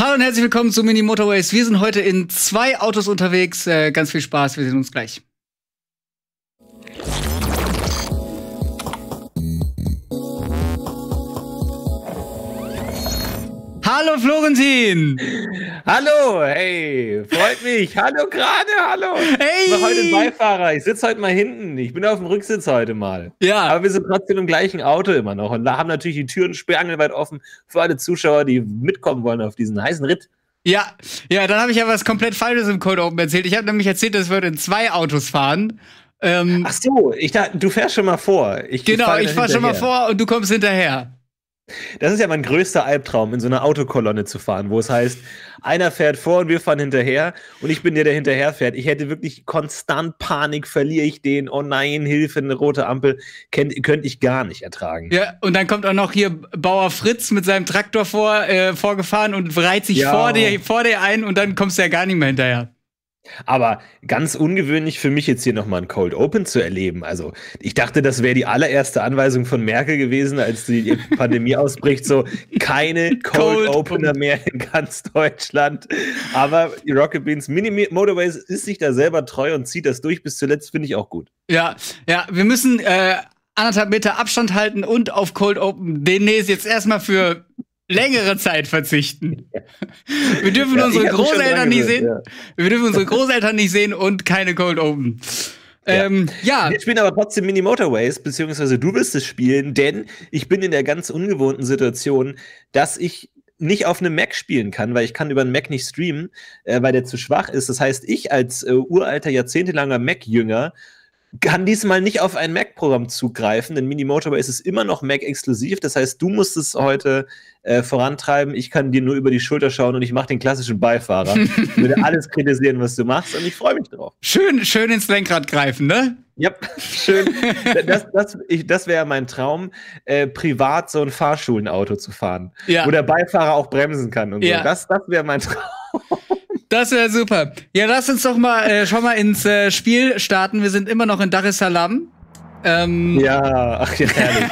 Hallo und herzlich willkommen zu Mini Motorways. Wir sind heute in 2 Autos unterwegs. Ganz viel Spaß, wir sehen uns gleich. Hallo Florentin! Hallo, hey, freut mich. Hallo gerade, hallo. Hey! Ich war heute ein Beifahrer. Ich sitze heute mal hinten. Ich bin auf dem Rücksitz heute mal. Ja. Aber wir sind trotzdem im gleichen Auto immer noch und da haben natürlich die Türen sperrangelweit offen für alle Zuschauer, die mitkommen wollen auf diesen heißen Ritt. Ja, dann habe ich ja was komplett Falsches im Cold Open erzählt. Ich habe nämlich erzählt, dass wir heute in 2 Autos fahren. Ach so, ich dachte, du fährst schon mal vor. Ich fahr schon mal vor und du kommst hinterher. Das ist ja mein größter Albtraum, in so einer Autokolonne zu fahren, wo es heißt, einer fährt vor und wir fahren hinterher und ich bin der hinterher fährt. Ich hätte wirklich konstant Panik, verliere ich den, oh nein, Hilfe, eine rote Ampel, könnte ich gar nicht ertragen. Ja, und dann kommt auch noch hier Bauer Fritz mit seinem Traktor vorgefahren und reiht sich vor dir ein und dann kommst du ja gar nicht mehr hinterher. Aber ganz ungewöhnlich für mich jetzt hier nochmal ein Cold Open zu erleben. Also ich dachte, das wäre die allererste Anweisung von Merkel gewesen, als die Pandemie ausbricht, so keine Cold Opener mehr in ganz Deutschland. Aber Rocket Beans Mini Motorways ist sich da selber treu und zieht das durch bis zuletzt, finde ich auch gut. Ja, wir müssen 1,5 Meter Abstand halten und auf Cold Open demnächst jetzt erstmal für längere Zeit verzichten. Wir dürfen unsere Großeltern nicht sehen. Ja. Wir dürfen unsere Großeltern nicht sehen und keine Cold Open. Wir spielen aber trotzdem Mini Motorways, beziehungsweise du wirst es spielen, denn ich bin in der ganz ungewohnten Situation, dass ich nicht auf einem Mac spielen kann, weil ich kann über einen Mac nicht streamen, weil der zu schwach ist. Das heißt, ich als uralter, jahrzehntelanger Mac-Jünger kann diesmal nicht auf ein Mac-Programm zugreifen, denn Mini Motorways ist immer noch Mac-exklusiv. Das heißt, du musst es heute vorantreiben. Ich kann dir nur über die Schulter schauen und ich mache den klassischen Beifahrer. Ich würde alles kritisieren, was du machst und ich freue mich drauf. Schön ins Lenkrad greifen, ne? Ja, schön. Das wäre mein Traum, privat so ein Fahrschulenauto zu fahren, wo der Beifahrer auch bremsen kann und so. Das wäre mein Traum. Das wäre super. Ja, lass uns doch mal schon mal ins Spiel starten. Wir sind immer noch in Dar es Salaam. Herrlich.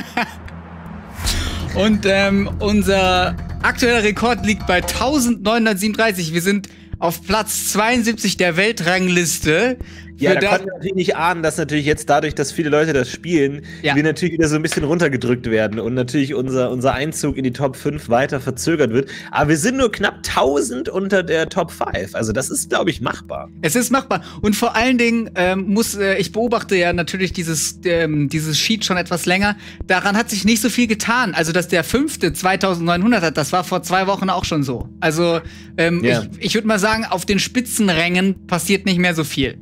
Und unser aktueller Rekord liegt bei 1937. Wir sind auf Platz 72 der Weltrangliste. Ja, da konnten wir natürlich nicht ahnen, dass natürlich jetzt dadurch, dass viele Leute das spielen, wir natürlich wieder so ein bisschen runtergedrückt werden und natürlich unser Einzug in die Top 5 weiter verzögert wird. Aber wir sind nur knapp 1000 unter der Top 5. Also das ist, glaube ich, machbar. Es ist machbar. Und vor allen Dingen ich beobachte ja natürlich dieses Sheet schon etwas länger. Daran hat sich nicht so viel getan. Also, dass der 5. 2900 hat, das war vor 2 Wochen auch schon so. Also, ich würde mal sagen, auf den Spitzenrängen passiert nicht mehr so viel.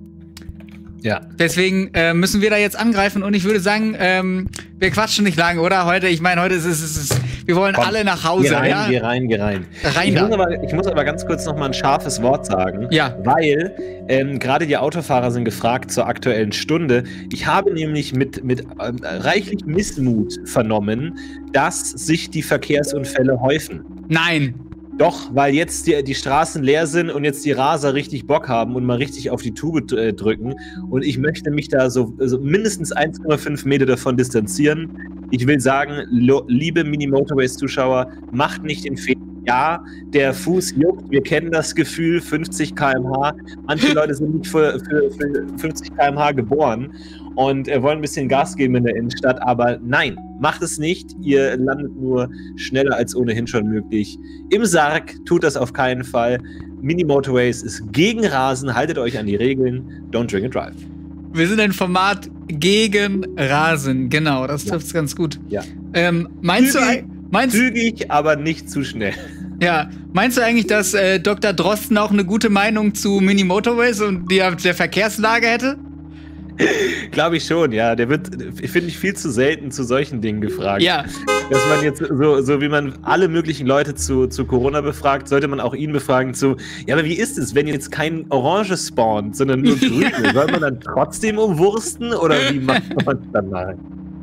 Ja. Deswegen müssen wir da jetzt angreifen und ich würde sagen, wir quatschen nicht lange, oder? Heute ist es wir wollen alle nach Hause. Geh rein. Ich muss aber ganz kurz noch mal ein scharfes Wort sagen. Ja. Weil gerade die Autofahrer sind gefragt zur aktuellen Stunde. Ich habe nämlich mit reichlich Missmut vernommen, dass sich die Verkehrsunfälle häufen. Nein. Doch, weil jetzt die Straßen leer sind und jetzt die Raser richtig Bock haben und mal richtig auf die Tube drücken. Und ich möchte mich da so mindestens 1,5 Meter davon distanzieren. Ich will sagen, liebe Mini Motorways-Zuschauer, macht nicht den Fehler. Ja, der Fuß juckt, wir kennen das Gefühl, 50 km/h. Manche Leute sind nicht für 50 km/h geboren und wollen ein bisschen Gas geben in der Innenstadt, aber nein, macht es nicht. Ihr landet nur schneller als ohnehin schon möglich. Im Sarg tut das auf keinen Fall. Mini Motorways ist gegen Rasen, haltet euch an die Regeln, don't drink and drive. Wir sind ein Format gegen Rasen, genau, das trifft's ganz gut. Ja. Meinst du zügig, aber nicht zu schnell. Ja, meinst du eigentlich, dass Dr. Drosten auch eine gute Meinung zu Mini Motorways und der Verkehrslage hätte? Glaube ich schon, ja. Der wird, finde ich, viel zu selten zu solchen Dingen gefragt. Ja. Dass man jetzt, so wie man alle möglichen Leute zu Corona befragt, sollte man auch ihn befragen zu, ja, aber wie ist es, wenn jetzt kein Orange spawnt, sondern nur Grüne? Soll man dann trotzdem umwursten oder wie macht man es dann mal?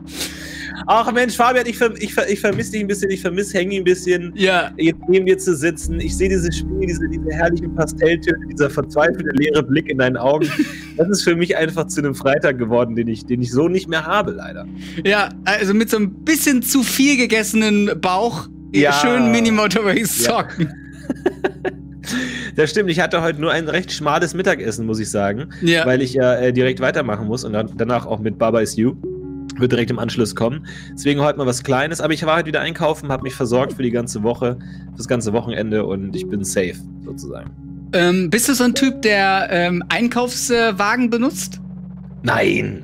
Ach Mensch, Fabian, ich vermisse dich ein bisschen, ich vermisse Hengi ein bisschen. Ja. Jetzt neben dir zu sitzen. Ich sehe dieses Spiel, diese herrlichen Pastelltöne, dieser verzweifelte leere Blick in deinen Augen. Das ist für mich einfach zu einem Freitag geworden, den ich so nicht mehr habe, leider. Ja, also mit so ein bisschen zu viel gegessenen Bauch schön Mini Motorways zocken. Das stimmt, ich hatte heute nur ein recht schmales Mittagessen, muss ich sagen. Ja. Weil ich ja direkt weitermachen muss und dann danach auch mit Baba Is You. Wird direkt im Anschluss kommen. Deswegen heute mal was Kleines. Aber ich war heute wieder einkaufen, habe mich versorgt für die ganze Woche, für das ganze Wochenende und ich bin safe, sozusagen. Bist du so ein Typ, der Einkaufswagen benutzt? Nein.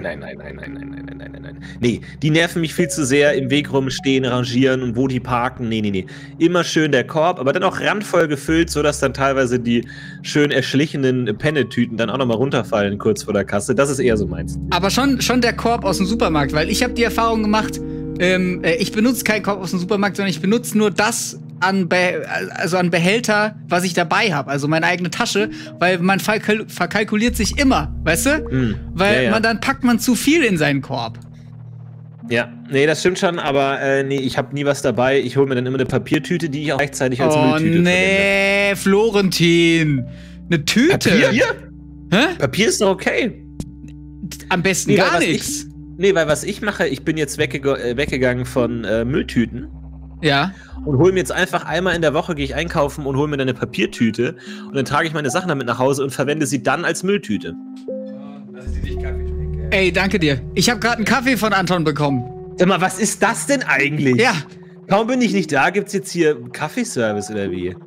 Nee, die nerven mich viel zu sehr, im Weg rumstehen, rangieren und wo die parken. Nee. Immer schön der Korb, aber dann auch randvoll gefüllt, sodass dann teilweise die schön erschlichenen Pennetüten dann auch nochmal runterfallen kurz vor der Kasse. Das ist eher so meins. Aber schon der Korb aus dem Supermarkt, weil ich habe die Erfahrung gemacht, ich benutze keinen Korb aus dem Supermarkt, sondern ich benutze nur das an Behälter, was ich dabei habe, also meine eigene Tasche, weil man verkalkuliert sich immer, weißt du? Weil dann packt man zu viel in seinen Korb. Ja, nee, das stimmt schon, aber nee, ich habe nie was dabei. Ich hole mir dann immer eine Papiertüte, die ich auch gleichzeitig als Mülltüte verwende. Florentin! Eine Tüte! Papier? Hä? Papier ist doch okay. Am besten gar nichts. Weil was ich mache, ich bin jetzt weggegangen von Mülltüten. Ja. Und hole mir jetzt einfach einmal in der Woche, gehe ich einkaufen und hole mir dann eine Papiertüte und dann trage ich meine Sachen damit nach Hause und verwende sie dann als Mülltüte. Also sie nicht Kaffee schmeckt. Ey, danke dir. Ich habe gerade einen Kaffee von Anton bekommen. Sag mal, was ist das denn eigentlich? Ja. Kaum bin ich nicht da, gibt's jetzt hier Kaffeeservice oder wie?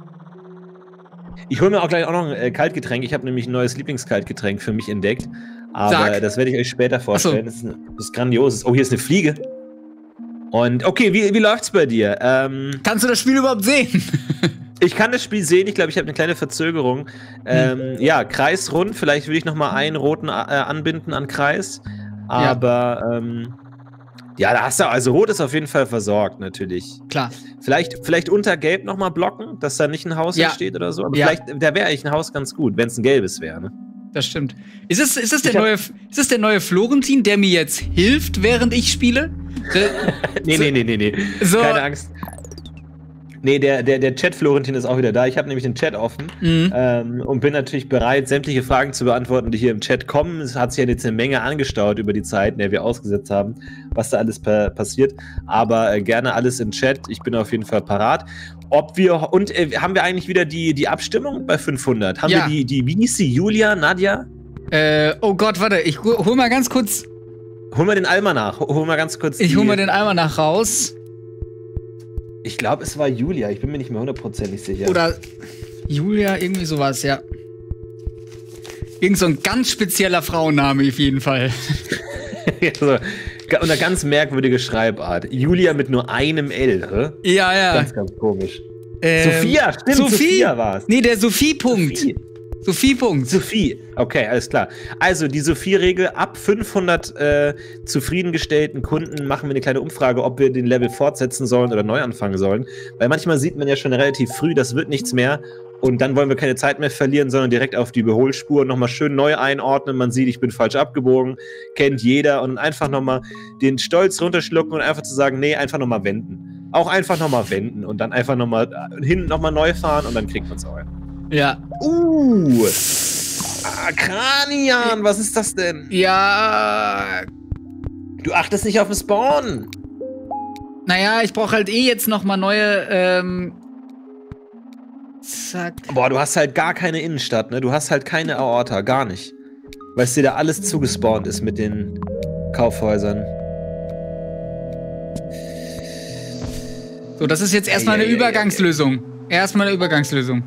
Ich hole mir auch gleich noch ein Kaltgetränk. Ich habe nämlich ein neues Lieblingskaltgetränk für mich entdeckt. Aber das werde ich euch später vorstellen. Das ist grandios. Oh, hier ist eine Fliege. Und okay, wie läuft's bei dir? Kannst du das Spiel überhaupt sehen? Ich kann das Spiel sehen. Ich glaube, ich habe eine kleine Verzögerung. Ja, kreisrund. Vielleicht will ich noch mal einen roten anbinden an Kreis. Aber ja, da hast du, also rot ist auf jeden Fall versorgt, natürlich. Klar. Vielleicht unter gelb noch mal blocken, dass da nicht ein Haus entsteht oder so. Aber vielleicht, da wäre eigentlich ein Haus ganz gut, wenn es ein gelbes wäre, ne? Das stimmt. Ist es der neue Florentin, der mir jetzt hilft, während ich spiele? Nee. So. Keine Angst. Nee, der Chat-Florentin ist auch wieder da. Ich habe nämlich den Chat offen und bin natürlich bereit, sämtliche Fragen zu beantworten, die hier im Chat kommen. Es hat sich ja jetzt eine Menge angestaut über die Zeit, in der wir ausgesetzt haben, was da alles passiert. Aber gerne alles im Chat. Ich bin auf jeden Fall parat. Haben wir eigentlich wieder die Abstimmung bei 500? Haben wir wie hieß sie? Julia, Nadja? Oh Gott, warte, ich hol mal ganz kurz. Hol mal den Almanach. Hol mal ganz kurz. Ich hol mal den Almanach raus. Ich glaube, es war Julia. Ich bin mir nicht mehr hundertprozentig sicher. Oder Julia, irgendwie sowas, ja. Irgend so ein ganz spezieller Frauenname auf jeden Fall. Und eine ganz merkwürdige Schreibart. Julia mit nur einem L, hä? Ja. Ganz, ganz komisch. Sophia, stimmt, Sophia war es. Nee, der Sophie-Punkt. Sophie-Punkt. Sophie, okay, alles klar. Also die Sophie-Regel, ab 500 zufriedengestellten Kunden machen wir eine kleine Umfrage, ob wir den Level fortsetzen sollen oder neu anfangen sollen. Weil manchmal sieht man ja schon relativ früh, das wird nichts mehr. Und dann wollen wir keine Zeit mehr verlieren, sondern direkt auf die Überholspur nochmal schön neu einordnen. Man sieht, ich bin falsch abgebogen, kennt jeder. Und einfach nochmal den Stolz runterschlucken und einfach zu sagen, nee, einfach nochmal wenden. Auch einfach nochmal wenden und dann einfach nochmal hinten nochmal neu fahren und dann kriegt man es auch. Ja. Kranian, was ist das denn? Ja. Du achtest nicht auf den Spawn. Naja, ich brauche halt jetzt nochmal neue, Zack. Boah, du hast halt gar keine Innenstadt, ne? Du hast halt keine Aorta, gar nicht. Weil es dir da alles zugespawnt ist mit den Kaufhäusern. So, das ist jetzt erstmal eine Übergangslösung. Erstmal eine Übergangslösung.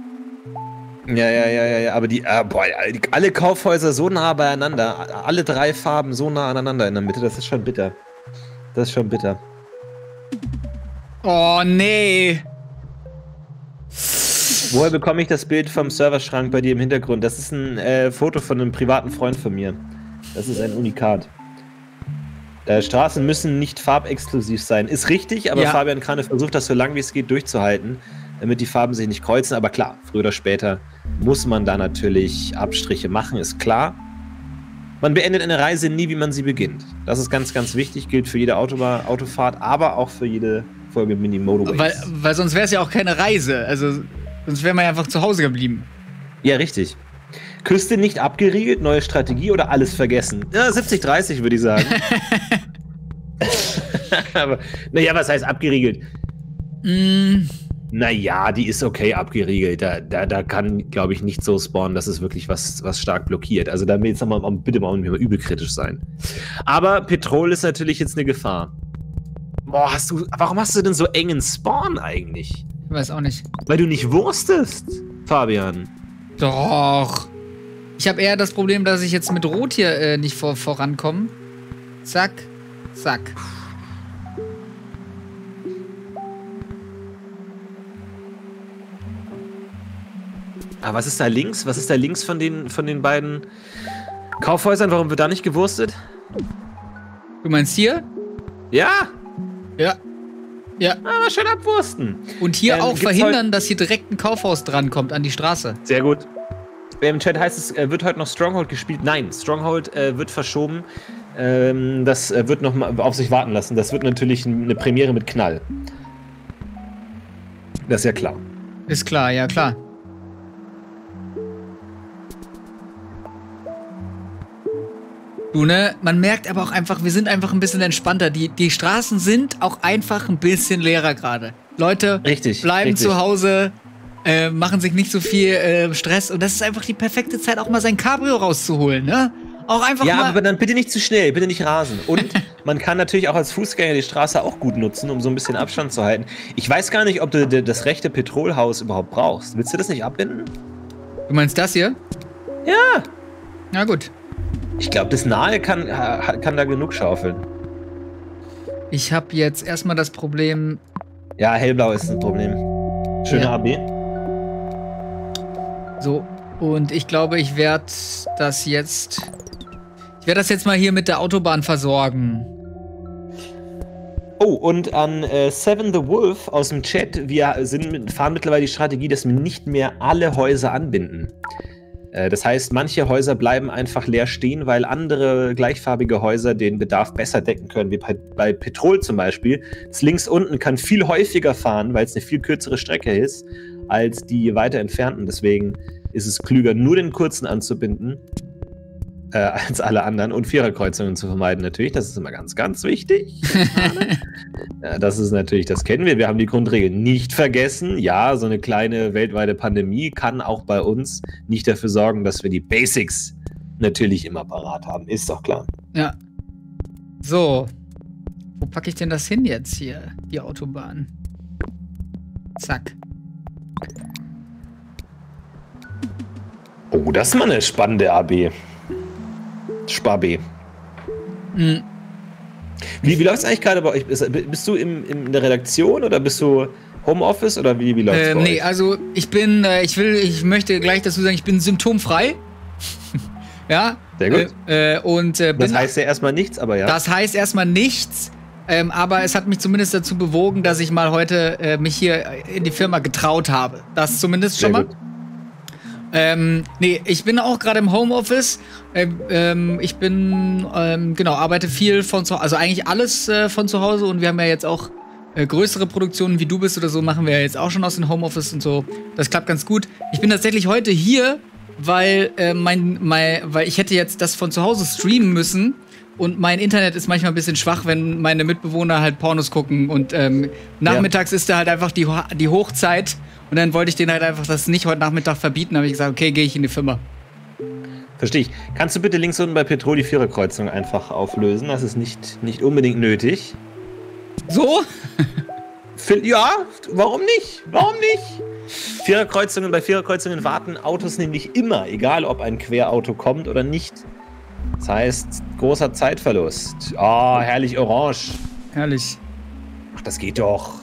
Ja, aber alle Kaufhäuser so nah beieinander, alle drei Farben so nah aneinander in der Mitte, das ist schon bitter. Das ist schon bitter. Oh, nee. Woher bekomme ich das Bild vom Serverschrank bei dir im Hintergrund? Das ist ein Foto von einem privaten Freund von mir. Das ist ein Unikat. Straßen müssen nicht farbexklusiv sein. Ist richtig, aber Fabian Krane versucht das so lange wie es geht durchzuhalten, damit die Farben sich nicht kreuzen. Aber klar, früher oder später muss man da natürlich Abstriche machen, ist klar. Man beendet eine Reise nie, wie man sie beginnt. Das ist ganz, ganz wichtig, gilt für jede Autofahrt, aber auch für jede Folge Mini-Motorways. Weil sonst wäre es ja auch keine Reise. Also sonst wäre man ja einfach zu Hause geblieben. Ja, richtig. Küste nicht abgeriegelt, neue Strategie oder alles vergessen? Ja, 70-30 würde ich sagen. Aber, naja, was heißt abgeriegelt? Naja, die ist okay abgeriegelt. Da kann, glaube ich, nicht so spawnen, dass es wirklich was stark blockiert. Also da jetzt mal, bitte mal übel kritisch sein. Aber Petrol ist natürlich jetzt eine Gefahr. Boah, warum hast du denn so engen Spawn eigentlich? Ich weiß auch nicht. Weil du nicht wurstest, Fabian. Doch. Ich habe eher das Problem, dass ich jetzt mit Rot hier nicht vorankomme. Zack, zack. Ah, was ist da links? Was ist da links von den beiden Kaufhäusern? Warum wird da nicht gewurstet? Du meinst hier? Ja. Ja. Ja. Aber schön abwursten. Und hier auch verhindern, dass hier direkt ein Kaufhaus drankommt an die Straße. Sehr gut. Im Chat heißt es, wird heute noch Stronghold gespielt. Nein, Stronghold wird verschoben. Das wird noch mal auf sich warten lassen. Das wird natürlich eine Premiere mit Knall. Das ist ja klar. Ist klar, ja klar. Du, ne, man merkt aber auch einfach, wir sind einfach ein bisschen entspannter. Die Straßen sind auch einfach ein bisschen leerer gerade. Leute bleiben zu Hause, machen sich nicht so viel Stress. Und das ist einfach die perfekte Zeit, auch mal sein Cabrio rauszuholen, ne? Auch einfach ja, mal. aber dann bitte nicht zu schnell, bitte nicht rasen. Und man kann natürlich auch als Fußgänger die Straße auch gut nutzen, um so ein bisschen Abstand zu halten. Ich weiß gar nicht, ob du das rechte Petrolhaus überhaupt brauchst. Willst du das nicht abbinden? Du meinst das hier? Ja. Na gut. Ich glaube, das nahe kann da genug schaufeln. Ich habe jetzt erstmal das Problem. Ja, hellblau ist ein Problem. Schöne AB. So, und ich glaube, ich werde das jetzt mal hier mit der Autobahn versorgen. Oh, und an Seven the Wolf aus dem Chat, wir fahren mittlerweile die Strategie, dass wir nicht mehr alle Häuser anbinden. Das heißt, manche Häuser bleiben einfach leer stehen, weil andere gleichfarbige Häuser den Bedarf besser decken können, wie bei Petrol zum Beispiel. Das links unten kann viel häufiger fahren, weil es eine viel kürzere Strecke ist, als die weiter entfernten. Deswegen ist es klüger, nur den kurzen anzubinden, als alle anderen und Viererkreuzungen zu vermeiden natürlich. Das ist immer ganz, ganz wichtig. Ja, das ist natürlich, das kennen wir. Wir haben die Grundregeln nicht vergessen. Ja, so eine kleine weltweite Pandemie kann auch bei uns nicht dafür sorgen, dass wir die Basics natürlich immer parat haben. Ist doch klar. Ja. So. Wo packe ich denn das hin jetzt hier, die Autobahn? Zack. Oh, das ist mal eine spannende AB. Sparb. Mhm. Wie läuft es eigentlich gerade bei euch? Bist du in der Redaktion oder bist du Homeoffice oder wie läuft es bei nee, euch? also ich bin, ich möchte gleich dazu sagen, ich bin symptomfrei. Ja. Sehr gut. Das heißt ja erstmal nichts, aber ja. Das heißt erstmal nichts, aber es hat mich zumindest dazu bewogen, dass ich mal heute mich hier in die Firma getraut habe. Das zumindest schon mal. Nee, ich bin auch gerade im Homeoffice. Ich bin, arbeite viel von zu Hause, also eigentlich alles von zu Hause und wir haben ja jetzt auch größere Produktionen, wie du bist oder so, machen wir ja jetzt auch schon aus dem Homeoffice und so. Das klappt ganz gut. Ich bin tatsächlich heute hier, weil, weil ich hätte jetzt das von zu Hause streamen müssen und mein Internet ist manchmal ein bisschen schwach, wenn meine Mitbewohner halt Pornos gucken und nachmittags ist da halt einfach die Hochzeit. Und dann wollte ich denen halt einfach das nicht heute Nachmittag verbieten. Da habe ich gesagt, okay, gehe ich in die Firma. Verstehe ich. Kannst du bitte links unten bei Petrol die Viererkreuzung einfach auflösen? Das ist nicht unbedingt nötig. So? Ja, warum nicht? Warum nicht? Bei Viererkreuzungen warten Autos nämlich immer, egal ob ein Querauto kommt oder nicht. Das heißt, großer Zeitverlust. Oh, herrlich orange. Herrlich. Ach, das geht doch.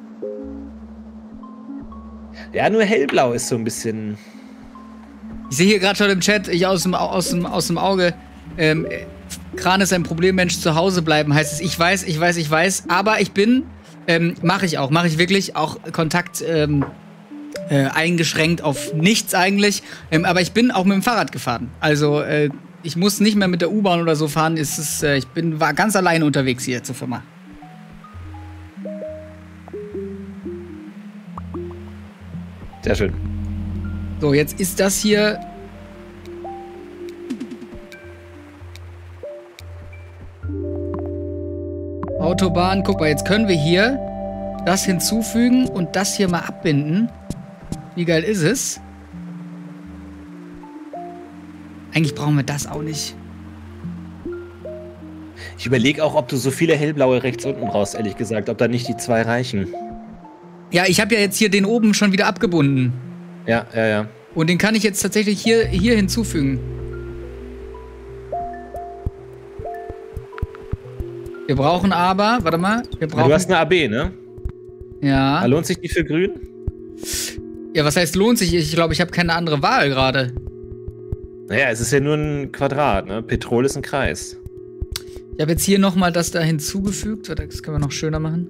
Ja, nur hellblau ist so ein bisschen. Ich sehe hier gerade schon im Chat, ich aus dem Auge, Kran ist ein Problemmensch, zu Hause bleiben heißt es. Ich weiß, aber ich bin, mache ich wirklich, auch Kontakt eingeschränkt auf nichts eigentlich, aber ich bin auch mit dem Fahrrad gefahren. Also ich muss nicht mehr mit der U-Bahn oder so fahren, war ganz alleine unterwegs hier zur Firma. Sehr schön. So, jetzt ist das hier. Autobahn, guck mal, jetzt können wir hier das hinzufügen und das hier mal abbinden. Wie geil ist es? Eigentlich brauchen wir das auch nicht. Ich überlege auch, ob du so viele hellblaue rechts unten brauchst, ehrlich gesagt. Ob da nicht die 2 reichen. Ja, ich habe ja jetzt hier den oben schon wieder abgebunden. Ja. Und den kann ich jetzt tatsächlich hier hinzufügen. Wir brauchen aber, warte mal, du hast eine AB, ne? Ja. Lohnt sich die für grün? Ja, was heißt lohnt sich? Ich glaube, ich habe keine andere Wahl gerade. Naja, es ist ja nur ein Quadrat, ne? Petrol ist ein Kreis. Ich habe jetzt hier nochmal das da hinzugefügt. Das können wir noch schöner machen.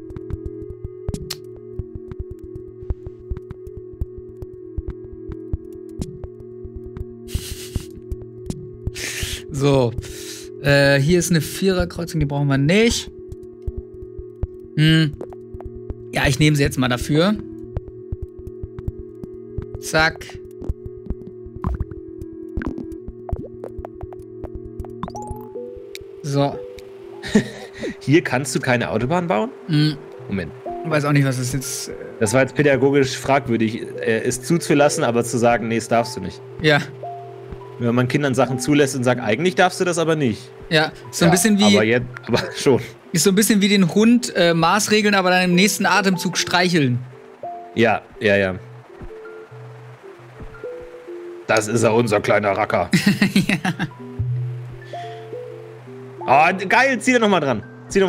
So. Hier ist eine Viererkreuzung, die brauchen wir nicht. Ja, ich nehme sie jetzt mal dafür. Zack. So. Hier kannst du keine Autobahn bauen? Moment. Ich weiß auch nicht, was das jetzt... Das war jetzt pädagogisch fragwürdig, es zuzulassen, aber zu sagen, nee, das darfst du nicht. Ja. Wenn man Kindern Sachen zulässt und sagt, eigentlich darfst du das aber nicht. Ja, so ein bisschen wie... Aber schon. Ist so ein bisschen wie den Hund Maßregeln, aber dann im nächsten Atemzug streicheln. Ja. Das ist ja unser kleiner Racker. Ja. Oh, geil, zieh da nochmal dran.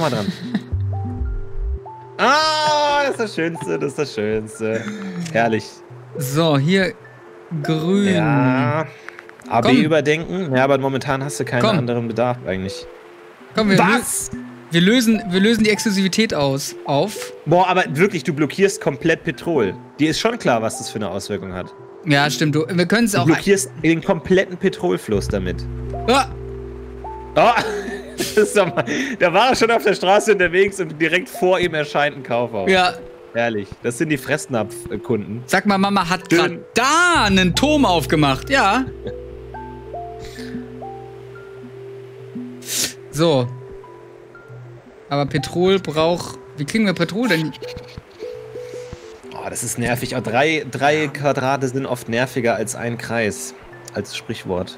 Das ist das Schönste. Herrlich. So, hier grün. Ja. AB überdenken. Ja, aber momentan hast du keinen anderen Bedarf eigentlich. Komm, wir lösen die Exklusivität auf. Boah, aber wirklich, du blockierst komplett Petrol. Dir ist schon klar, was das für eine Auswirkung hat. Ja, stimmt. Wir können es auch... Du blockierst den kompletten Petrolfluss damit. Ah. Oh, da war er schon auf der Straße unterwegs und direkt vor ihm erscheint ein Kaufhaus. Ja. Herrlich. Das sind die Fressnapf-Kunden. Sag mal, Mama hat gerade da einen Turm aufgemacht. Ja. So. Aber Petrol braucht... Wie kriegen wir Petrol denn? Oh, das ist nervig. Auch drei Quadrate sind oft nerviger als ein Kreis. Als Sprichwort.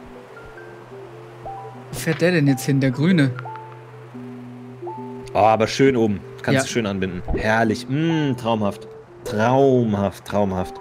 Wo fährt der denn jetzt hin? Der Grüne. Oh, aber schön oben. Kannst du schön anbinden. Herrlich. Traumhaft. Traumhaft.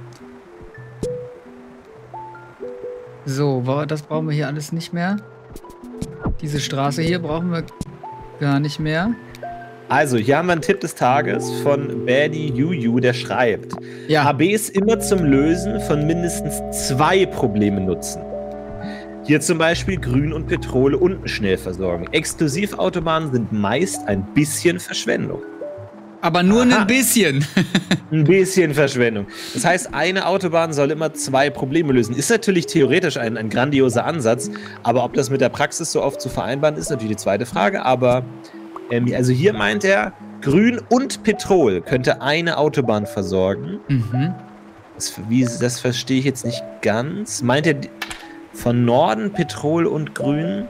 So, das brauchen wir hier alles nicht mehr. Diese Straße hier brauchen wir gar nicht mehr. Also, hier haben wir einen Tipp des Tages von Baddy Juju, der schreibt: HBs immer zum Lösen von mindestens 2 Problemen nutzen. Hier zum Beispiel Grün und Petrol unten schnell versorgen. Exklusivautobahnen sind meist ein bisschen Verschwendung. Aber nur ein bisschen. Ein bisschen Verschwendung. Das heißt, eine Autobahn soll immer 2 Probleme lösen. Ist natürlich theoretisch ein grandioser Ansatz, aber ob das mit der Praxis so oft zu vereinbaren ist, natürlich die zweite Frage. Aber also hier meint er, Grün und Petrol könnte eine Autobahn versorgen. Das verstehe ich jetzt nicht ganz. Meint er von Norden Petrol und Grün?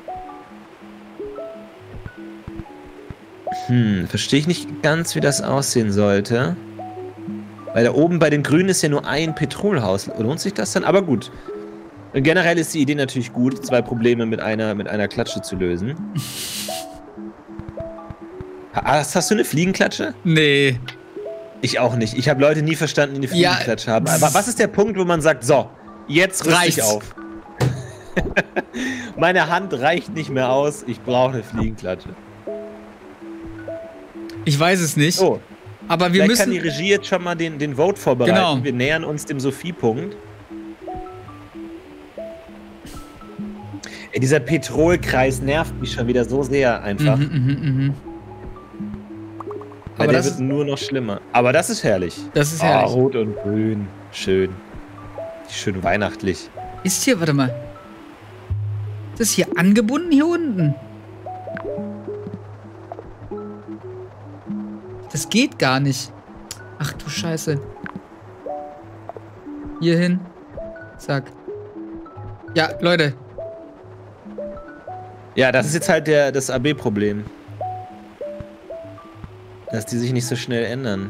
Verstehe ich nicht ganz, wie das aussehen sollte. Weil da oben bei den Grünen ist ja nur ein Petrolhaus. Lohnt sich das dann? Aber gut. Und generell ist die Idee natürlich gut, 2 Probleme mit einer Klatsche zu lösen. Hast du eine Fliegenklatsche? Nee. Ich auch nicht. Ich habe Leute nie verstanden, die eine Fliegenklatsche haben. Aber was ist der Punkt, wo man sagt, so, jetzt rüste ich auf. Meine Hand reicht nicht mehr aus, ich brauche eine Fliegenklatsche. Ich weiß es nicht. Oh. Aber wir müssen... kann die Regie jetzt schon mal den Vote vorbereiten. Genau. Wir nähern uns dem Sophie-Punkt. Dieser Petrolkreis nervt mich schon wieder so sehr einfach. Aber der wird nur noch schlimmer. Aber das ist herrlich. Das ist herrlich. Rot und grün. Schön. Schön weihnachtlich. Ist hier, warte mal. Ist das hier angebunden hier unten? Das geht gar nicht. Ach du Scheiße. Hier hin. Zack. Ja, Leute. Ja, das ist jetzt halt das AB-Problem. Dass die sich nicht so schnell ändern.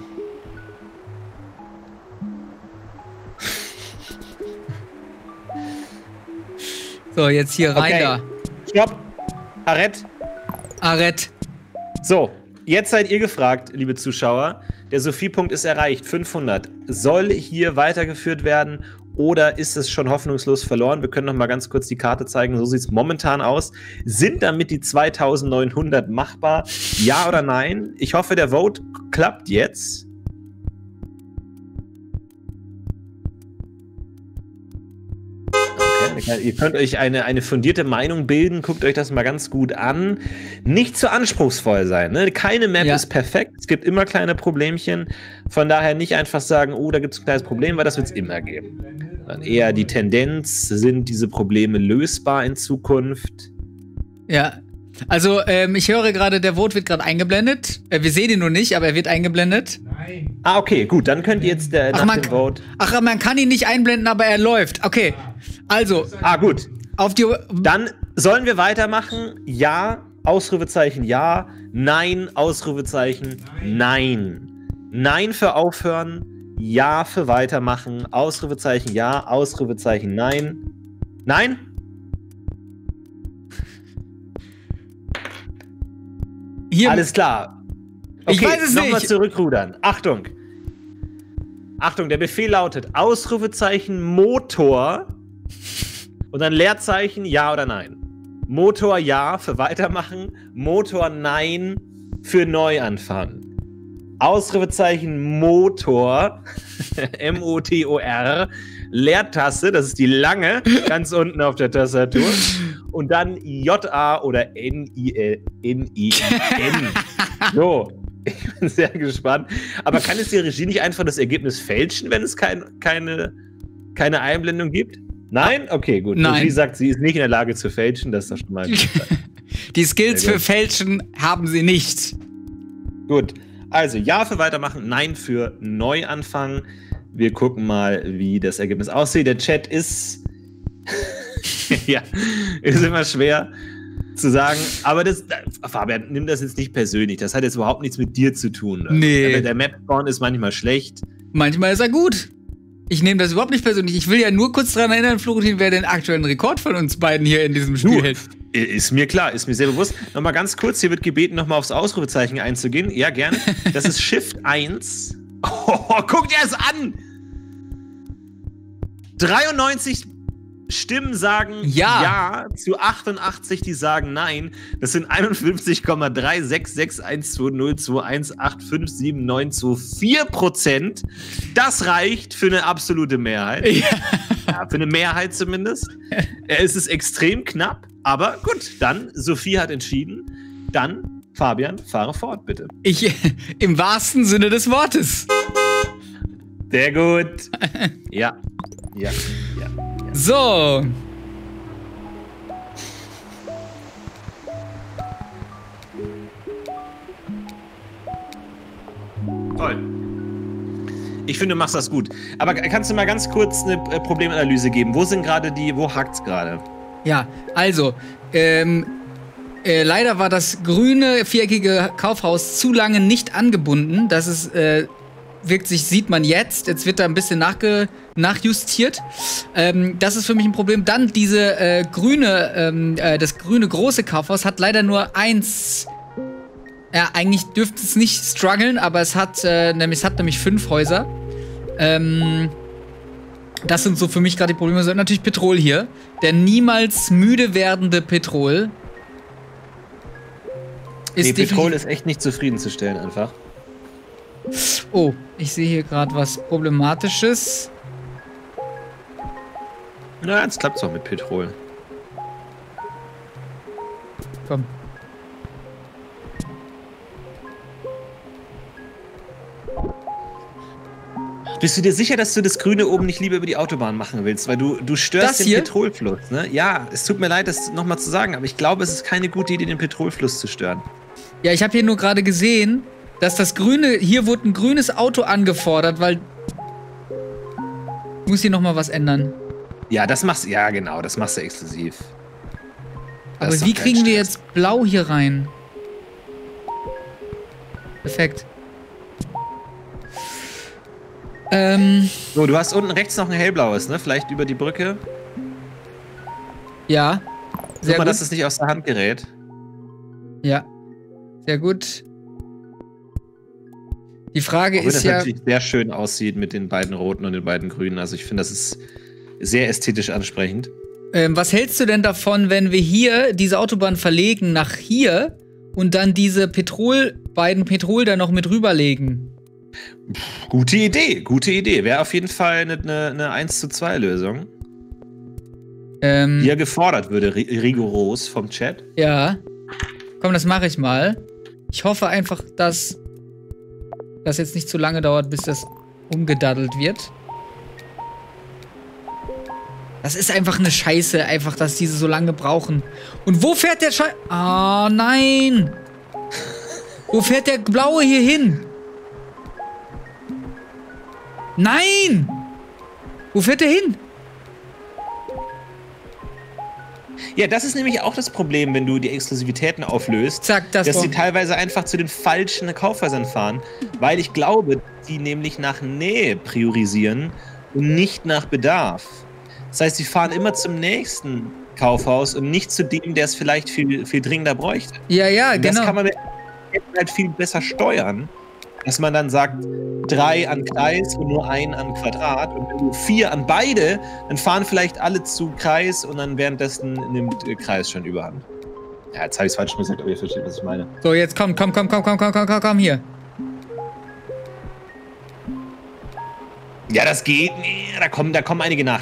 So, jetzt hier rein da. Stopp. Arrête. So, jetzt seid ihr gefragt, liebe Zuschauer. Der Sophie-Punkt ist erreicht, 500. Soll hier weitergeführt werden oder ist es schon hoffnungslos verloren? Wir können noch mal ganz kurz die Karte zeigen. So sieht es momentan aus. Sind damit die 2900 machbar? Ja oder nein? Ich hoffe, der Vote klappt jetzt. Okay, ihr könnt euch eine fundierte Meinung bilden. Guckt euch das mal ganz gut an. Nicht zu anspruchsvoll sein. Ne? Keine Map ist perfekt. Es gibt immer kleine Problemchen. Von daher nicht einfach sagen, oh, da gibt es ein kleines Problem, weil das wird es immer geben. Dann eher die Tendenz, sind diese Probleme lösbar in Zukunft? Ja, also ich höre gerade, der Vote wird gerade eingeblendet. Wir sehen ihn nur nicht, aber er wird eingeblendet. Nein. Ah, okay, gut, dann könnt ihr jetzt nach dem Vote... Ach, man kann ihn nicht einblenden, aber er läuft. Okay, also... Ah, gut. Dann sollen wir weitermachen? Ja, Ausrufezeichen ja. Nein, Ausrufezeichen nein. Nein für aufhören. Ja für weitermachen. Ausrufezeichen ja. Ausrufezeichen nein. Nein? Hier. Alles klar. Okay, ich weiß es nicht. Nochmal zurückrudern. Achtung. Achtung, der Befehl lautet Ausrufezeichen Motor und dann Leerzeichen ja oder nein. Motor ja für weitermachen. Motor nein für Neuanfang. Ausrufezeichen Motor, M-O-T-O-R, Leertaste, das ist die lange, ganz unten auf der Tastatur. Und dann J-A oder N-I-N. So, ich bin sehr gespannt. Aber kann es die Regie nicht einfach das Ergebnis fälschen, wenn es keine Einblendung gibt? Nein? Okay, gut. Nein. Regie sagt, sie ist nicht in der Lage zu fälschen, das ist doch schon mal die Skills für Fälschen haben sie nicht. Gut. Also, ja für weitermachen, nein für Neuanfang. Wir gucken mal, wie das Ergebnis aussieht. Der Chat ist... ja, ist immer schwer zu sagen. Aber Fabian, nimm das jetzt nicht persönlich. Das hat jetzt überhaupt nichts mit dir zu tun. Nee. Der Map-Spawn ist manchmal schlecht. Manchmal ist er gut. Ich nehme das überhaupt nicht persönlich. Ich will ja nur kurz daran erinnern, Florentin, wer den aktuellen Rekord von uns beiden hier in diesem Spiel hält. Ist mir klar, ist mir sehr bewusst. Nochmal ganz kurz, hier wird gebeten, nochmal aufs Ausrufezeichen einzugehen. Ja, gerne. Das ist Shift 1. Oh, guckt ihr es an! 93 Stimmen sagen ja zu 88, die sagen nein. Das sind 51,366120218579224%. Das reicht für eine absolute Mehrheit. Ja, für eine Mehrheit zumindest. Es ist extrem knapp, aber gut, dann, Sophie hat entschieden. Dann, Fabian, fahre fort, bitte. Im wahrsten Sinne des Wortes. Sehr gut. Ja. So. Toll. Ich finde, du machst das gut. Aber kannst du mal ganz kurz eine Problemanalyse geben? Wo hakt's gerade? Ja, also, leider war das grüne, viereckige Kaufhaus zu lange nicht angebunden. Das ist, sieht man jetzt. Jetzt wird da ein bisschen nachjustiert. Das ist für mich ein Problem. Dann das grüne große Kaufhaus hat leider nur eins. Ja, eigentlich dürfte es nicht strugglen, aber es hat nämlich 5 Häuser. Das sind so für mich gerade die Probleme. So, natürlich Petrol hier. Der niemals müde werdende Petrol. Petrol ist echt nicht zufriedenzustellen einfach. Oh, ich sehe hier gerade was Problematisches. Na, jetzt klappt's doch mit Petrol. Komm. Bist du dir sicher, dass du das Grüne oben nicht lieber über die Autobahn machen willst? Weil du störst den Petrolfluss, ne? Ja, es tut mir leid, das nochmal zu sagen, aber ich glaube, es ist keine gute Idee, den Petrolfluss zu stören. Ja, ich habe hier nur gerade gesehen, dass das Grüne, hier wurde ein grünes Auto angefordert, weil... Ich muss hier nochmal was ändern. Ja, das machst du exklusiv. Aber wie kriegen wir jetzt Blau hier rein? Perfekt. So, du hast unten rechts noch ein hellblaues, ne? Vielleicht über die Brücke. Ja. Guck mal, dass es nicht aus der Hand gerät. Ja. Sehr gut. Die Frage ist ja... natürlich sehr schön aussieht mit den beiden roten und den beiden grünen. Also ich finde, das ist sehr ästhetisch ansprechend. Was hältst du denn davon, wenn wir hier diese Autobahn verlegen nach hier und dann diese beiden Petrol da noch mit rüberlegen? Gute Idee, gute Idee. Wäre auf jeden Fall eine 1:2 Lösung. Die ja gefordert würde, rigoros vom Chat. Ja. Komm, das mache ich mal. Ich hoffe einfach, dass das jetzt nicht zu lange dauert, bis das umgedaddelt wird. Das ist einfach eine Scheiße, einfach, dass diese so lange brauchen. Und wo fährt der Scheiße? Oh, nein! Wo fährt der Blaue hier hin? Nein! Wo fährt der hin? Ja, das ist nämlich auch das Problem, wenn du die Exklusivitäten auflöst, Zack, dass sie teilweise einfach zu den falschen Kaufhäusern fahren, weil ich glaube, die nämlich nach Nähe priorisieren und nicht nach Bedarf. Das heißt, sie fahren immer zum nächsten Kaufhaus und nicht zu dem, der es vielleicht viel, viel dringender bräuchte. Ja, ja, und genau. Das kann man halt viel besser steuern, dass man dann sagt, 3 an Kreis und nur 1 an Quadrat. Und wenn du 4 an beide, dann fahren vielleicht alle zu Kreis und dann währenddessen nimmt Kreis schon überhand. Ja, jetzt habe ich es falsch gesagt, aber ihr versteht, was ich meine. So, jetzt komm hier. Ja, das geht. Da kommen einige nach.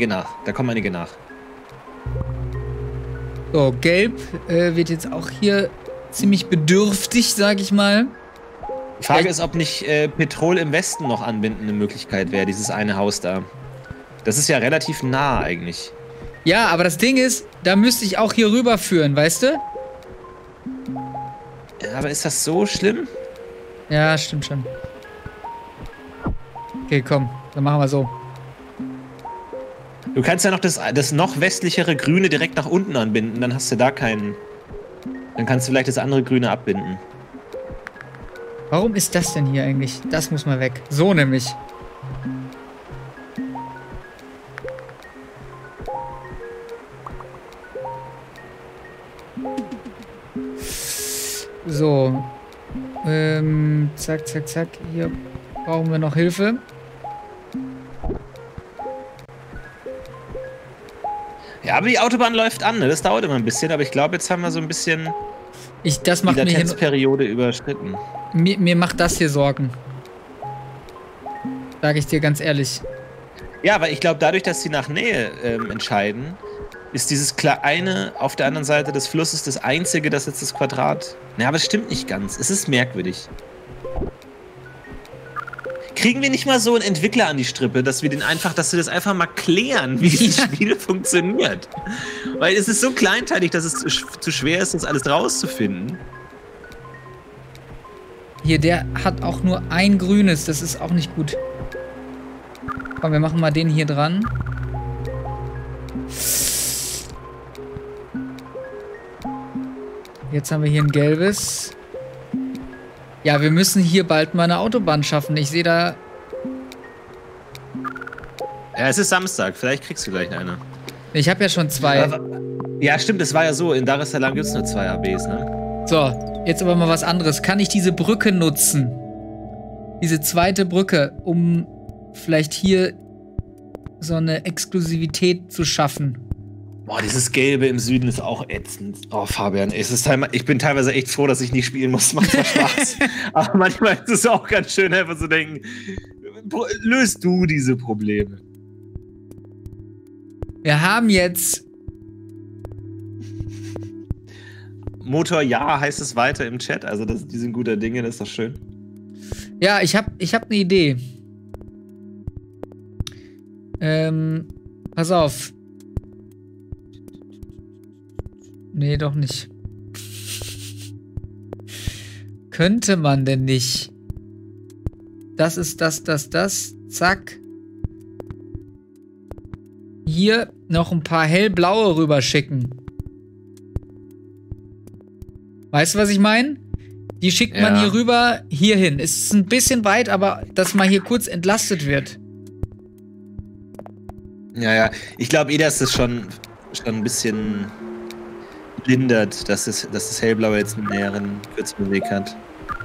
So, gelb wird jetzt auch hier ziemlich bedürftig, sag ich mal. Die Frage ist, ob nicht Petrol im Westen noch anbinden eine Möglichkeit wäre, dieses eine Haus da. Das ist ja relativ nah eigentlich. Ja, aber das Ding ist, da müsste ich auch hier rüberführen, weißt du? Ja, aber ist das so schlimm? Ja, stimmt schon. Okay, komm, dann machen wir so. Du kannst ja noch das noch westlichere Grüne direkt nach unten anbinden, dann hast du da keinen... Dann kannst du vielleicht das andere Grüne abbinden. Warum ist das denn hier eigentlich? Das muss mal weg. So nämlich. So. Zack, zack, zack. Hier brauchen wir noch Hilfe. Ja, aber die Autobahn läuft an, ne? Das dauert immer ein bisschen, aber ich glaube, jetzt haben wir so ein bisschen die Latenzperiode überschritten. Mir macht das hier Sorgen. Sag ich dir ganz ehrlich. Ja, aber ich glaube, dadurch, dass sie nach Nähe entscheiden, ist dieses kleine auf der anderen Seite des Flusses das einzige, das jetzt das Quadrat... Ja, aber es stimmt nicht ganz. Es ist merkwürdig. Kriegen wir nicht mal so einen Entwickler an die Strippe, dass wir das einfach mal klären, wie dieses Spiel funktioniert? Weil es ist so kleinteilig, dass es zu schwer ist, das alles rauszufinden. Hier, der hat auch nur ein grünes. Das ist auch nicht gut. Komm, wir machen mal den hier dran. Jetzt haben wir hier ein gelbes. Ja, wir müssen hier bald mal eine Autobahn schaffen. Ich sehe da... Ja, es ist Samstag. Vielleicht kriegst du gleich eine. Ich habe ja schon 2. Ja, stimmt. Das war ja so. In Dar es Salaam gibt es nur 2 ABs, ne? So, jetzt aber mal was anderes. Kann ich diese Brücke nutzen? Diese zweite Brücke, um vielleicht hier so eine Exklusivität zu schaffen. Boah, dieses Gelbe im Süden ist auch ätzend. Oh, Fabian, ich bin teilweise echt froh, dass ich nicht spielen muss. Macht zwar Spaß. Aber manchmal ist es auch ganz schön, einfach zu denken, löst du diese Probleme. Wir haben jetzt... Motor ja, heißt es weiter im Chat. Also die sind guter Dinge, das ist doch schön. Ja, ich hab eine Idee. Pass auf. Nee, doch nicht. Könnte man denn nicht? Das ist das. Zack. Hier noch ein paar hellblaue rüberschicken. Weißt du, was ich meine? Die schickt man hier rüber, hier hin. Es ist ein bisschen weit, aber dass mal hier kurz entlastet wird. Ja. Ich glaube dass es schon ein bisschen lindert, dass das Hellblaue jetzt einen näheren, kürzeren Weg hat.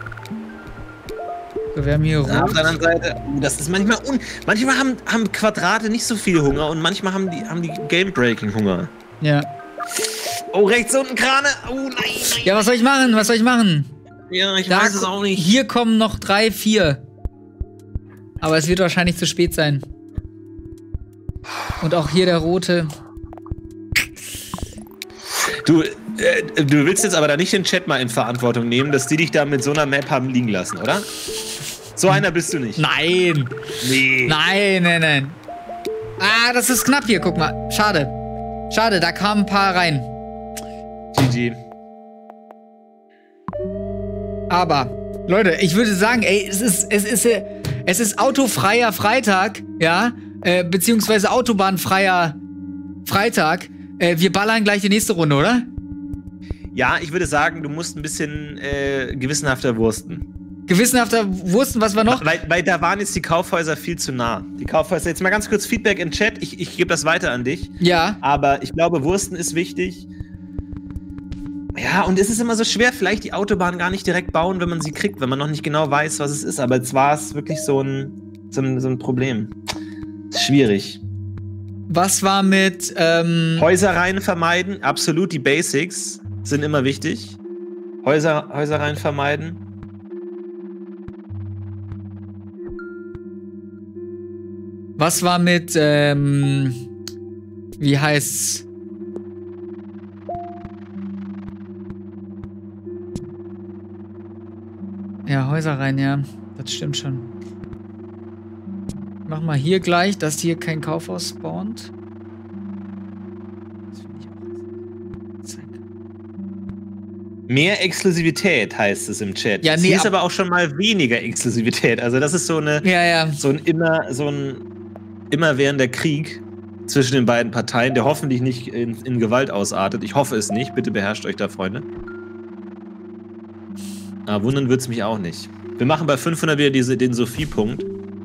So, wir haben hier Rot. Auf der anderen Seite, das ist manchmal haben Quadrate nicht so viel Hunger und manchmal haben die Game-Breaking Hunger. Ja. Oh, rechts unten Krane. Oh, nein. Ja, was soll ich machen? Ja, ich weiß es auch nicht. Hier kommen noch 3, 4. Aber es wird wahrscheinlich zu spät sein. Und auch hier der rote. Du willst jetzt aber da nicht den Chat mal in Verantwortung nehmen, dass die dich da mit so einer Map haben liegen lassen, oder? So einer bist du nicht. Nein. Nee. Nein. Ah, das ist knapp hier, guck mal. Schade, da kamen ein paar rein. GG. Aber, Leute, ich würde sagen, ey, es ist autofreier Freitag, ja, beziehungsweise autobahnfreier Freitag. Wir ballern gleich die nächste Runde, oder? Ja, ich würde sagen, du musst ein bisschen gewissenhafter wursten. Gewissenhafter Wursten, was war noch? Weil da waren jetzt die Kaufhäuser viel zu nah. Die Kaufhäuser, jetzt mal ganz kurz Feedback im Chat, ich gebe das weiter an dich. Ja. Aber ich glaube, Wursten ist wichtig. Ja, und es ist immer so schwer, vielleicht die Autobahn gar nicht direkt bauen, wenn man sie kriegt, wenn man noch nicht genau weiß, was es ist. Aber jetzt war es wirklich so ein Problem. Schwierig. Was war mit, Häuserreihen vermeiden, absolut, die Basics sind immer wichtig. Häuserreihen vermeiden. Was war mit, wie heißt's? Ja, Häuserreihen, ja. Das stimmt schon. Mach mal hier gleich, dass hier kein Kaufhaus spawnt. Das finde ich auch. Zack. Mehr Exklusivität heißt es im Chat. Ja, nee, ist aber auch schon mal weniger Exklusivität. Also das ist so eine, so ein immerwährender Krieg zwischen den beiden Parteien, der hoffentlich nicht in Gewalt ausartet. Ich hoffe es nicht. Bitte beherrscht euch da, Freunde. Aber wundern wird's mich auch nicht. Wir machen bei 500 wieder den Sophie-Punkt.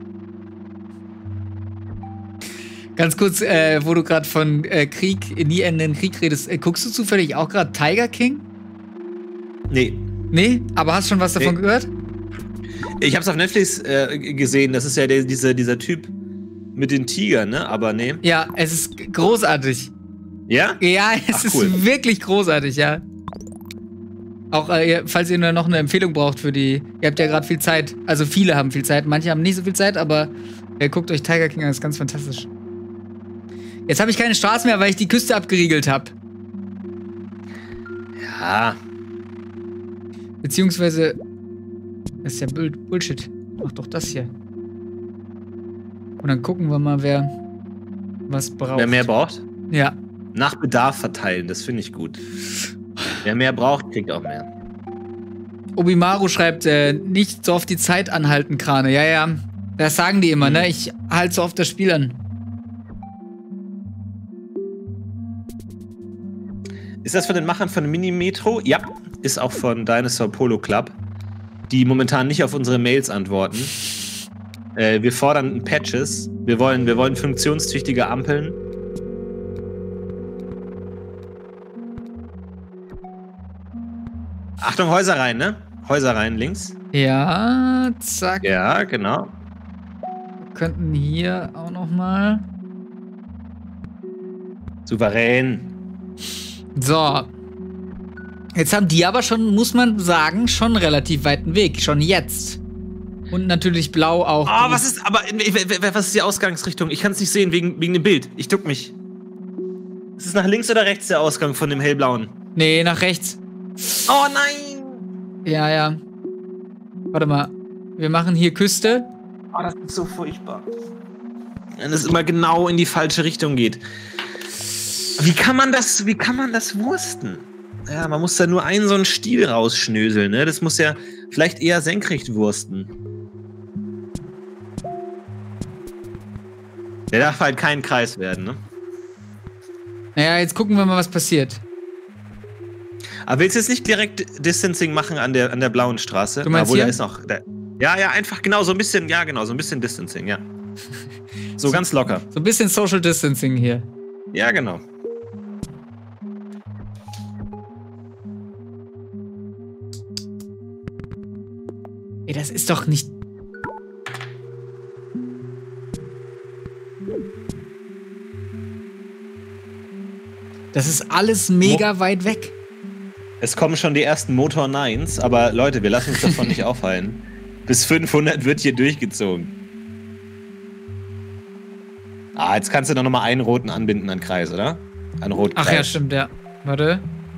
Ganz kurz, wo du gerade von nie endenden Krieg redest, guckst du zufällig auch gerade Tiger King? Nee. Nee? Aber hast schon was davon gehört? Ich hab's auf Netflix gesehen, das ist ja dieser Typ mit den Tigern, ne? Aber nee. Ja, es ist großartig. Ja? Ja, es ist wirklich großartig, ja. Auch, falls ihr nur noch eine Empfehlung braucht für die, ihr habt ja gerade viel Zeit, also viele haben viel Zeit, manche haben nicht so viel Zeit, aber guckt euch Tiger King an, das ist ganz fantastisch. Jetzt habe ich keine Straße mehr, weil ich die Küste abgeriegelt habe. Ja. Beziehungsweise, das ist ja Bullshit. Mach doch das hier. Und dann gucken wir mal, wer was braucht. Wer mehr braucht? Ja. Nach Bedarf verteilen, das finde ich gut. Wer mehr braucht, kriegt auch mehr. Obimaru schreibt, nicht so oft die Zeit anhalten, Krane. Ja. Das sagen die immer, ne? Ich halte so oft das Spiel an. Ist das von den Machern von Mini-Metro? Ja, ist auch von Dinosaur Polo Club, die momentan nicht auf unsere Mails antworten. Wir fordern Patches. Wir wollen funktionstüchtige Ampeln. Achtung, Häuserreihen, ne? Häuserreihen links. Ja, zack. Ja, genau. Wir könnten hier auch noch mal. Souverän. So. Jetzt haben die aber schon, muss man sagen, schon relativ weiten Weg. Schon jetzt. Und natürlich blau auch. Oh, was ist die Ausgangsrichtung? Ich kann es nicht sehen wegen dem Bild. Ich duck mich. Ist es nach links oder rechts der Ausgang von dem hellblauen? Nee, nach rechts. Oh nein! Ja. Warte mal. Wir machen hier Küste. Oh, das ist so furchtbar. Wenn es immer genau in die falsche Richtung geht. Wie kann man das wursten? Ja, man muss da nur einen so einen Stiel rausschnöseln, ne? Das muss ja vielleicht eher senkrecht wursten. Der darf halt kein Kreis werden, ne? Naja, jetzt gucken wir mal, was passiert. Aber willst du jetzt nicht direkt Distancing machen an der blauen Straße? Du meinst Obwohl, hier? da ist noch. Ja, einfach genau, so ein bisschen, so ein bisschen Distancing, ja. So ganz locker. So ein bisschen Social Distancing hier. Ja, genau. Ey, das ist doch nicht... Das ist alles mega weit weg. Es kommen schon die ersten Motor 9s, aber Leute, wir lassen uns davon nicht aufhalten. Bis 500 wird hier durchgezogen. Ah, jetzt kannst du doch nochmal einen roten anbinden an Kreis, oder? An Rotkreis. Ach ja, stimmt, ja. Warte.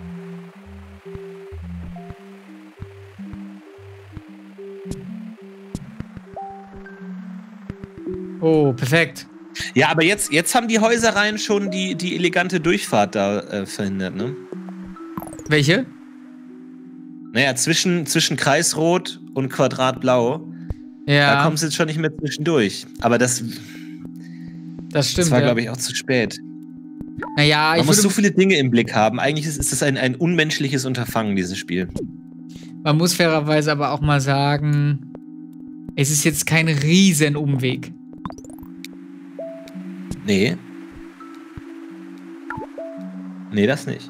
Oh, perfekt. Ja, aber jetzt haben die Häuserreihen schon die elegante Durchfahrt da verhindert, ne? Welche? Naja, zwischen Kreisrot und Quadratblau. Ja. Da kommst du jetzt schon nicht mehr zwischendurch. Aber das stimmt. Das war, glaube ich, auch zu spät. Naja, man muss so viele Dinge im Blick haben. Eigentlich ist es ein unmenschliches Unterfangen, dieses Spiel. Man muss fairerweise aber auch mal sagen, es ist jetzt kein riesen Umweg. Nee. Nee, das nicht.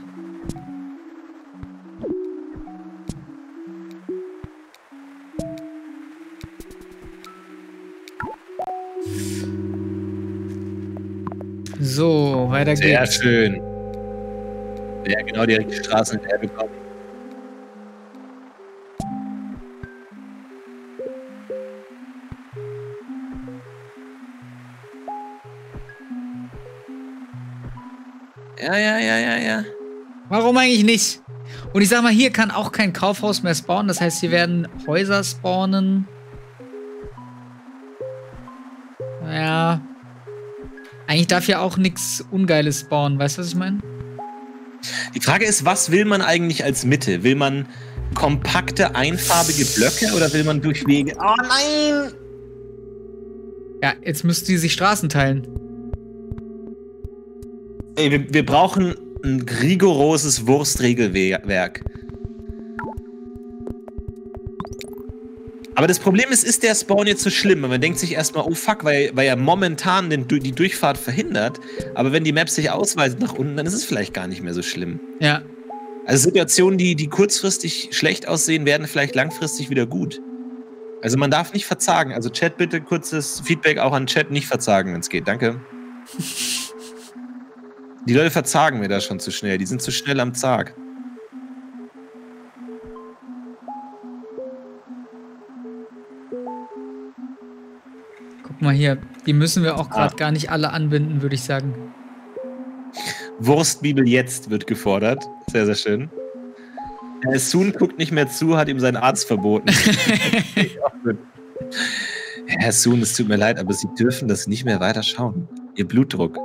So, weiter geht's. Sehr schön. Ja, genau, direkt die Straßen hinterher bekommen. Ja. Warum eigentlich nicht? Und ich sag mal, hier kann auch kein Kaufhaus mehr spawnen. Das heißt, hier werden Häuser spawnen. Ja. Eigentlich darf ja auch nichts Ungeiles spawnen. Weißt du, was ich meine? Die Frage ist, was will man eigentlich als Mitte? Will man kompakte, einfarbige Blöcke oder will man durch Wege... Oh nein! Ja, jetzt müssten die sich Straßen teilen. Ey, wir brauchen ein rigoroses Wurstregelwerk. Aber das Problem ist der Spawn jetzt so schlimm? Man denkt sich erstmal, oh fuck, weil er momentan die Durchfahrt verhindert. Aber wenn die Map sich ausweitet nach unten, dann ist es vielleicht gar nicht mehr so schlimm. Ja. Also Situationen, die kurzfristig schlecht aussehen, werden vielleicht langfristig wieder gut. Also man darf nicht verzagen. Also Chat, bitte kurzes Feedback auch an Chat, nicht verzagen, wenn es geht. Danke. Die Leute verzagen mir da schon zu schnell. Die sind zu schnell am Zag. Guck mal hier. Die müssen wir auch gerade gar nicht alle anbinden, würde ich sagen. Wurstbibel jetzt wird gefordert. Sehr, sehr schön. Soon guckt nicht mehr zu, hat ihm seinen Arzt verboten. Herr Soon, es tut mir leid, aber Sie dürfen das nicht mehr weiter schauen. Ihr Blutdruck.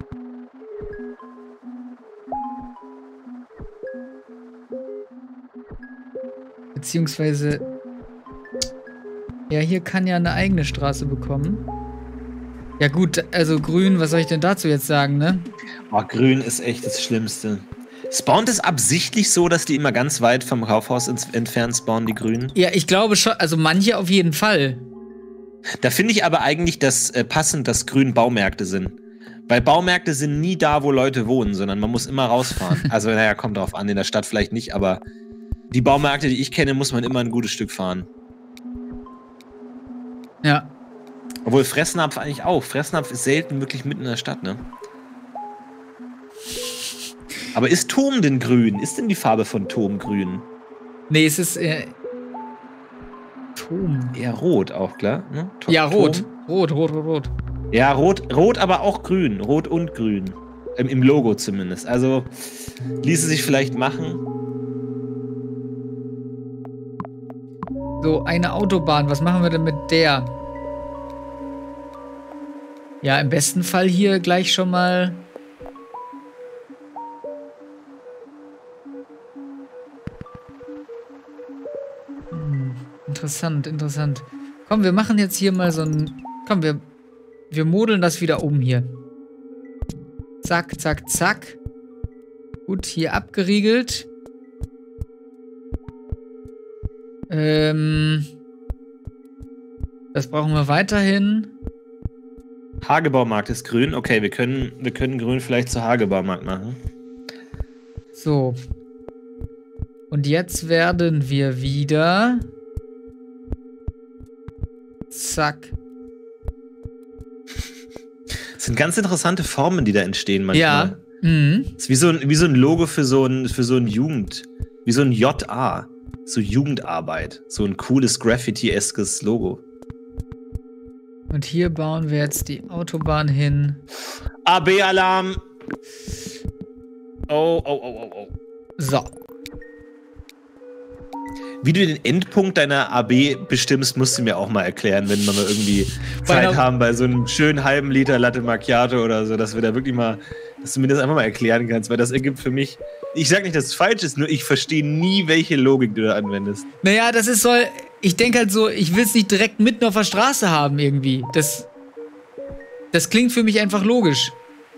Beziehungsweise... Ja, hier kann ja eine eigene Straße bekommen. Ja gut, also grün, was soll ich denn dazu jetzt sagen, ne? Oh, grün ist echt das Schlimmste. Spawnt es absichtlich so, dass die immer ganz weit vom Kaufhaus entfernt spawnen, die Grünen? Ja, ich glaube schon, also manche auf jeden Fall. Da finde ich aber eigentlich das passend, dass grün Baumärkte sind. Weil Baumärkte sind nie da, wo Leute wohnen, sondern man muss immer rausfahren. Also naja, kommt drauf an, in der Stadt vielleicht nicht, aber die Baumärkte, die ich kenne, muss man immer ein gutes Stück fahren. Ja. Obwohl Fressnapf eigentlich auch. Fressnapf ist selten wirklich mitten in der Stadt, ne? Aber ist Turm denn grün? Ist denn die Farbe von Turm grün? Nee, es ist Turm. Eher rot auch, klar? Ne? Ja, rot. Rot. Ja, rot, aber auch grün. Rot und grün. Im Logo zumindest. Also ließe sich vielleicht machen. So, eine Autobahn. Was machen wir denn mit der? Ja, im besten Fall hier gleich schon mal... Interessant. Komm, wir machen jetzt hier mal so ein... Komm, wir modeln das wieder um hier. Zack. Gut, hier abgeriegelt. Das brauchen wir weiterhin. Hagebaumarkt ist grün. Okay, wir können grün vielleicht zu Hagebaumarkt machen. So. Und jetzt werden wir wieder... Zack. Das sind ganz interessante Formen, die da entstehen manchmal. Ja. Mhm. Das ist wie so ein Logo für so ein Jugend... Wie so ein JA. So Jugendarbeit. So ein cooles Graffiti-eskes Logo. Und hier bauen wir jetzt die Autobahn hin. AB-Alarm! Oh. So. Wie du den Endpunkt deiner AB bestimmst, musst du mir auch mal erklären, wenn wir mal irgendwie Zeit haben bei so einem schönen halben Liter Latte Macchiato oder so, dass wir da wirklich mal, dass du mir das einfach mal erklären kannst, weil das ergibt für mich, ich sag nicht, dass es falsch ist, nur ich verstehe nie, welche Logik du da anwendest. Naja, das ist so, ich denke halt so, ich will es nicht direkt mitten auf der Straße haben irgendwie. Das klingt für mich einfach logisch.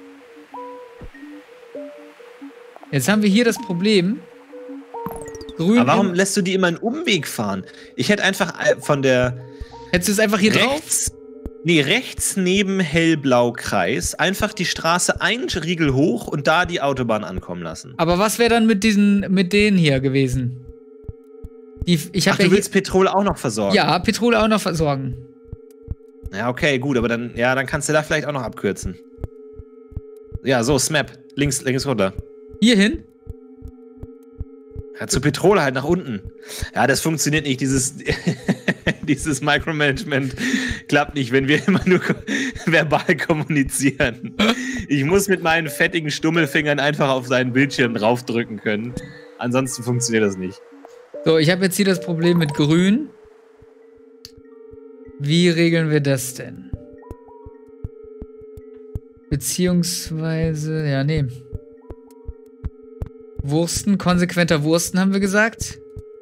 Jetzt haben wir hier das Problem. Grün. Aber warum lässt du die immer einen Umweg fahren? Ich hätte einfach von der... Hättest du es einfach hier drauf? Nee, rechts neben Hellblau-Kreis einfach die Straße einen Riegel hoch und da die Autobahn ankommen lassen. Aber was wäre dann mit denen hier gewesen? Du willst Petrol auch noch versorgen? Ja, Petrol auch noch versorgen. Ja, okay, gut, aber dann kannst du da vielleicht auch noch abkürzen. Ja, so, Smap. Links runter. Hier hin? Ja, zu Petrol halt nach unten. Ja, das funktioniert nicht, dieses Micromanagement klappt nicht, wenn wir immer nur verbal kommunizieren. Ich muss mit meinen fettigen Stummelfingern einfach auf seinen Bildschirm draufdrücken können. Ansonsten funktioniert das nicht. So, ich habe jetzt hier das Problem mit Grün. Wie regeln wir das denn? Beziehungsweise, ja, nee. Wursten, konsequenter Wursten, haben wir gesagt.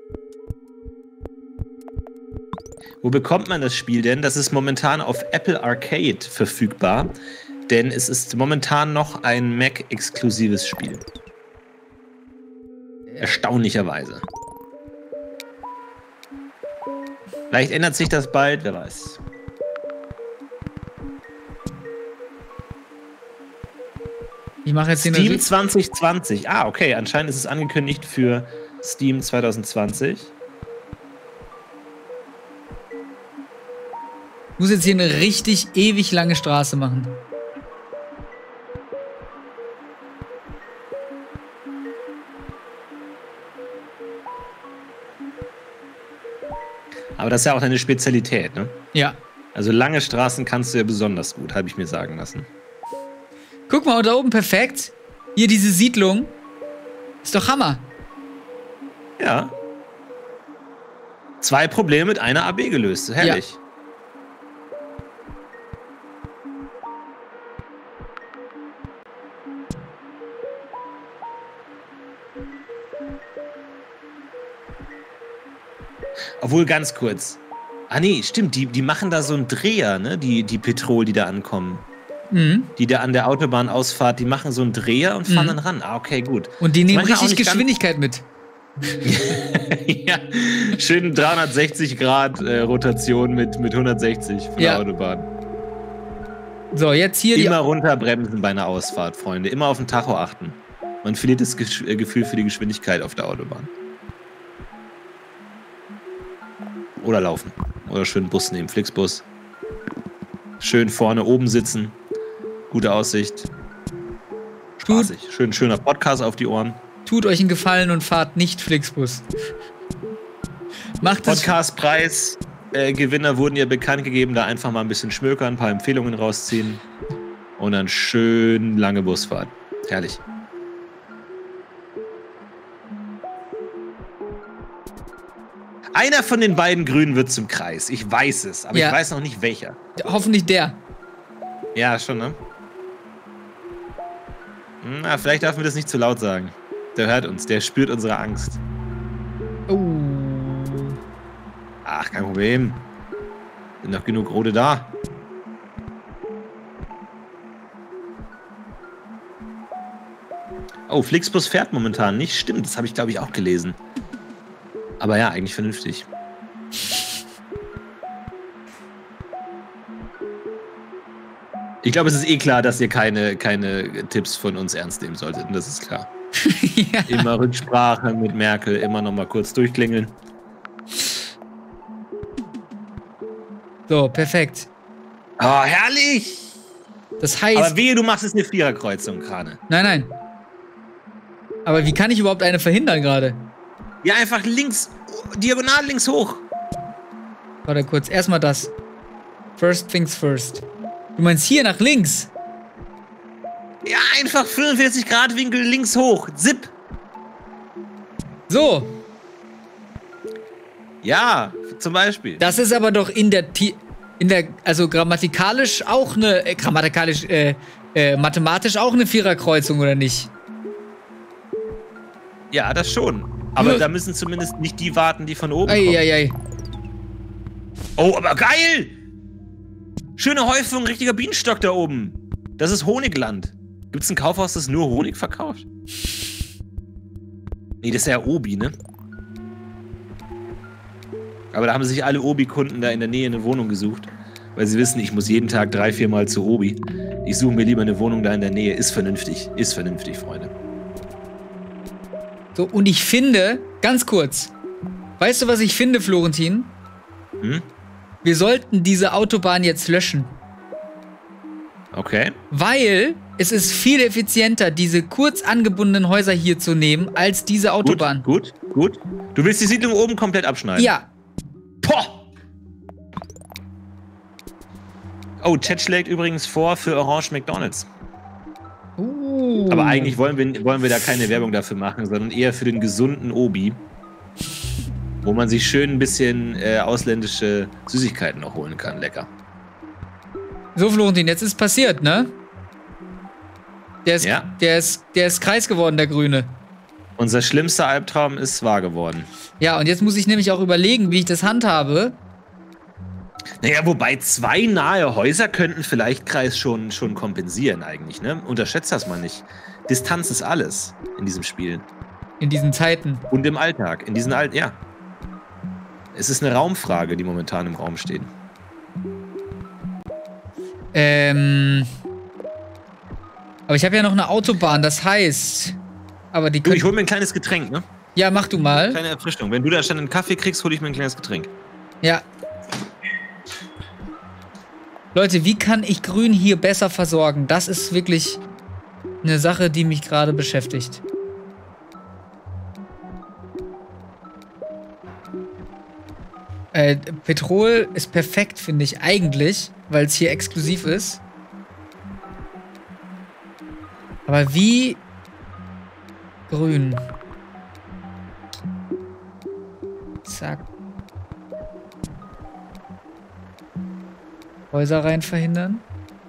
Wo bekommt man das Spiel denn? Das ist momentan auf Apple Arcade verfügbar, denn es ist momentan noch ein Mac-exklusives Spiel. Erstaunlicherweise. Vielleicht ändert sich das bald, wer weiß. Ich mache jetzt Steam 2020. Ah, okay. Anscheinend ist es angekündigt für Steam 2020. Ich muss jetzt hier eine richtig ewig lange Straße machen. Aber das ist ja auch deine Spezialität, ne? Ja. Also lange Straßen kannst du ja besonders gut, habe ich mir sagen lassen. Guck mal, da oben perfekt. Hier diese Siedlung. Ist doch Hammer. Ja. 2 Probleme mit einer AB gelöst. Herrlich. Ja. Obwohl, ganz kurz. Ah nee, stimmt, die machen da so einen Dreher, ne? Die Petrol, die da ankommen. Mhm. Die da an der Autobahnausfahrt, die machen so einen Dreher und fahren dann ran. Ah, okay, gut. Und die nehmen richtig Geschwindigkeit mit. Ja, schön 360 Grad Rotation mit 160 von der Autobahn. So, jetzt hier immer runterbremsen bei einer Ausfahrt, Freunde. Immer auf den Tacho achten. Man verliert das Gefühl für die Geschwindigkeit auf der Autobahn. Oder laufen. Oder schön Bus nehmen, Flixbus. Schön vorne oben sitzen. Gute Aussicht. Spaßig. Schöner Podcast auf die Ohren. Tut euch einen Gefallen und fahrt nicht Flixbus. Macht es. Podcastpreis Gewinner wurden ja bekannt gegeben. Da einfach mal ein bisschen schmökern, ein paar Empfehlungen rausziehen. Und dann schön lange Busfahrt. Herrlich. Einer von den beiden Grünen wird zum Kreis. Ich weiß es, aber ich weiß noch nicht welcher. Hoffentlich der. Ja, schon, ne? Na, vielleicht darf man das nicht zu laut sagen. Der hört uns, der spürt unsere Angst. Oh. Ach, kein Problem. Sind noch genug Rote da. Oh, Flixbus fährt momentan nicht. Stimmt, das habe ich, glaube ich, auch gelesen. Aber ja, eigentlich vernünftig. Ich glaube, es ist eh klar, dass ihr keine Tipps von uns ernst nehmen solltet. Und das ist klar. Ja. Immer Rücksprache mit Merkel, immer noch mal kurz durchklingeln. So, perfekt. Oh, herrlich! Das heißt... Aber wehe, du machst jetzt eine Viererkreuzung gerade. Nein. Aber wie kann ich überhaupt eine verhindern gerade? Ja, einfach links, diagonal links hoch. Warte kurz, erstmal das. First things first. Du meinst hier nach links? Ja, einfach 45 Grad Winkel links hoch. Zip. So. Ja, zum Beispiel. Das ist aber doch also grammatikalisch auch eine, mathematisch auch eine Viererkreuzung, oder nicht? Ja, das schon. Aber da müssen zumindest nicht die warten, die von oben kommen. Ei. Oh, aber geil! Schöne Häufung, richtiger Bienenstock da oben. Das ist Honigland. Gibt's ein Kaufhaus, das nur Honig verkauft? Nee, das ist ja Obi, ne? Aber da haben sich alle Obi-Kunden da in der Nähe eine Wohnung gesucht. Weil sie wissen, ich muss jeden Tag 3-4 Mal zu Obi. Ich suche mir lieber eine Wohnung da in der Nähe. Ist vernünftig, Freunde. So, und ich finde, ganz kurz, weißt du, was ich finde, Florentin? Wir sollten diese Autobahn jetzt löschen. Okay. Weil es ist viel effizienter, diese kurz angebundenen Häuser hier zu nehmen, als diese Autobahn. Gut. Du willst die Siedlung oben komplett abschneiden? Ja. Poh! Oh, Chat schlägt übrigens vor für Orange McDonald's. Aber eigentlich wollen wir da keine Werbung dafür machen, sondern eher für den gesunden Obi. Wo man sich schön ein bisschen ausländische Süßigkeiten noch holen kann. Lecker. So, Florentin, jetzt ist passiert, ne? Der ist Kreis geworden, der Grüne. Unser schlimmster Albtraum ist wahr geworden. Ja, und jetzt muss ich nämlich auch überlegen, wie ich das handhabe. Naja, wobei 2 nahe Häuser könnten vielleicht Kreis schon kompensieren eigentlich, ne? Unterschätzt das mal nicht. Distanz ist alles in diesem Spiel. In diesen Zeiten. Und im Alltag. Ja. Es ist eine Raumfrage, die momentan im Raum steht. Aber ich habe ja noch eine Autobahn, das heißt... Aber die ich hol mir ein kleines Getränk, ne? Ja, mach du mal. Kleine Erfrischung. Wenn du da schon einen Kaffee kriegst, hol ich mir ein kleines Getränk. Ja. Leute, wie kann ich Grün hier besser versorgen? Das ist wirklich eine Sache, die mich gerade beschäftigt. Petrol ist perfekt, finde ich eigentlich, weil es hier exklusiv ist. Aber wie Grün. Zack. Häuser rein verhindern.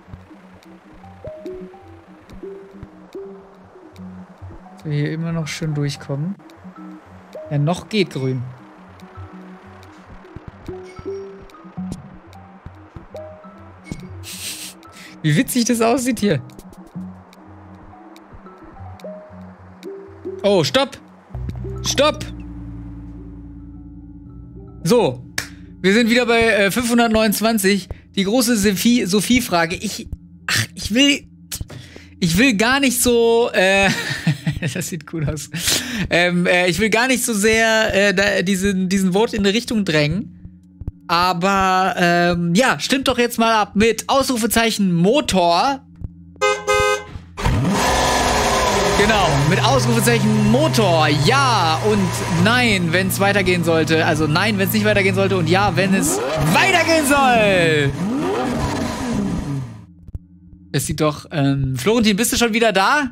So, hier immer noch schön durchkommen. Ja, noch geht Grün. Wie witzig das aussieht hier. Oh, stopp! Stopp! So. Wir sind wieder bei 529. Die große Sophie-Frage. Ich will gar nicht so, das sieht cool aus. Ich will gar nicht so sehr diesen Vote in eine Richtung drängen. Aber, ja, stimmt doch jetzt mal ab mit Ausrufezeichen Motor. Genau, mit Ausrufezeichen Motor. Ja und nein, wenn es weitergehen sollte. Also nein, wenn es nicht weitergehen sollte. Und ja, wenn es weitergehen soll. Es sieht doch, Florentin, bist du schon wieder da?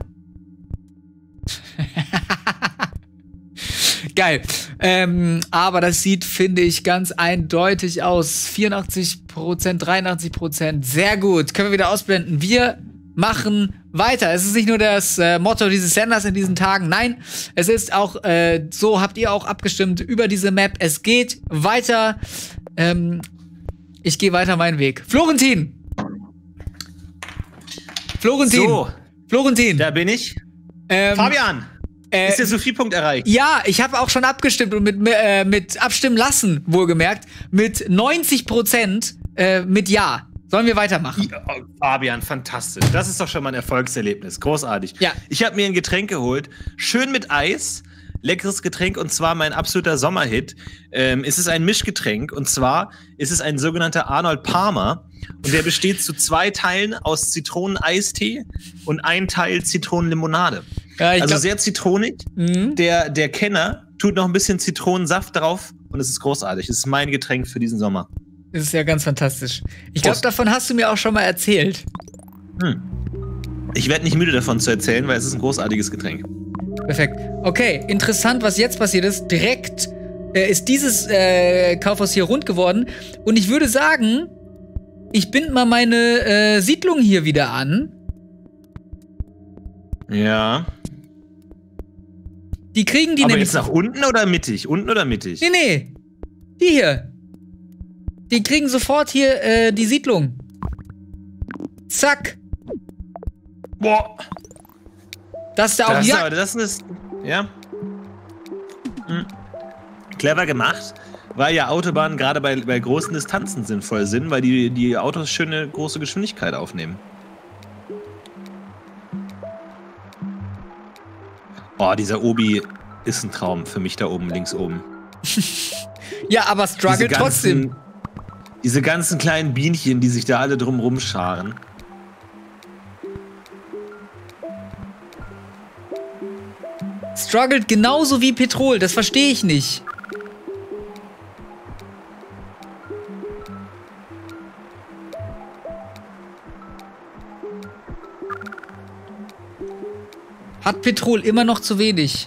Geil. Aber das sieht, finde ich, ganz eindeutig aus. 84%, 83%. Sehr gut. Können wir wieder ausblenden. Wir machen weiter. Es ist nicht nur das Motto dieses Senders in diesen Tagen. Nein, es ist auch, so habt ihr auch abgestimmt über diese Map. Es geht weiter. Ich gehe weiter meinen Weg. Florentin! So. Florentin! Da bin ich. Fabian! Ist der Sophie-Punkt erreicht? Ja, ich habe auch schon abgestimmt und mit abstimmen lassen, wohlgemerkt, mit 90% mit Ja. Sollen wir weitermachen? Ja, Fabian, fantastisch. Das ist doch schon mal ein Erfolgserlebnis. Großartig. Ja. Ich habe mir ein Getränk geholt. Schön mit Eis. Leckeres Getränk und zwar mein absoluter Sommerhit. Es ist ein Mischgetränk und zwar ist es ein sogenannter Arnold Palmer und der besteht zu 2 Teilen aus Zitroneneistee und 1 Teil Zitronenlimonade. Ja, also sehr zitronig. Der Kenner tut noch ein bisschen Zitronensaft drauf und es ist großartig. Es ist mein Getränk für diesen Sommer. Das ist ja ganz fantastisch. Ich glaube, davon hast du mir auch schon mal erzählt. Ich werde nicht müde davon zu erzählen, weil es ist ein großartiges Getränk. Perfekt. Okay, interessant, was jetzt passiert ist. Direkt ist dieses Kaufhaus hier rund geworden. Und ich würde sagen, ich binde mal meine Siedlung hier wieder an. Ja. Die kriegen die aber nämlich. Jetzt nach unten oder mittig? Unten oder mittig? Nee. Die hier. Die kriegen sofort hier die Siedlung. Zack. Boah. Das ist auch ja. Das ist. Ja. Clever gemacht, weil ja Autobahnen gerade bei großen Distanzen sinnvoll sind, weil die Autos schöne große Geschwindigkeit aufnehmen. Oh, dieser Obi ist ein Traum für mich da oben, links oben. Ja, aber struggle trotzdem. Diese ganzen kleinen Bienchen, die sich da alle drumrum scharen. Struggelt genauso wie Petrol, das verstehe ich nicht. Hat Petrol immer noch zu wenig.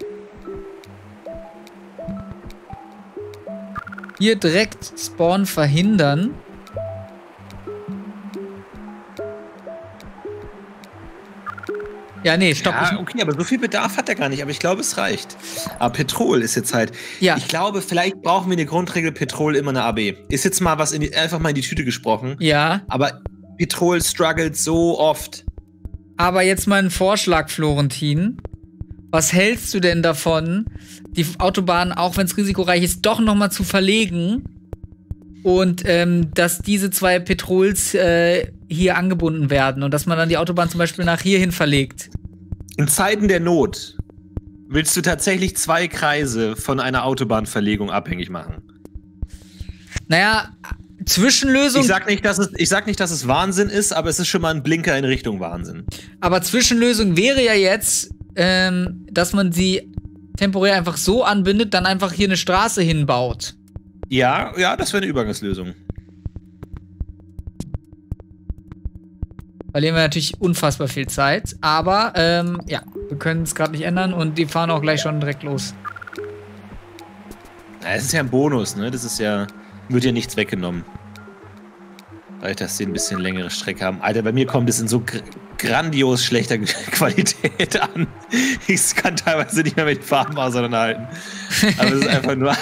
Hier direkt Spawn verhindern. Ja, nee, stopp. Ja, okay, aber so viel Bedarf hat er gar nicht, aber ich glaube, es reicht. Aber Petrol ist jetzt halt. Ja. Ich glaube, vielleicht brauchen wir eine Grundregel Petrol immer eine AB. Ist jetzt mal was einfach mal in die Tüte gesprochen. Ja. Aber Petrol struggelt so oft. Aber jetzt mal ein Vorschlag, Florentin. Was hältst du denn davon, die Autobahn, auch wenn es risikoreich ist, doch noch mal zu verlegen und dass diese 2 Petrols hier angebunden werden und dass man dann die Autobahn zum Beispiel nach hierhin verlegt? In Zeiten der Not willst du tatsächlich 2 Kreise von einer Autobahnverlegung abhängig machen? Naja, Zwischenlösung. Ich sag nicht, dass es Wahnsinn ist, aber es ist schon mal ein Blinker in Richtung Wahnsinn. Aber Zwischenlösung wäre ja jetzt, dass man sie temporär einfach so anbindet, dann einfach hier eine Straße hinbaut. Ja, das wäre eine Übergangslösung. Verlieren wir natürlich unfassbar viel Zeit, aber ja, wir können es gerade nicht ändern und die fahren auch gleich schon direkt los. Ja, es ist ja ein Bonus, ne? Das ist ja, wird ja nichts weggenommen. Weil dass sie ein bisschen längere Strecke haben. Alter, bei mir kommt es in so grandios schlechter Qualität an. Ich kann teilweise nicht mehr mit den Farben auseinanderhalten. Aber es ist einfach nur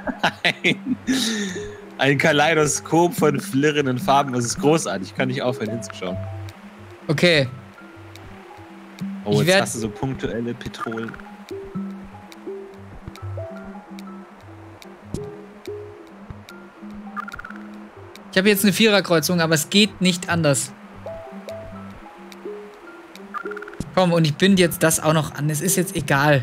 ein Kaleidoskop von flirrenden Farben. Das ist großartig. Ich kann nicht aufhören hinzuschauen. Okay. Oh, jetzt hast du so punktuelle Petrol. Ich habe jetzt eine Viererkreuzung, aber es geht nicht anders. Komm, und ich binde jetzt das auch noch an. Es ist jetzt egal.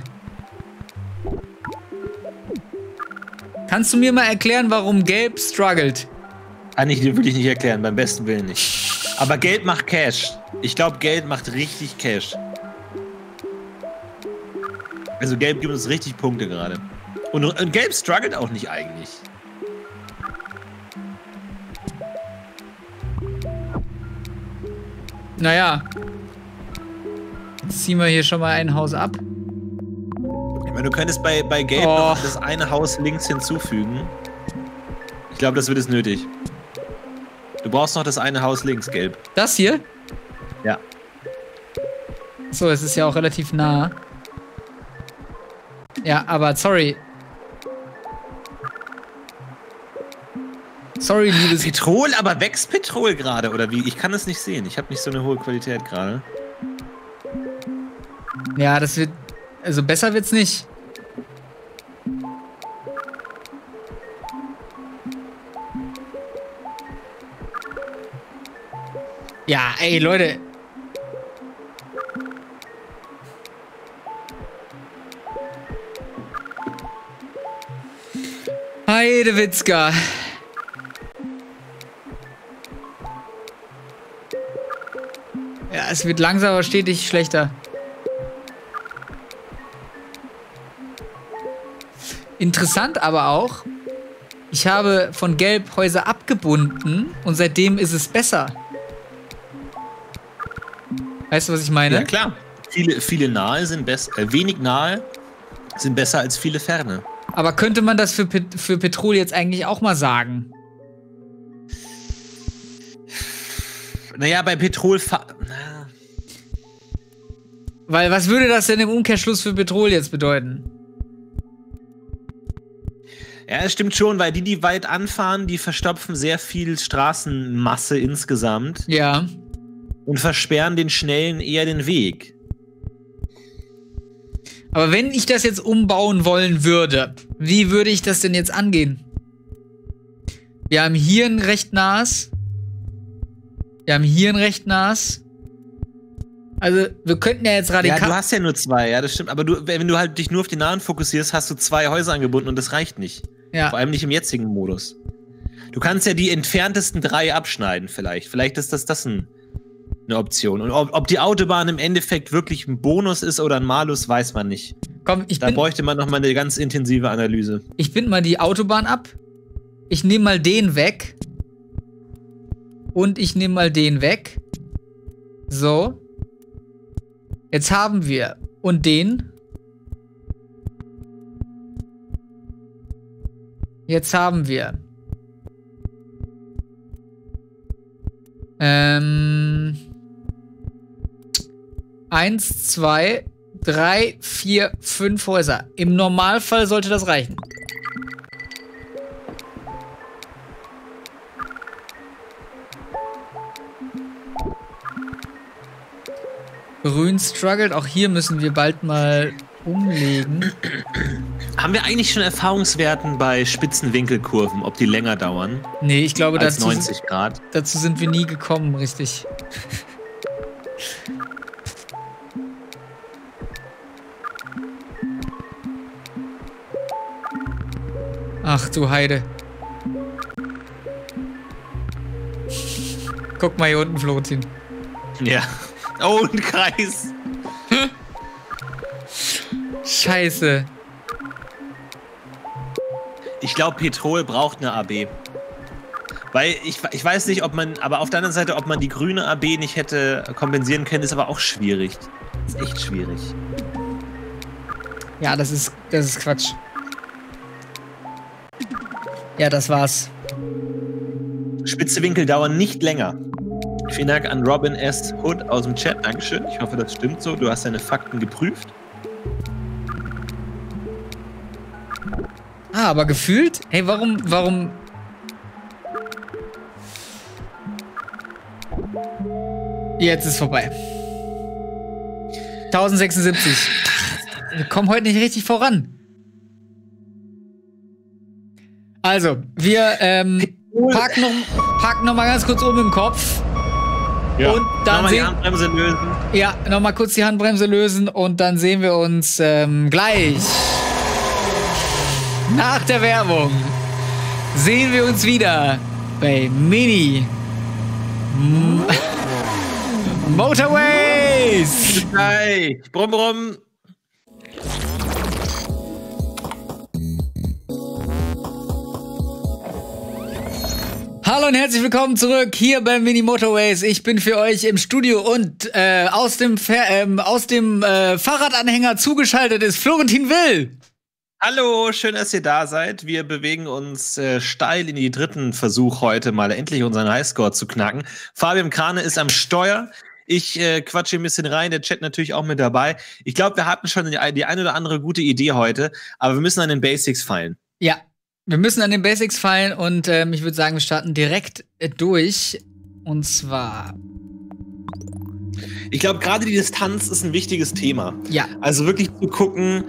Kannst du mir mal erklären, warum Gelb struggelt? Kann ich dir wirklich nicht erklären, beim besten Willen nicht. Aber Gelb macht Cash. Ich glaube, Gelb macht richtig Cash. Also Gelb gibt uns richtig Punkte gerade. Und Gelb struggelt auch nicht eigentlich. Naja. Jetzt ziehen wir hier schon mal ein Haus ab. Ich meine, du könntest bei Gelb noch das eine Haus links hinzufügen. Ich glaube, das wird es nötig. Du brauchst noch das eine Haus links, Gelb. Das hier? Ja. So, es ist ja auch relativ nah. Ja, aber sorry. Sorry, liebes... Petrol, aber wächst Petrol gerade, oder wie? Ich kann es nicht sehen. Ich habe nicht so eine hohe Qualität gerade. Ja, das wird... Also besser wird's nicht. Ja, ey, Leute. Heidewitzka. Ja, es wird langsam aber stetig schlechter. Interessant aber auch, ich habe von Gelb Häuser abgebunden und seitdem ist es besser. Weißt du, was ich meine? Ja, klar. Viele nahe sind besser, wenig nahe sind besser als viele ferne. Aber könnte man das für Petrol jetzt eigentlich auch mal sagen? Naja, bei Petrol... Weil was würde das denn im Umkehrschluss für Petrol jetzt bedeuten? Ja, es stimmt schon, weil die weit anfahren, die verstopfen sehr viel Straßenmasse insgesamt. Ja. Und versperren den Schnellen eher den Weg. Aber wenn ich das jetzt umbauen wollen würde, wie würde ich das denn jetzt angehen? Wir haben hier ein recht nahes. Wir haben hier ein recht nahes. Also, wir könnten ja jetzt radikal... Ja, du hast ja nur 2, ja, das stimmt. Aber wenn du halt dich nur auf die Nahen fokussierst, hast du 2 Häuser angebunden und das reicht nicht. Ja. Vor allem nicht im jetzigen Modus. Du kannst ja die entferntesten 3 abschneiden vielleicht. Vielleicht ist das eine Option. Und ob die Autobahn im Endeffekt wirklich ein Bonus ist oder ein Malus, weiß man nicht. Komm, da bräuchte man nochmal eine ganz intensive Analyse. Ich bind mal die Autobahn ab. Ich nehme mal den weg. Und ich nehme mal den weg. So. Jetzt haben wir. Und den. Jetzt haben wir. 1, 2, 3, 4, 5 Häuser. Im Normalfall sollte das reichen. Grün struggelt. Auch hier müssen wir bald mal umlegen. Haben wir eigentlich schon Erfahrungswerten bei spitzen Winkelkurven, ob die länger dauern? Nee, ich glaube, als 90 Grad. Dazu sind wir nie gekommen, richtig. Ach du Heide. Guck mal hier unten, Florentin. Ja. Oh, ein Kreis. Scheiße. Ich glaube, Petrol braucht eine AB. Weil ich weiß nicht, ob man, aber auf der anderen Seite, ob man die grüne AB nicht hätte kompensieren können, ist aber auch schwierig. Ist echt schwierig. Ja, das ist Quatsch. Ja, das war's. Spitze Winkel dauern nicht länger. Vielen Dank an Robin S. Hood aus dem Chat. Dankeschön. Ich hoffe, das stimmt so. Du hast deine Fakten geprüft. Ah, aber gefühlt? Hey, warum? Jetzt ist vorbei. 1076. Wir kommen heute nicht richtig voran. Also, wir parken noch mal ganz kurz im Kopf. Ja. Und dann nochmal die Handbremse lösen. Ja, nochmal kurz die Handbremse lösen und dann sehen wir uns gleich. Nach der Werbung sehen wir uns wieder bei Mini Motorways. Hi, brumm, brumm. Hallo und herzlich willkommen zurück hier bei Mini Motorways. Ich bin für euch im Studio und aus dem Fahrradanhänger zugeschaltet ist Florentin Will. Hallo, schön, dass ihr da seid. Wir bewegen uns steil in die dritten Versuch heute mal endlich unseren Highscore zu knacken. Fabian Krane ist am Steuer. Ich quatsche ein bisschen rein, der Chat natürlich auch mit dabei. Ich glaube, wir hatten schon die eine oder andere gute Idee heute, aber wir müssen an den Basics feilen. Ja, wir müssen an den Basics feilen und ich würde sagen, wir starten direkt durch. Und zwar... Ich glaube, gerade die Distanz ist ein wichtiges Thema. Ja. Also wirklich zu gucken...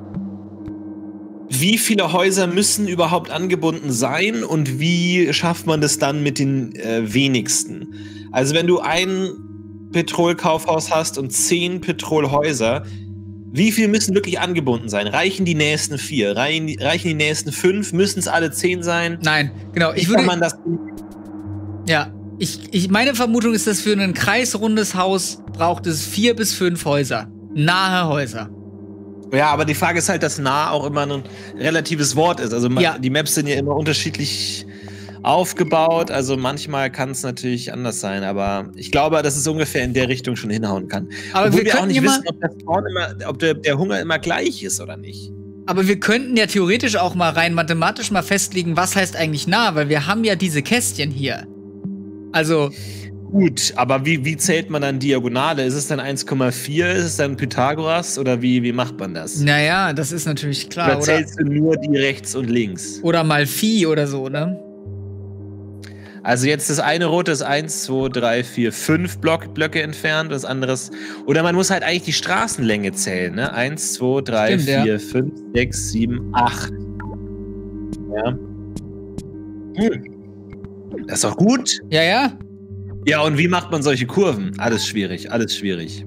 Wie viele Häuser müssen überhaupt angebunden sein und wie schafft man das dann mit den wenigsten? Also wenn du ein Petrolkaufhaus hast und 10 Petrolhäuser, wie viel müssen wirklich angebunden sein? Reichen die nächsten 4? Reichen die nächsten 5? Müssen es alle 10 sein? Nein, genau. Meine Vermutung ist, dass für ein kreisrundes Haus braucht es 4 bis 5 Häuser. Nahe Häuser. Ja, aber die Frage ist halt, dass nah auch immer ein relatives Wort ist. Also die Maps sind ja immer unterschiedlich aufgebaut. Also manchmal kann es natürlich anders sein. Aber ich glaube, dass es ungefähr in der Richtung schon hinhauen kann. Aber obwohl wir auch nicht wissen, ob der Hunger immer gleich ist oder nicht. Aber wir könnten ja theoretisch auch mal rein mathematisch mal festlegen, was heißt eigentlich nah, weil wir haben ja diese Kästchen hier. Also gut, aber wie zählt man dann Diagonale? Ist es dann 1,4? Ist es dann Pythagoras? Oder wie macht man das? Naja, das ist natürlich klar. Oder zählst du nur die rechts und links? Oder mal Phi oder so, ne? Also jetzt das eine rote ist 1, 2, 3, 4, 5 Blöcke entfernt, das andere ist... Oder man muss halt eigentlich die Straßenlänge zählen, ne? 1, 2, 3, 4, 5, 6, 7, 8. Ja. Das ist doch gut. Ja, ja. Ja, und wie macht man solche Kurven? Alles schwierig, alles schwierig.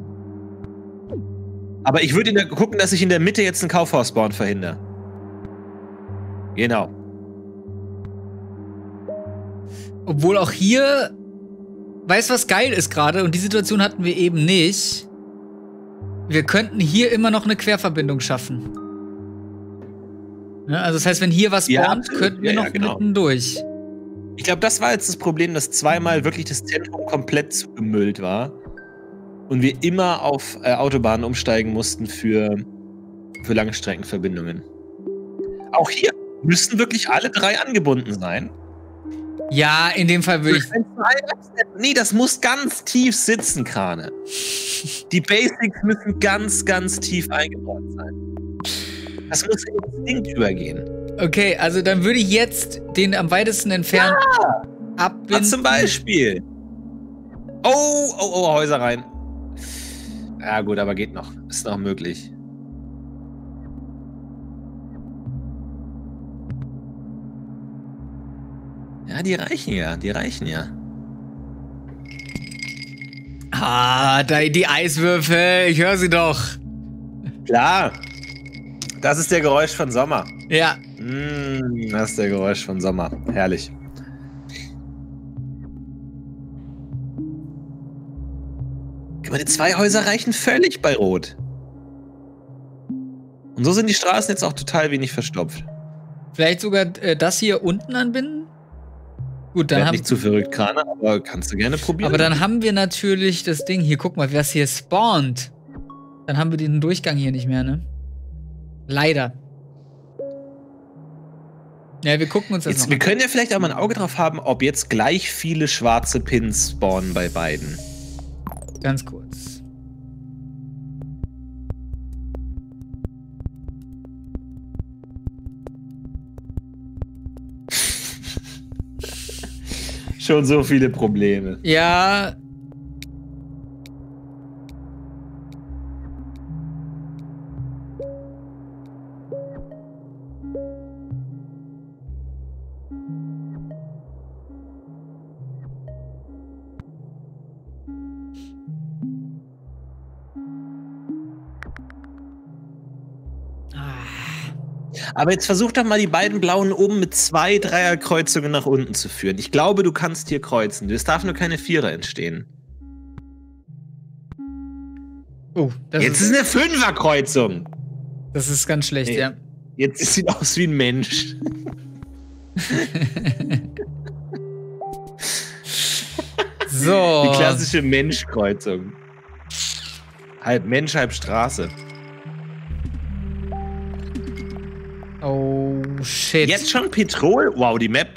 Aber ich würde gucken, dass ich in der Mitte jetzt einen Kaufhaus-Spawn verhindere. Genau. Obwohl auch hier, weißt du, was geil ist gerade? Und die Situation hatten wir eben nicht. Wir könnten hier immer noch eine Querverbindung schaffen. Ja, also das heißt, wenn hier was spawnt, könnten wir noch mitten durch. Ich glaube, das war jetzt das Problem, dass zweimal wirklich das Zentrum komplett zugemüllt war. Und wir immer auf Autobahnen umsteigen mussten für Langstreckenverbindungen. Auch hier müssten wirklich alle 3 angebunden sein. Ja, in dem Fall würde ich... Nee, das muss ganz tief sitzen, Krane. Die Basics müssen ganz, ganz tief eingebaut sein. Das muss instinkt übergehen. Okay, also dann würde ich jetzt den am weitesten entfernt abbinden. Zum Beispiel. Oh, Häuser rein. Ja gut, aber geht noch. Ist noch möglich. Ja, die reichen ja. Ah, die Eiswürfel, ich höre sie doch. Klar. Das ist der Geräusch von Sommer. Ja. Das ist der Geräusch von Sommer. Herrlich. Meine 2 Häuser reichen völlig bei Rot. Und so sind die Straßen jetzt auch total wenig verstopft. Vielleicht sogar das hier unten anbinden? Gut, dann nicht zu verrückt, Krane, aber kannst du gerne probieren. Aber dann haben wir natürlich das Ding hier. Guck mal, wer es hier spawnt. Dann haben wir den Durchgang hier nicht mehr, ne? Leider. Ja, wir gucken uns das noch an. Wir können ja vielleicht auch mal ein Auge drauf haben, ob jetzt gleich viele schwarze Pins spawnen bei beiden. Ganz kurz. Schon so viele Probleme. Ja. Aber jetzt versuch doch mal die beiden blauen oben mit 2 Dreierkreuzungen nach unten zu führen. Ich glaube, du kannst hier kreuzen. Es darf nur keine Vierer entstehen. Oh, jetzt ist eine Fünferkreuzung. Das ist ganz schlecht, ja. Jetzt sieht aus wie ein Mensch. So. Die klassische Menschkreuzung. Halb Mensch, halb Straße. Oh, shit. Jetzt schon Petrol? Wow, die Map,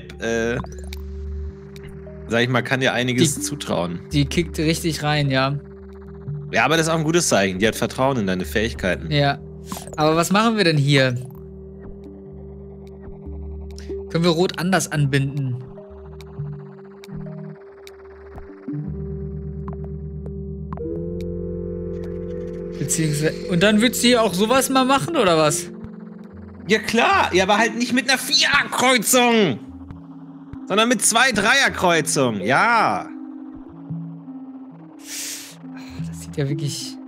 sag ich mal, kann dir einiges zutrauen. Die kickt richtig rein, ja. Ja, aber das ist auch ein gutes Zeichen. Die hat Vertrauen in deine Fähigkeiten. Ja. Aber was machen wir denn hier? Können wir Rot anders anbinden? Beziehungsweise... Und dann würdest du hier auch sowas mal machen, oder was? Ja klar, ja, aber halt nicht mit einer Viererkreuzung, sondern mit 2 Dreierkreuzungen, ja. sieht ja wirklich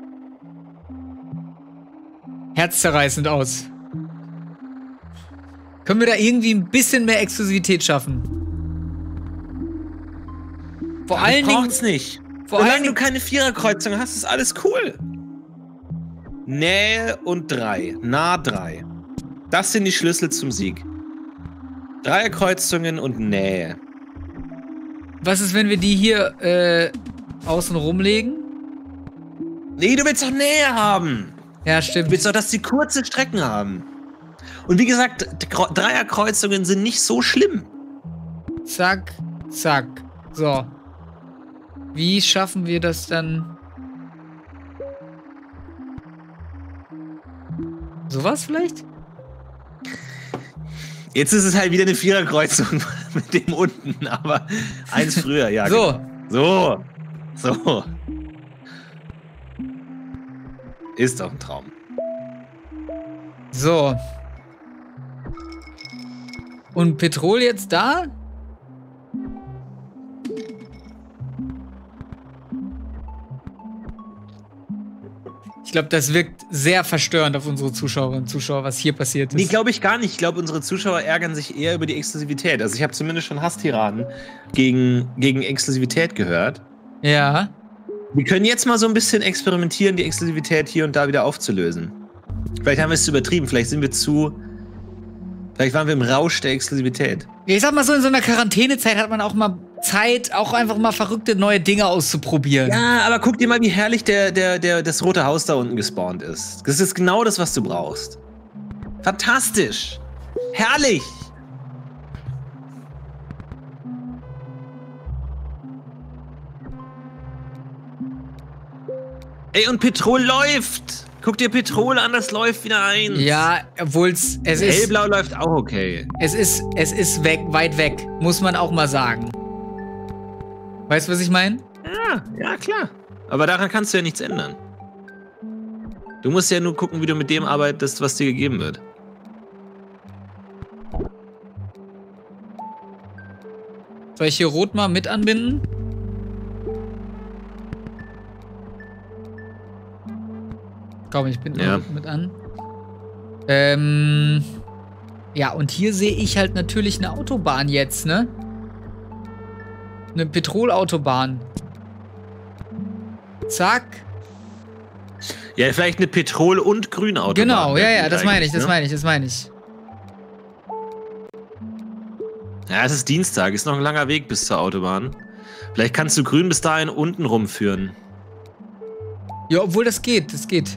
herzzerreißend aus. Können wir da irgendwie ein bisschen mehr Exklusivität schaffen? Vor allen Dingen... braucht's nicht. Solange du keine Viererkreuzung hast, ist alles cool. Nähe und 3. Nah 3. Das sind die Schlüssel zum Sieg. Dreierkreuzungen und Nähe. Was ist, wenn wir die hier außen rumlegen? Nee, du willst doch Nähe haben. Ja, stimmt. Du willst doch, dass die kurze Strecken haben. Und wie gesagt, Dreierkreuzungen sind nicht so schlimm. Zack, zack. So. Wie schaffen wir das dann? Sowas vielleicht? Jetzt ist es halt wieder eine Viererkreuzung mit dem unten, aber eins früher, ja. So. Genau. So. Ist doch ein Traum. So. Und Petrol jetzt da? Ich glaube, das wirkt sehr verstörend auf unsere Zuschauerinnen und Zuschauer, was hier passiert ist. Nee, glaube ich gar nicht. Ich glaube, unsere Zuschauer ärgern sich eher über die Exklusivität. Also ich habe zumindest schon Hasstiraden gegen Exklusivität gehört. Ja. Wir können jetzt mal so ein bisschen experimentieren, die Exklusivität hier und da wieder aufzulösen. Vielleicht haben wir es übertrieben, vielleicht sind wir vielleicht waren wir im Rausch der Exklusivität. Ich sag mal so, in so einer Quarantänezeit hat man auch mal Zeit, auch einfach mal verrückte neue Dinge auszuprobieren. Ja, aber guck dir mal, wie herrlich das rote Haus da unten gespawnt ist. Das ist genau das, was du brauchst. Fantastisch. Herrlich. Ey, und Petrol läuft. Guck dir Petrol an, das läuft wieder ein. Ja, obwohl es ist... Hellblau läuft auch okay. Es ist weit weg, muss man auch mal sagen. Weißt du, was ich meine? Ja, klar. Aber daran kannst du ja nichts ändern. Du musst ja nur gucken, wie du mit dem arbeitest, was dir gegeben wird. Soll ich hier Rot mal mit anbinden? Komm, ich binde Rot mit an. Ja, und hier sehe ich halt natürlich eine Autobahn jetzt, ne? Eine Petrolautobahn. Zack. Ja, vielleicht eine Petrol- und Grünautobahn. Genau, ja, das meine ich. Ja, es ist Dienstag, ist noch ein langer Weg bis zur Autobahn. Vielleicht kannst du Grün bis dahin unten rumführen. Ja, obwohl das geht.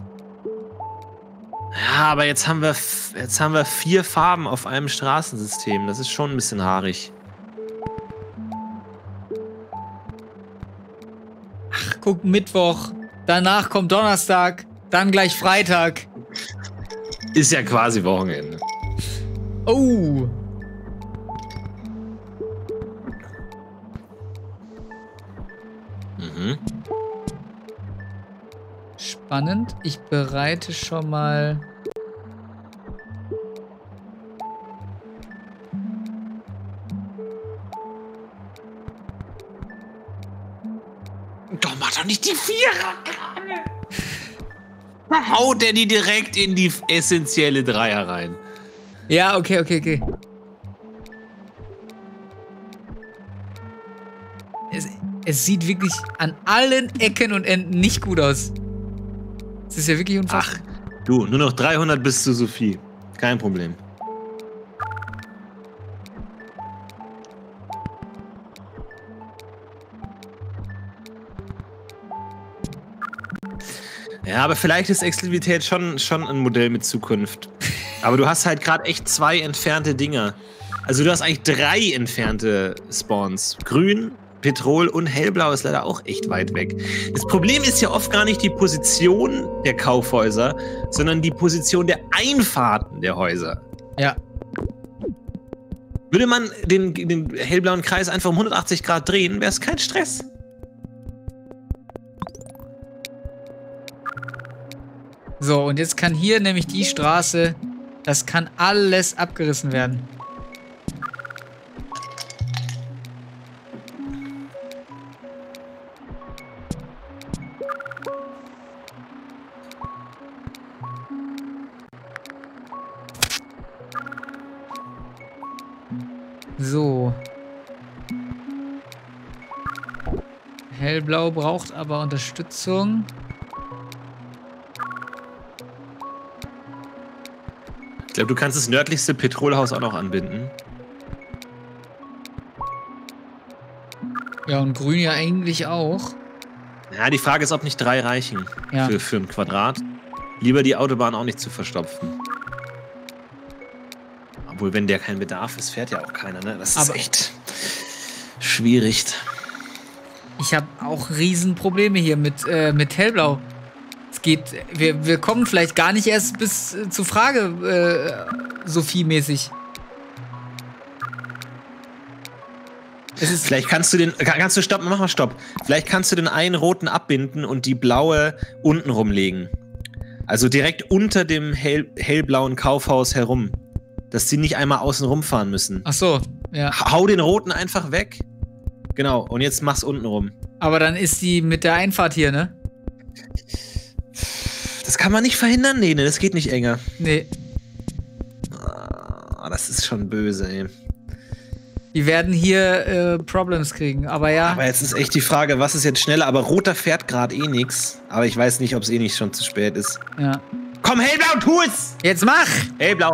Ja, aber jetzt haben wir 4 Farben auf einem Straßensystem. Das ist schon ein bisschen haarig. Ach, guck, Mittwoch. Danach kommt Donnerstag. Dann gleich Freitag. Ist ja quasi Wochenende. Oh. Mhm. Spannend. Ich bereite schon mal... Doch, mach doch nicht die Vierer gerade. Haut der die direkt in die essentielle Dreier rein. Ja, okay. Es sieht wirklich an allen Ecken und Enden nicht gut aus. Das ist ja wirklich unfassbar. Ach, du, nur noch 300 bis zu Sophie. Kein Problem. Ja, aber vielleicht ist Exklusivität schon ein Modell mit Zukunft. Aber du hast halt gerade echt 2 entfernte Dinger. Also du hast eigentlich 3 entfernte Spawns. Grün, Petrol und Hellblau ist leider auch echt weit weg. Das Problem ist ja oft gar nicht die Position der Kaufhäuser, sondern die Position der Einfahrten der Häuser. Ja. Würde man den hellblauen Kreis einfach um 180 Grad drehen, wäre es kein Stress. So, und jetzt kann hier nämlich die Straße, das kann alles abgerissen werden. So. Hellblau braucht aber Unterstützung. Ich glaube, du kannst das nördlichste Petrolhaus auch noch anbinden. Ja, und grün ja eigentlich auch. Ja, die Frage ist, ob nicht 3 reichen für ein Quadrat. Lieber die Autobahn auch nicht zu verstopfen. Obwohl, wenn der kein Bedarf ist, fährt ja auch keiner, ne? Das ist echt schwierig. Ich habe auch Riesenprobleme hier mit Hellblau. Es geht, wir kommen vielleicht gar nicht erst bis zur Frage Sophie-mäßig. Vielleicht kannst du stoppen, mach mal Stopp. Vielleicht kannst du den einen roten abbinden und die blaue unten rumlegen. Also direkt unter dem hellblauen Kaufhaus herum. Dass sie nicht einmal außen rumfahren müssen. Ach so, ja. Hau den roten einfach weg. Genau, und jetzt mach's unten rum. Aber dann ist die mit der Einfahrt hier, ne? Das kann man nicht verhindern, nee, das geht nicht enger. Nee. Das ist schon böse, ey. Die werden hier Problems kriegen, aber ja. Aber jetzt ist echt die Frage, was ist jetzt schneller? Aber roter fährt gerade eh nix. Aber ich weiß nicht, ob es eh nicht schon zu spät ist. Ja. Komm, hellblau, tu es! Jetzt mach! Hellblau.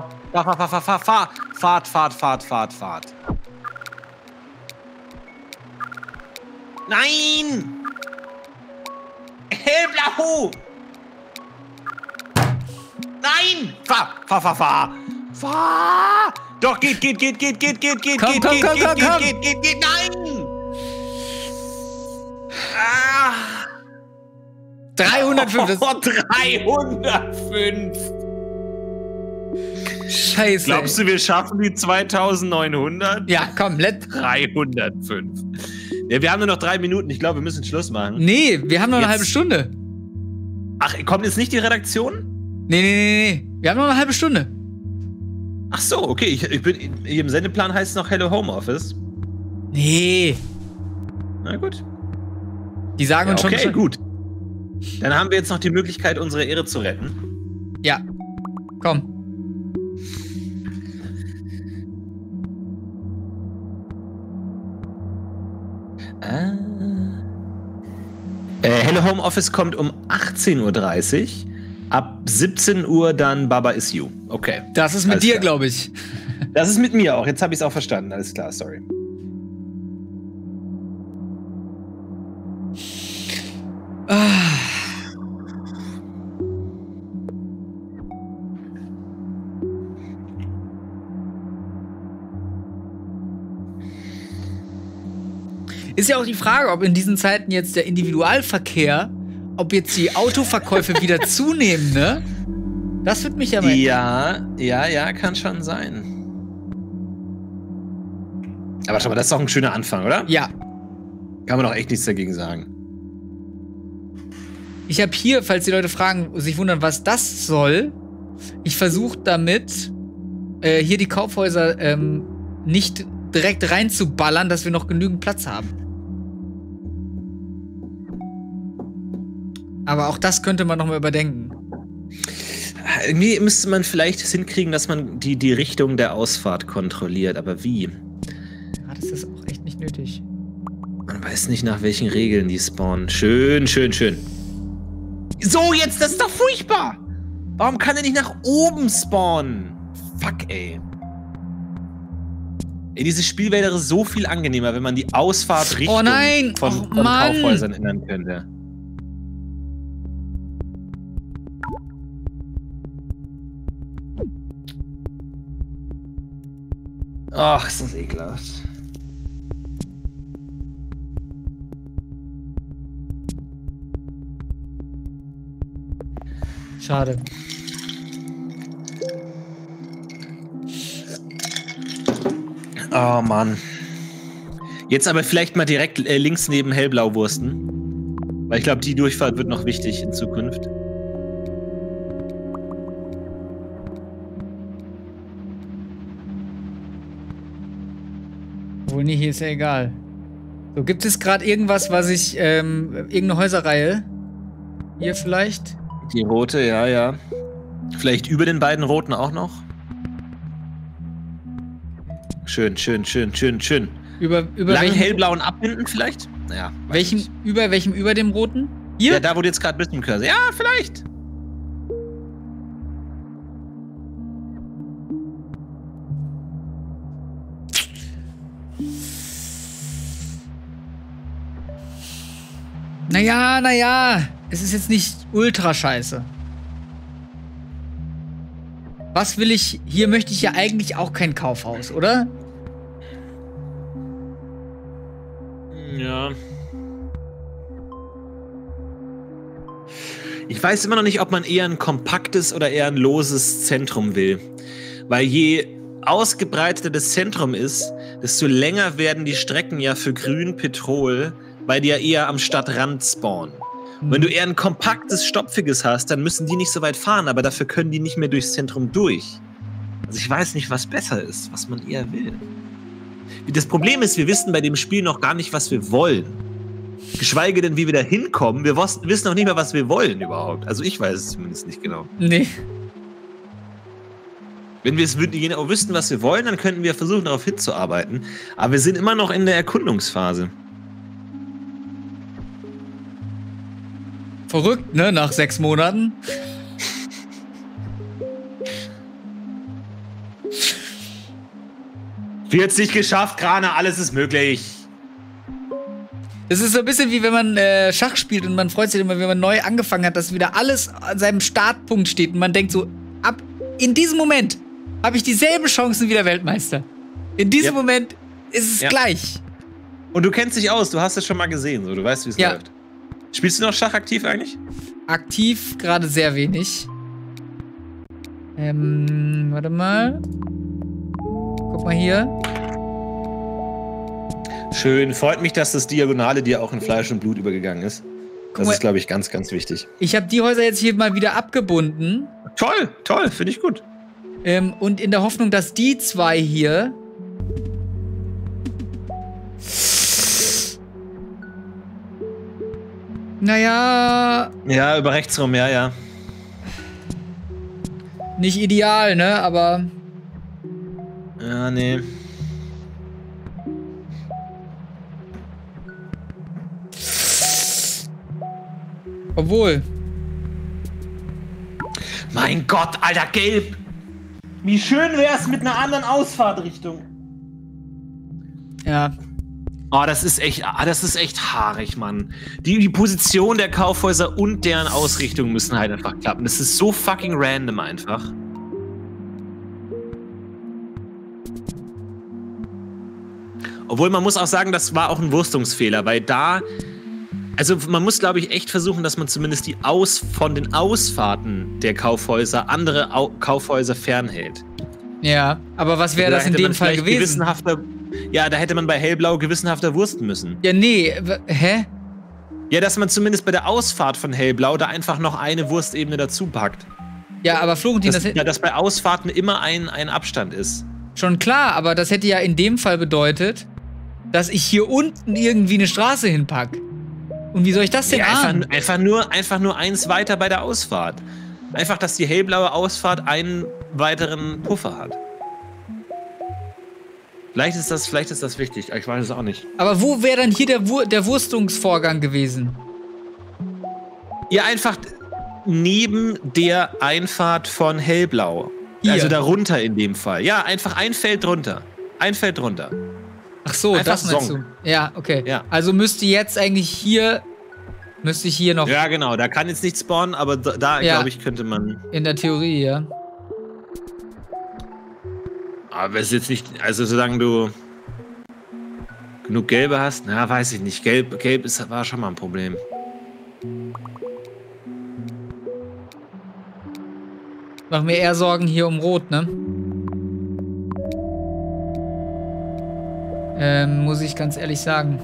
Fahrt. Nein! Hellblau! Nein! Fahr! Doch, geht! Komm. Nein! Ah! 305. 305! Scheiße. Glaubst du, wir schaffen die 2900? Ja, komm, 305. Ja, wir haben nur noch 3 Minuten. Ich glaube, wir müssen Schluss machen. Nee, wir haben noch eine halbe Stunde. Ach, kommt jetzt nicht die Redaktion? Nee. Wir haben noch eine halbe Stunde. Ach so, okay. Ich bin, im Sendeplan heißt es noch Hello Home Office. Nee. Na gut. Die sagen uns schon. Okay, gut. Dann haben wir jetzt noch die Möglichkeit, unsere Ehre zu retten. Ja. Komm. Hello Home Office kommt um 18:30 Uhr. Ab 17 Uhr dann Baba Is You. Okay. Das ist mit dir, glaube ich. Das ist mit mir auch. Jetzt habe ich es auch verstanden. Alles klar, sorry. Ist ja auch die Frage, ob in diesen Zeiten jetzt der Individualverkehr, ob jetzt die Autoverkäufe wieder zunehmen, ne? Das wird mich ja mal. Ja, kann schon sein. Aber schau mal, das ist doch ein schöner Anfang, oder? Ja. Kann man doch echt nichts dagegen sagen. Ich habe hier, falls die Leute fragen, sich wundern, was das soll, ich versuche damit, hier die Kaufhäuser nicht direkt reinzuballern, dass wir noch genügend Platz haben. Aber auch das könnte man noch mal überdenken. Irgendwie müsste man vielleicht es hinkriegen, dass man die Richtung der Ausfahrt kontrolliert. Aber wie? Ja, das ist auch echt nicht nötig. Man weiß nicht, nach welchen Regeln die spawnen. Schön. So, jetzt, das ist doch furchtbar! Warum kann er nicht nach oben spawnen? Fuck, ey. Ey, dieses Spiel wäre so viel angenehmer, wenn man die Ausfahrtrichtung von Kaufhäusern ändern könnte. Ach, ist das ekelhaft. Schade. Oh Mann. Jetzt aber vielleicht mal direkt links neben Hellblau wursten. Weil ich glaube, die Durchfahrt wird noch wichtig in Zukunft. Obwohl, nee, hier ist ja egal. So, gibt es gerade irgendwas, was ich, irgendeine Häuserreihe, Hier vielleicht? Die rote, ja, ja. Vielleicht über den beiden roten auch noch. Schön, schön, schön, schön, schön. Über Lang hellblauen abbinden vielleicht? Naja. Welchem über dem roten? Hier? Ja, da wo du jetzt gerade bist im Cursor. Ja, vielleicht. Naja. Es ist jetzt nicht ultra scheiße. Was will ich? Hier möchte ich ja eigentlich auch kein Kaufhaus, oder? Ja. Ich weiß immer noch nicht, ob man eher ein kompaktes oder eher ein loses Zentrum will. Weil je ausgebreiteter das Zentrum ist, desto länger werden die Strecken ja für Grün, Petrol, weil die ja eher am Stadtrand spawnen. Wenn du eher ein kompaktes, stopfiges hast, dann müssen die nicht so weit fahren, aber dafür können die nicht mehr durchs Zentrum durch. Also ich weiß nicht, was besser ist, was man eher will. Das Problem ist, wir wissen bei dem Spiel noch gar nicht, was wir wollen. Geschweige denn, wie wir da hinkommen. Wir wissen noch nicht mehr, was wir wollen überhaupt. Also ich weiß es zumindest nicht genau. Nee. Wenn wir es genau wüssten, was wir wollen, dann könnten wir versuchen, darauf hinzuarbeiten. Aber wir sind immer noch in der Erkundungsphase. Verrückt, ne? Nach 6 Monaten. Wird es nicht geschafft, Grana, alles ist möglich. Das ist so ein bisschen wie wenn man Schach spielt und man freut sich immer, wenn man neu angefangen hat, dass wieder alles an seinem Startpunkt steht und man denkt so, in diesem Moment habe ich dieselben Chancen wie der Weltmeister. In diesem Moment ist es gleich. Und du kennst dich aus, du hast es schon mal gesehen, so, du weißt, wie es läuft. Spielst du noch Schach aktiv eigentlich? Aktiv gerade sehr wenig. Warte mal. Guck mal hier. Schön, freut mich, dass das Diagonale dir auch in Fleisch und Blut übergegangen ist. Das ist, glaube ich, ganz, ganz wichtig. Ich habe die Häuser jetzt hier mal wieder abgebunden. Toll, toll, finde ich gut. Und in der Hoffnung, dass die zwei hier... Naja... Ja, über rechts rum, ja. Nicht ideal, ne? Aber... Ja, nee. Obwohl. Mein Gott, Alter, gelb! Wie schön wär's mit einer anderen Ausfahrtrichtung. Ja. Oh, das ist echt haarig, Mann. Die Position der Kaufhäuser und deren Ausrichtung müssen halt einfach klappen. Das ist so fucking random einfach. Obwohl, man muss auch sagen, das war auch ein Wurstungsfehler, weil da... Also man muss, glaube ich, echt versuchen, dass man zumindest von den Ausfahrten der Kaufhäuser andere Kaufhäuser fernhält. Ja, aber was wäre das in dem Fall gewesen? Ja, da hätte man bei Hellblau gewissenhafter wursten müssen. Ja, nee, hä? Ja, dass man zumindest bei der Ausfahrt von Hellblau da einfach noch eine Wurstebene dazu packt. Ja, aber Florentin, dass bei Ausfahrten immer ein Abstand ist. Schon klar, aber das hätte ja in dem Fall bedeutet, dass ich hier unten irgendwie eine Straße hinpack. Und wie soll ich das denn ahnen? Einfach nur eins weiter bei der Ausfahrt. Einfach, dass die hellblaue Ausfahrt einen weiteren Puffer hat. Vielleicht ist das wichtig, ich weiß es auch nicht. Aber wo wäre dann hier der Wurstungsvorgang gewesen? Ja, einfach neben der Einfahrt von Hellblau. Hier. Also darunter in dem Fall. Ja, einfach ein Feld drunter. Ein Feld drunter. Ach so, einfach das meinst du. Ja, okay. Ja. Also müsste jetzt eigentlich hier noch... Ja, genau. Da kann jetzt nicht spawnen, aber da glaube ich, könnte man... In der Theorie, ja. Aber es ist jetzt nicht... Also solange du genug Gelbe hast, na, weiß ich nicht. Gelb war schon mal ein Problem. Mach mir eher Sorgen hier um Rot, ne? Muss ich ganz ehrlich sagen.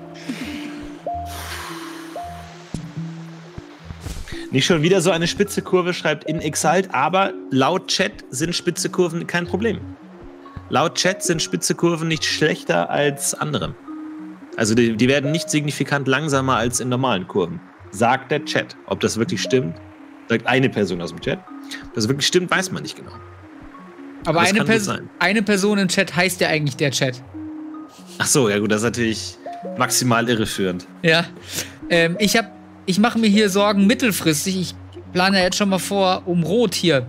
Nicht schon wieder so eine spitze Kurve, schreibt in Exalt, aber laut Chat sind spitze Kurven kein Problem. Laut Chat sind spitze Kurven nicht schlechter als andere. Also die werden nicht signifikant langsamer als in normalen Kurven. sagt der Chat. Ob das wirklich stimmt, sagt eine Person aus dem Chat. Ob das wirklich stimmt, weiß man nicht genau. Aber eine Person im Chat heißt ja eigentlich der Chat. Ach so, ja gut, das ist natürlich maximal irreführend. Ja. Ich mache mir hier Sorgen mittelfristig. Ich plane ja jetzt schon mal vor um Rot hier.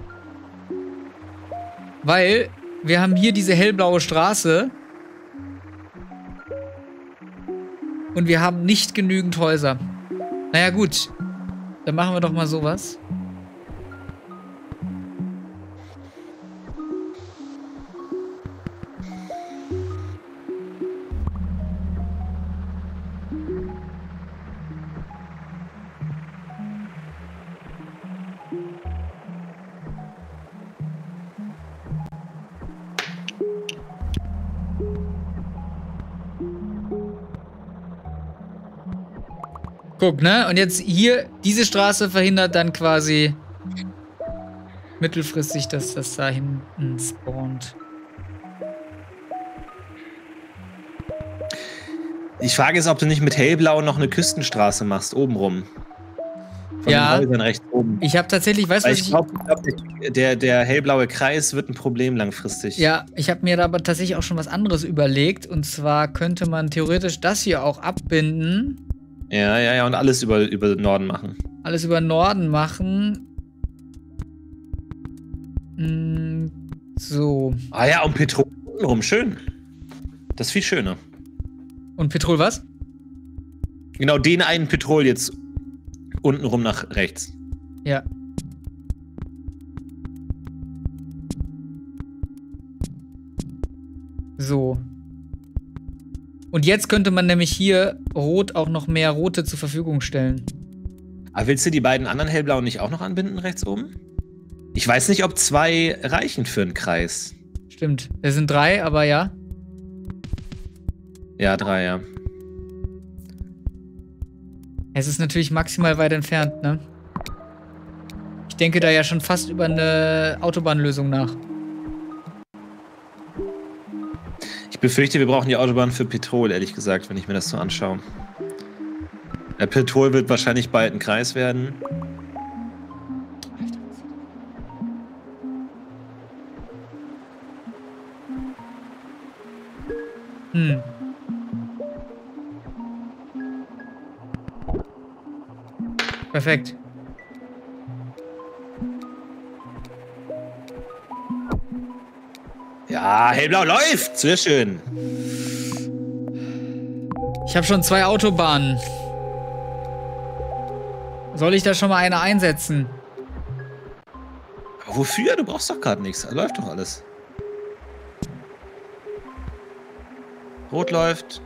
Weil wir haben hier diese hellblaue Straße. Und wir haben nicht genügend Häuser. Naja, gut. Dann machen wir doch mal sowas. Guck, ne? Und jetzt hier, diese Straße verhindert dann quasi mittelfristig, dass das da hinten spawnt. Die Frage ist, ob du nicht mit hellblau noch eine Küstenstraße machst, obenrum. Von den Häusern rechts oben. Ich habe tatsächlich, weißt du, was ich glaube, der hellblaue Kreis wird ein Problem langfristig. Ja, ich habe mir da aber tatsächlich auch schon was anderes überlegt. Und zwar könnte man theoretisch das hier auch abbinden. Ja, und alles über Norden machen. Alles über Norden machen. So. Ah ja, und Petrol rum, schön. Das ist viel schöner. Und Petrol was? Genau, den einen Petrol jetzt untenrum nach rechts. Ja. So. Und jetzt könnte man nämlich hier Rot auch noch mehr Rote zur Verfügung stellen. Aber willst du die beiden anderen hellblauen nicht auch noch anbinden, rechts oben? Ich weiß nicht, ob 2 reichen für einen Kreis. Stimmt. Es sind 3, aber ja. Ja, 3, ja. Es ist natürlich maximal weit entfernt, ne? Ich denke da ja schon fast über eine Autobahnlösung nach. Ich befürchte, wir brauchen die Autobahn für Petrol, ehrlich gesagt, wenn ich mir das so anschaue. Der Petrol wird wahrscheinlich bald ein Kreis werden. Perfekt. Ja, hellblau läuft. Sehr schön. Ich habe schon 2 Autobahnen. Soll ich da schon mal eine einsetzen? Aber wofür? Du brauchst doch gerade nichts. Läuft doch alles. Rot läuft.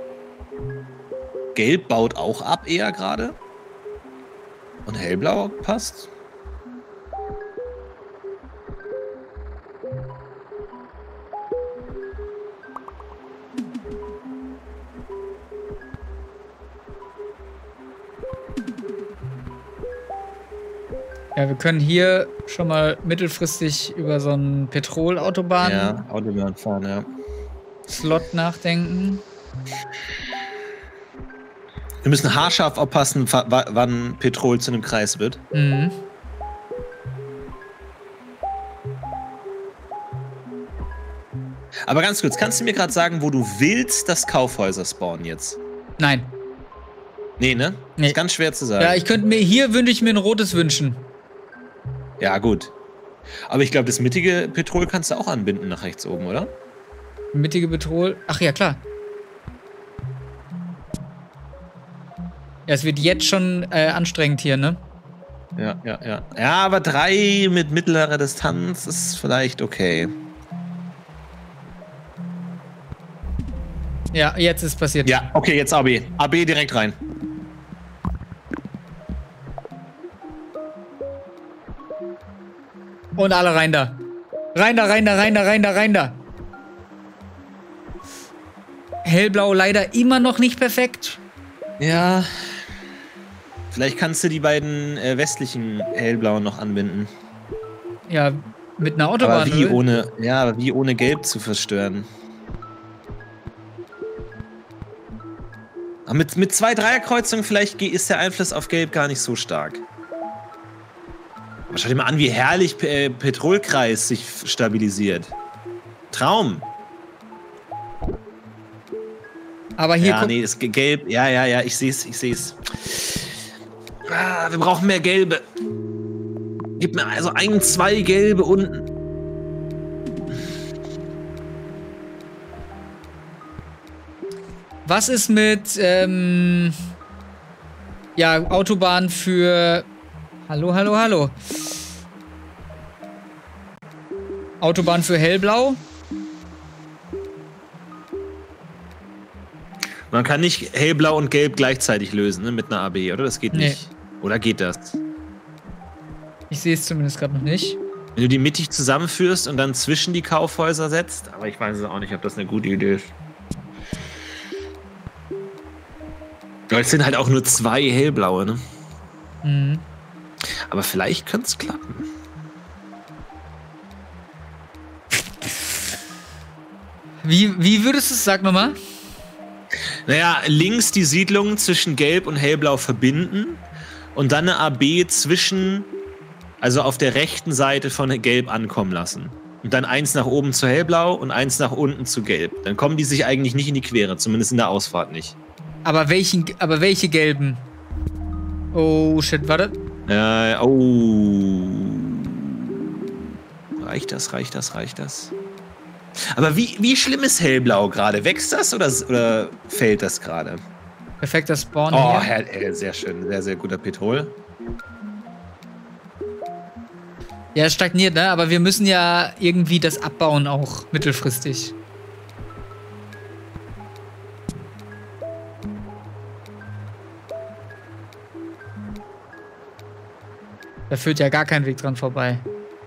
Gelb baut auch ab eher gerade. Und hellblau passt. Ja, wir können hier schon mal mittelfristig über so einen Petrolautobahn. Ja, Autobahn fahren, ja. Slot nachdenken. Wir müssen haarscharf aufpassen, wann Petrol zu einem Kreis wird. Mhm. Aber ganz kurz, kannst du mir gerade sagen, wo du willst, dass Kaufhäuser spawnen jetzt? Nein. Nee, ne? Nee. Ist ganz schwer zu sagen. Ja, hier wünsche ich mir ein rotes wünschen. Ja, gut. Aber ich glaube, das mittige Petrol kannst du auch anbinden nach rechts oben, oder? Mittige Petrol? Ach ja, klar. Ja, es wird jetzt schon anstrengend hier, ne? Ja. Ja, aber 3 mit mittlerer Distanz ist vielleicht okay. Ja, jetzt ist passiert. Ja, okay, jetzt AB. AB direkt rein. Und alle rein da. Rein da. Hellblau leider immer noch nicht perfekt. Ja. Vielleicht kannst du die beiden westlichen hellblauen noch anbinden. Ja, mit einer Autobahn. Aber wie ohne Gelb zu verstören. Aber mit 2 Dreierkreuzungen vielleicht ist der Einfluss auf Gelb gar nicht so stark. Aber schau dir mal an, wie herrlich Petrolkreis sich stabilisiert. Traum. Aber hier ja, nee, ist gelb. Ja, ich seh's. Ah, wir brauchen mehr Gelbe. Gib mir also 1, 2 Gelbe unten. Was ist mit, ja, Autobahn für... Hallo. Autobahn für hellblau? Man kann nicht hellblau und gelb gleichzeitig lösen, ne, mit einer AB, oder? Das geht nicht. Oder geht das? Ich sehe es zumindest gerade noch nicht. Wenn du die mittig zusammenführst und dann zwischen die Kaufhäuser setzt, aber ich weiß es auch nicht, ob das eine gute Idee ist. Aber es sind halt auch nur 2 hellblaue, ne? Mhm. Aber vielleicht könnte es klappen. Wie würdest du es, sag nochmal? Naja, links die Siedlung zwischen Gelb und Hellblau verbinden und dann eine AB zwischen, also auf der rechten Seite von Gelb ankommen lassen. Und dann 1 nach oben zu Hellblau und 1 nach unten zu Gelb. Dann kommen die sich eigentlich nicht in die Quere, zumindest in der Ausfahrt nicht. Aber welche gelben? Oh, shit, warte. Reicht das? Aber wie schlimm ist Hellblau gerade? Wächst das oder fällt das gerade? Perfekter Spawn hier. Sehr schön. Sehr, sehr guter Petrol. Ja, es stagniert, ne? Aber wir müssen ja irgendwie das abbauen auch mittelfristig. Da führt ja gar kein Weg dran vorbei.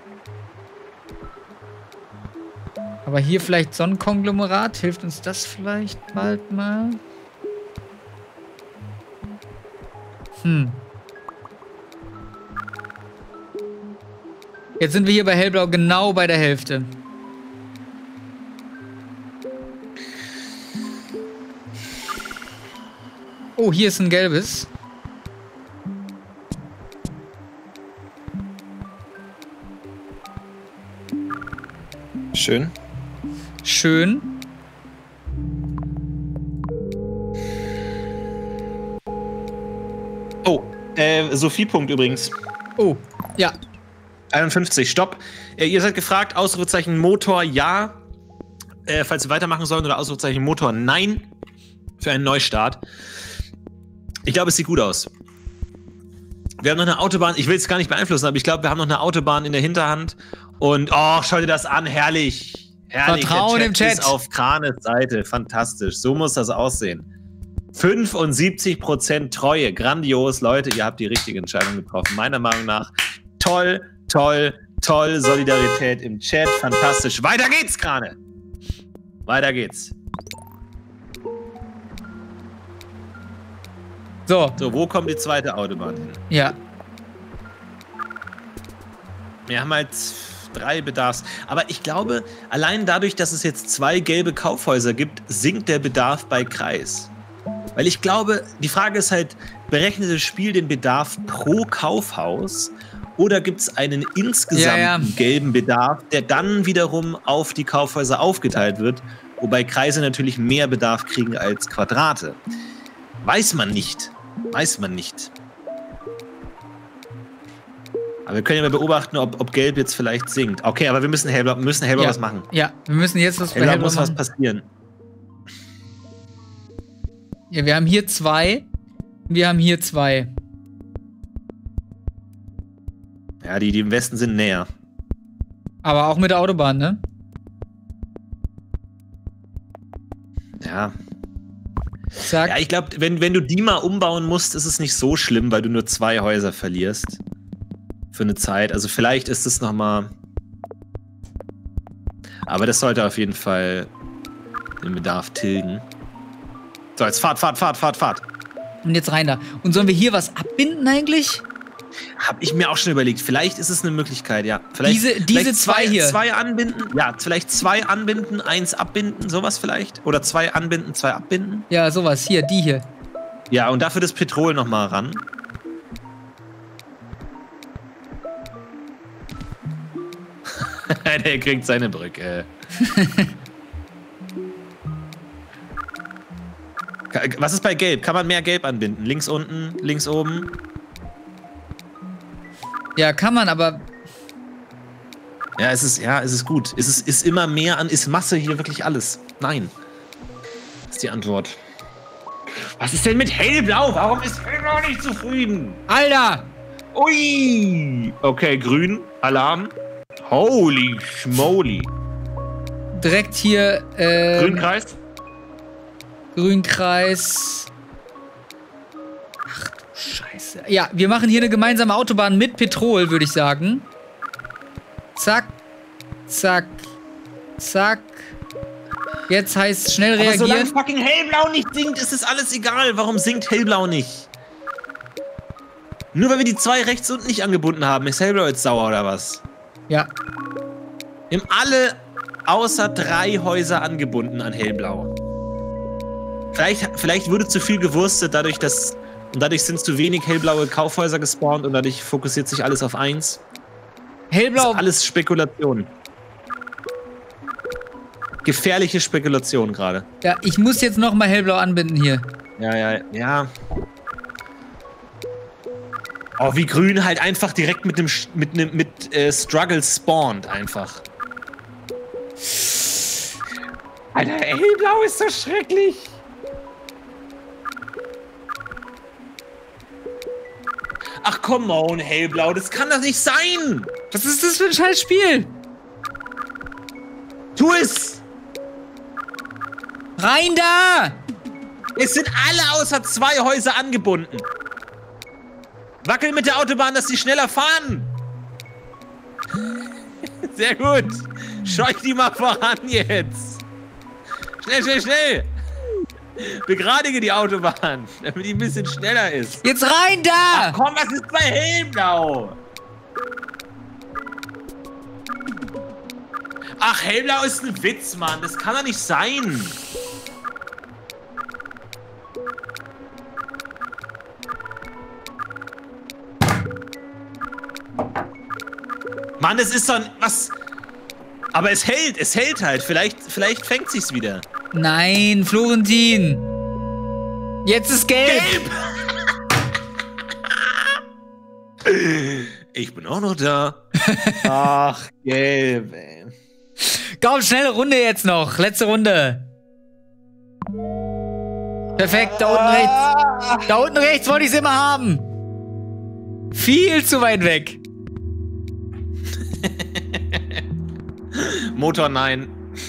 Aber hier vielleicht Sonnenkonglomerat. Hilft uns das vielleicht bald mal? Jetzt sind wir hier bei Hellblau genau bei der Hälfte. Oh, hier ist ein gelbes. Schön. Oh, Sophie-Punkt übrigens. Oh, ja. 51, stopp. Ihr seid gefragt, Ausrufezeichen Motor ja, falls wir weitermachen sollen, oder Ausrufezeichen Motor nein für einen Neustart. Ich glaube, es sieht gut aus. Wir haben noch eine Autobahn, ich will es gar nicht beeinflussen, aber ich glaube, wir haben noch eine Autobahn in der Hinterhand. Und, oh, schau dir das an, herrlich. Vertrauen der im Chat. Ist auf Kranes Seite, fantastisch. So muss das aussehen. 75% Treue, grandios. Leute, ihr habt die richtige Entscheidung getroffen. Meiner Meinung nach toll. Solidarität im Chat, fantastisch. Weiter geht's, Krane. Weiter geht's. So, wo kommt die zweite Autobahn hin? Ja. Wir haben halt 3 Bedarfs. Aber ich glaube, allein dadurch, dass es jetzt 2 gelbe Kaufhäuser gibt, sinkt der Bedarf bei Kreis. Weil ich glaube, die Frage ist halt, berechnet das Spiel den Bedarf pro Kaufhaus oder gibt es einen insgesamten gelben Bedarf, der dann wiederum auf die Kaufhäuser aufgeteilt wird, wobei Kreise natürlich mehr Bedarf kriegen als Quadrate. Weiß man nicht. Aber wir können ja mal beobachten, ob Gelb jetzt vielleicht sinkt. Okay, aber wir müssen Hellblau was machen. Ja, wir müssen jetzt was bei Hellblau muss was passieren. Ja, wir haben hier 2. Wir haben hier 2. Ja, die im Westen sind näher. Aber auch mit der Autobahn, ne? Ja. Zack. Ja, ich glaube, wenn du die mal umbauen musst, ist es nicht so schlimm, weil du nur 2 Häuser verlierst. Für eine Zeit. Also vielleicht ist es nochmal... Aber das sollte auf jeden Fall den Bedarf tilgen. So, jetzt Fahrt. Und jetzt rein da. Und sollen wir hier was abbinden eigentlich? Hab ich mir auch schon überlegt. Vielleicht ist es eine Möglichkeit, ja. Diese vielleicht 2 hier. 2 anbinden. Ja, vielleicht 2 anbinden, 1 abbinden, sowas vielleicht. Oder 2 anbinden, 2 abbinden. Ja, sowas. Hier, die hier. Ja, und dafür das Petrol nochmal ran. Der kriegt seine Brücke. Was ist bei Gelb? Kann man mehr Gelb anbinden? Links unten, links oben? Ja, kann man, aber... Ja, es ist gut. Ist immer mehr an... Ist Masse hier wirklich alles? Nein. Das ist die Antwort. Was ist denn mit Hellblau? Warum ist Hellblau nicht zufrieden? Alter! Ui! Okay, grün. Alarm. Holy schmoly. Direkt hier, Grünkreis? Grünkreis. Ach du Scheiße. Ja, wir machen hier eine gemeinsame Autobahn mit Petrol, würde ich sagen. Zack. Zack. Zack. Jetzt heißt schnell reagieren. Aber solange fucking Hellblau nicht sinkt, ist es alles egal. Warum sinkt Hellblau nicht? Nur weil wir die 2 rechts unten nicht angebunden haben, ist Hellblau jetzt sauer oder was? Ja. Wir haben alle außer 3 Häuser angebunden an Hellblau. Vielleicht wurde zu viel gewurstet, dadurch sind zu wenig hellblaue Kaufhäuser gespawnt und dadurch fokussiert sich alles auf 1. Hellblau. Das ist alles Spekulation. Gefährliche Spekulation gerade. Ja, ich muss jetzt noch mal Hellblau anbinden hier. Ja. Oh, wie Grün halt einfach direkt mit Struggle spawnt einfach. Alter, Hellblau ist so schrecklich. Ach, come on, Hellblau, das kann doch nicht sein! Was ist das für ein scheiß Spiel? Tu es! Rein da! Es sind alle außer 2 Häuser angebunden. Wackel mit der Autobahn, dass sie schneller fahren! Sehr gut! Scheuch die mal voran jetzt! Schnell, schnell, schnell! Begradige die Autobahn, damit die ein bisschen schneller ist. Jetzt rein da! Ach komm, was ist bei Hellblau? Ach, Hellblau ist ein Witz, Mann. Das kann doch nicht sein. Mann, es ist doch... Was... Aber es hält halt. Vielleicht fängt sich's wieder. Nein, Florentin. Jetzt ist gelb. Ich bin auch noch da. Ach, gelb, ey. Komm, schnelle Runde jetzt noch. Letzte Runde. Perfekt, da unten rechts. Da unten rechts wollte ich es immer haben. Viel zu weit weg. Motor, nein.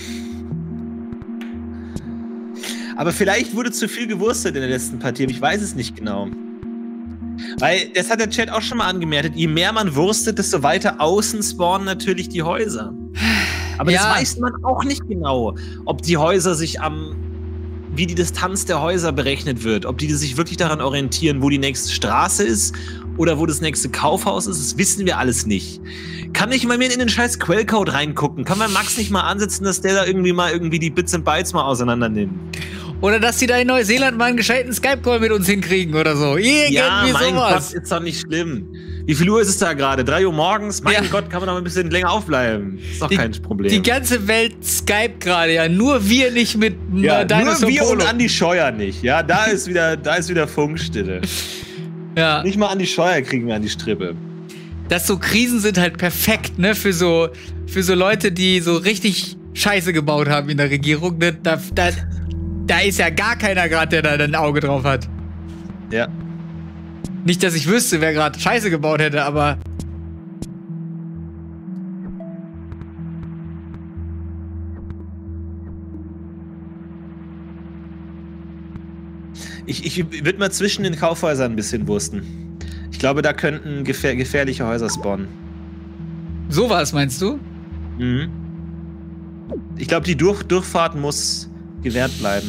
Aber vielleicht wurde zu viel gewurstet in der letzten Partie, aber ich weiß es nicht genau. Weil, das hat der Chat auch schon mal angemerkt, je mehr man wurstet, desto weiter außen spawnen natürlich die Häuser. Aber ja, das weiß man auch nicht genau, ob die Häuser sich wie die Distanz der Häuser berechnet wird, ob die sich wirklich daran orientieren, wo die nächste Straße ist oder wo das nächste Kaufhaus ist, das wissen wir alles nicht. Kann nicht mal mehr in den scheiß Quellcode reingucken? Kann man Max nicht mal ansetzen, dass der da irgendwie die Bits und Bytes mal auseinander nimmt? Oder dass die da in Neuseeland mal einen gescheiten Skype-Call mit uns hinkriegen oder so. Irgendwie ja, mein sowas. Gott, ist doch nicht schlimm. Wie viel Uhr ist es da gerade? 3 Uhr morgens? Mein Gott, kann man doch ein bisschen länger aufbleiben. Ist doch kein Problem. Die ganze Welt Skype gerade, ja. Nur wir nicht mit Dinosaur nur wir Polo. Und Andi Scheuer nicht. Ja, da ist wieder Funkstille. Ja. Nicht mal Andi Scheuer kriegen wir an die Strippe. Dass so Krisen sind halt perfekt, ne? Für so Leute, die so richtig Scheiße gebaut haben in der Regierung. Ne? Da ist ja gar keiner gerade, der da ein Auge drauf hat. Ja. Nicht, dass ich wüsste, wer gerade Scheiße gebaut hätte, aber... Ich würde mal zwischen den Kaufhäusern ein bisschen wursten. Ich glaube, da könnten gefährliche Häuser spawnen. Sowas meinst du? Mhm. Ich glaube, die Durchfahrt muss gewährt bleiben.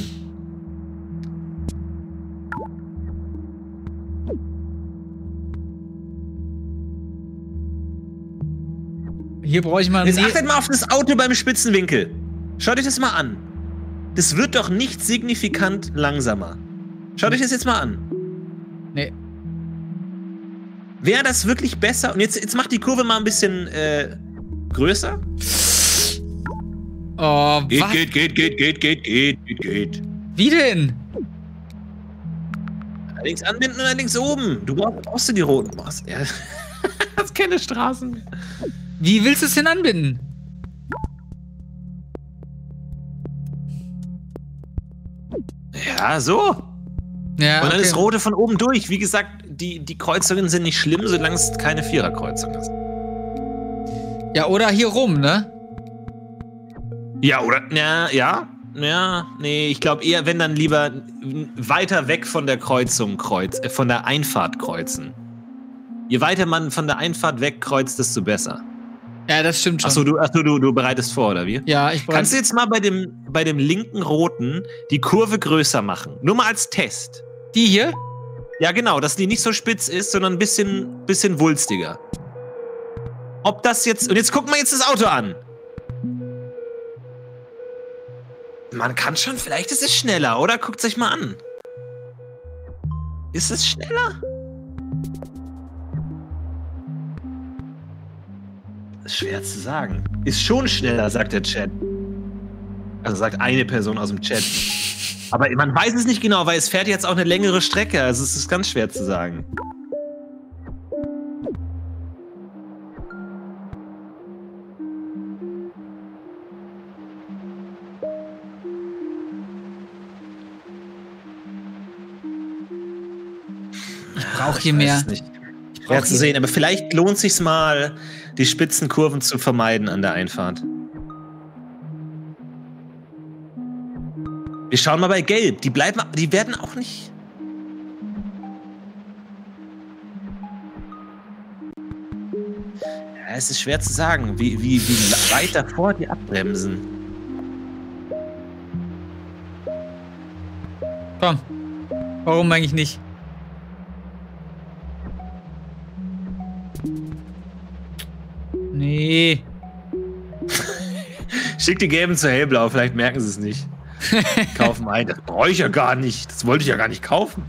Hier brauche ich mal... Jetzt achtet mal auf das Auto beim Spitzenwinkel. Schaut euch das mal an. Das wird doch nicht signifikant langsamer. Schaut euch das jetzt mal an. Nee. Wäre das wirklich besser? Und jetzt macht die Kurve mal ein bisschen größer. Oh, geht. Wie denn? Links anbinden oder links oben. Du brauchst die roten. Ja. Das keine Straßen. Wie willst du es denn anbinden? Ja, so. Ja, und dann okay. ist rote von oben durch. Wie gesagt, die Kreuzungen sind nicht schlimm, solange es keine Viererkreuzung ist. Ja, oder hier rum, ne? Ja, oder? Ja. Nee, ich glaube eher, wenn dann lieber weiter weg von der Kreuzung von der Einfahrt kreuzen. Je weiter man von der Einfahrt wegkreuzt, desto besser. Ja, das stimmt schon. Achso, du bereitest vor, oder wie? Ja, ich bereite. Kannst du jetzt mal bei dem linken roten die Kurve größer machen? Nur mal als Test. Die hier? Ja, genau, dass die nicht so spitz ist, sondern ein bisschen wulstiger. Ob das jetzt... Und jetzt gucken wir jetzt das Auto an. Man kann schon... Vielleicht ist es schneller, oder? Guckt es euch mal an. Ist es schneller? Das ist schwer zu sagen. Ist schon schneller, sagt der Chat. Also sagt eine Person aus dem Chat. Aber man weiß es nicht genau, weil es fährt jetzt auch eine längere Strecke. Also es ist ganz schwer zu sagen. Ich brauche hier mehr. Schwer zu sehen, aber vielleicht lohnt es sich mal, die spitzen Kurven zu vermeiden an der Einfahrt. Wir schauen mal bei Gelb. Die werden auch nicht... Ja, es ist schwer zu sagen, wie weit davor die abbremsen. Komm. Warum eigentlich nicht? Nee. Schick die Gelben zu hellblau, vielleicht merken sie es nicht. Kaufen ein. Das brauche ich ja gar nicht. Das wollte ich ja gar nicht kaufen.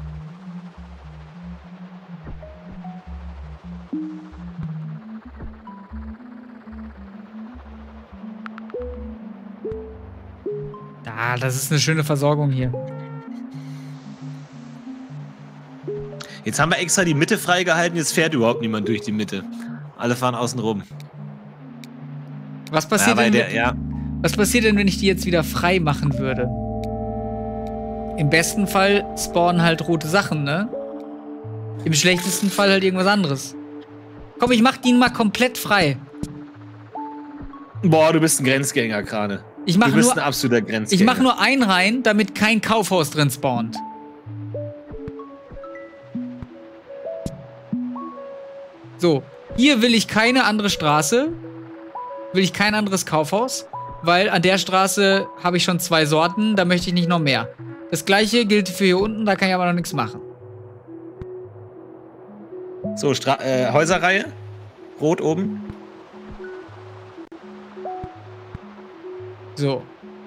Ah, das ist eine schöne Versorgung hier. Jetzt haben wir extra die Mitte freigehalten, jetzt fährt überhaupt niemand durch die Mitte. Alle fahren außen rum. Was passiert, was passiert denn, wenn ich die jetzt wieder frei machen würde? Im besten Fall spawnen halt rote Sachen, ne? Im schlechtesten Fall halt irgendwas anderes. Komm, ich mach die mal komplett frei. Boah, du bist ein Grenzgänger gerade. Du bist ein absoluter Grenzgänger. Ich mach nur einen rein, damit kein Kaufhaus drin spawnt. So, hier will ich keine andere Straße. Will ich kein anderes Kaufhaus. Weil an der Straße habe ich schon 2 Sorten, da möchte ich nicht noch mehr. Das gleiche gilt für hier unten, da kann ich aber noch nichts machen. So, Häuserreihe. Rot oben. So.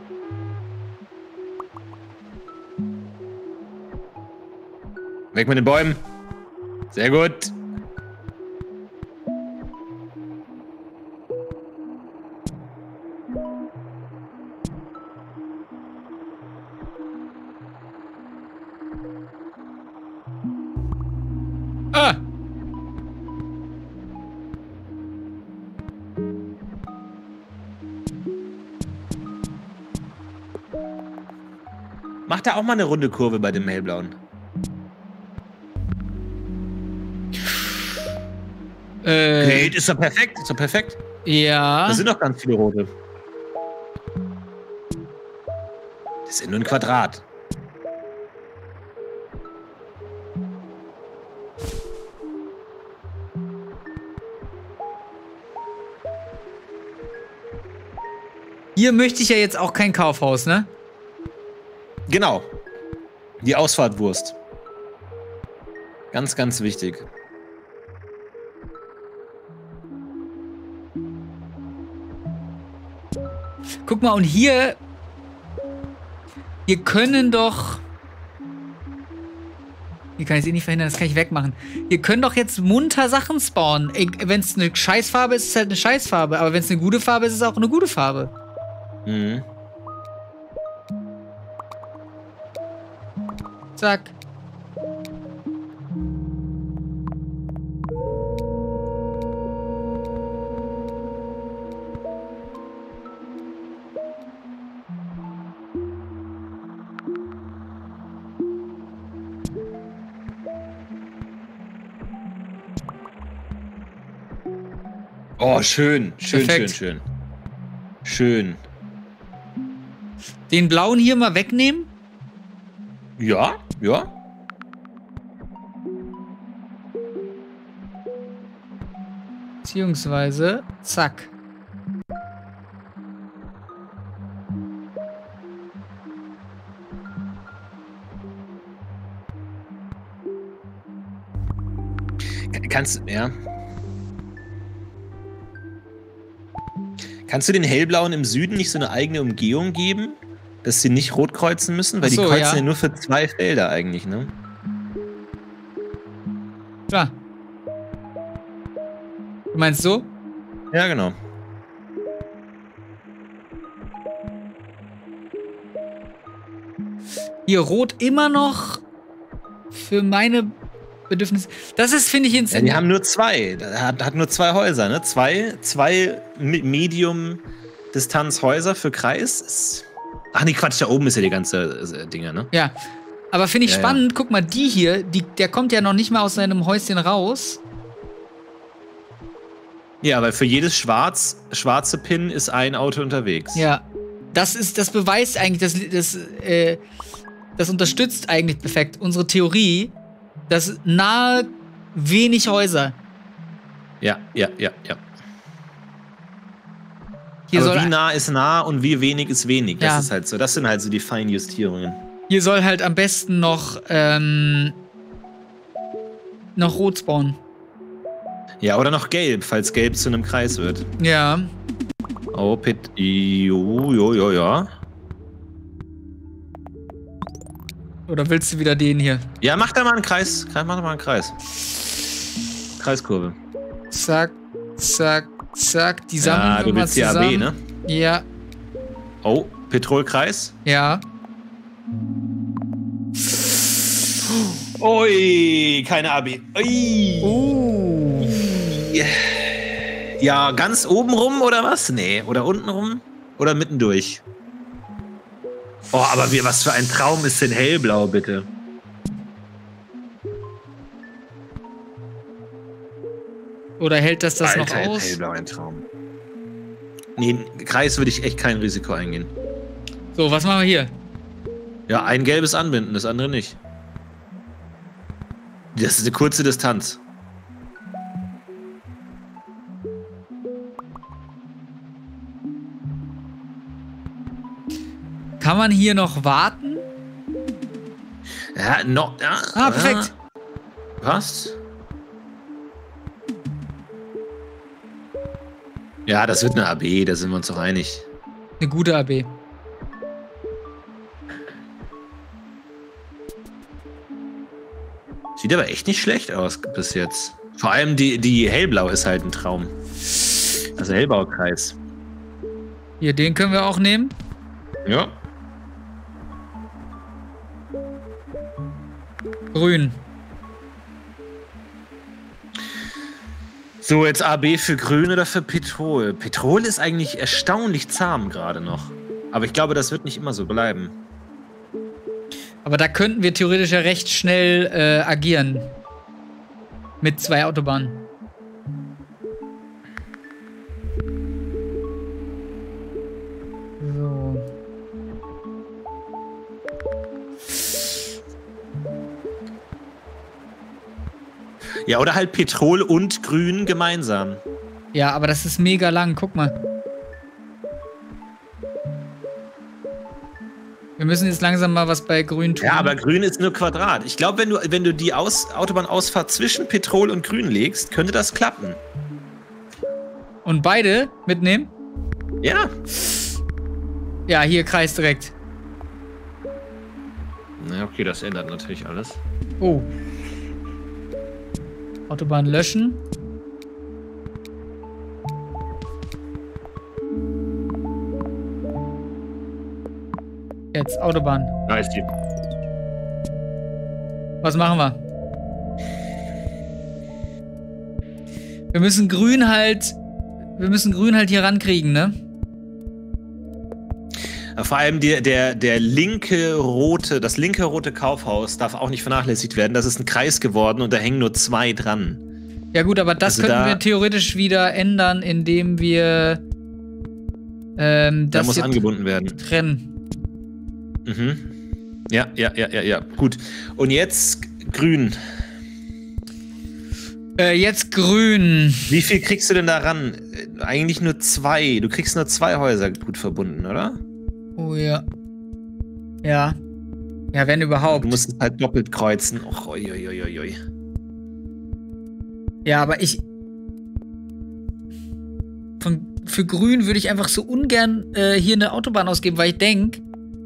Weg mit den Bäumen. Sehr gut. Ah! Mach da auch mal eine runde Kurve bei dem hellblauen. Geht, ist doch perfekt, ist doch perfekt. Ja. Da sind noch ganz viele rote. Das ist nur ein Quadrat. Hier möchte ich ja jetzt auch kein Kaufhaus, ne? Genau. Die Ausfahrtwurst. Ganz, ganz wichtig. Guck mal, und hier können doch... Hier kann ich es eh nicht verhindern, das kann ich wegmachen. Hier können doch jetzt munter Sachen spawnen. Wenn es eine Scheißfarbe ist, ist es halt eine Scheißfarbe. Aber wenn es eine gute Farbe ist, ist es auch eine gute Farbe. Mhm. Zack. Oh, schön. Perfekt. Schön. Den blauen hier mal wegnehmen? Ja. Beziehungsweise, zack. Kannst du den hellblauen im Süden nicht so eine eigene Umgehung geben? Dass sie nicht rot kreuzen müssen? Weil die kreuzen ja nur für 2 Felder eigentlich, ne? Klar. Du meinst so? Ja, genau. Hier rot immer noch für meine Bedürfnisse. Das ist, finde ich, ja, die haben nur 2. Hat nur 2 Häuser, ne? Zwei Medium-Distanz-Häuser für Kreis. Ach nee, Quatsch, da oben ist ja die ganze Dinge, ne? Ja. Aber finde ich spannend. Ja. Guck mal, die hier, der kommt ja noch nicht mal aus seinem Häuschen raus. Ja, weil für jedes schwarze Pin ist ein Auto unterwegs. Ja. Das beweist eigentlich, das unterstützt eigentlich perfekt unsere Theorie, dass nahe wenig Häuser. Ja. Hier aber wie nah ist nah und wie wenig ist wenig. Das ist halt so. Das sind halt so die Feinjustierungen. Hier soll halt am besten noch rot spawnen. Ja, oder noch gelb, falls gelb zu einem Kreis wird. Ja. Oh, ja. Oder willst du wieder den hier? Ja, mach da mal einen Kreis. Mach da mal einen Kreis. Kreiskurve. Zack, zack, zack. Die sammeln wir du mal willst zusammen. die AB, ne? Ja. Oh, Petrolkreis. Ja. Ui, keine AB. Ui. Ja, ganz oben rum oder was? Nee, oder unten rum? Oder mittendurch? Oh, aber was für ein Traum ist denn hellblau, bitte? Oder hält das Alter, noch aus? Hellblau ein Traum. Nee, Kreis würde ich echt kein Risiko eingehen. So, was machen wir hier? Ja, ein gelbes anbinden, das andere nicht. Das ist eine kurze Distanz. Kann man hier noch warten? Ja, perfekt. Passt. Ja, das wird eine AB, da sind wir uns doch einig. Eine gute AB. Sieht aber echt nicht schlecht aus bis jetzt. Vor allem die hellblau ist halt ein Traum. Also Hellbaukreis. Hier, den können wir auch nehmen. Ja. Grün. So, jetzt AB für Grün oder für Petrol? Petrol ist eigentlich erstaunlich zahm gerade noch. Aber ich glaube, das wird nicht immer so bleiben. Aber da könnten wir theoretisch ja recht schnell agieren. Mit 2 Autobahnen. So. Ja, oder halt Petrol und Grün gemeinsam. Ja, aber das ist mega lang. Guck mal. Wir müssen jetzt langsam mal was bei Grün tun. Ja, aber Grün ist nur Quadrat. Ich glaube, wenn du die Autobahnausfahrt zwischen Petrol und Grün legst, könnte das klappen. Und beide mitnehmen? Ja. Ja, hier Kreis direkt. Na, okay, das ändert natürlich alles. Oh. Autobahn löschen. Jetzt Autobahn. Da ist die. Was machen wir? Wir müssen Grün halt hier rankriegen, ne? Vor allem das linke rote Kaufhaus darf auch nicht vernachlässigt werden. Das ist ein Kreis geworden und da hängen nur 2 dran. Ja gut, aber das könnten wir theoretisch wieder ändern, indem wir da muss angebunden werden. Trennen. Mhm. Ja. Gut. Und jetzt Grün. Jetzt Grün. Wie viel kriegst du denn da ran? Eigentlich nur 2. Du kriegst nur 2 Häuser gut verbunden, oder? Oh ja. Ja. Ja, wenn überhaupt. Du musst es halt doppelt kreuzen. Och, oi. Ja, aber für Grün würde ich einfach so ungern hier eine Autobahn ausgeben, weil ich denke,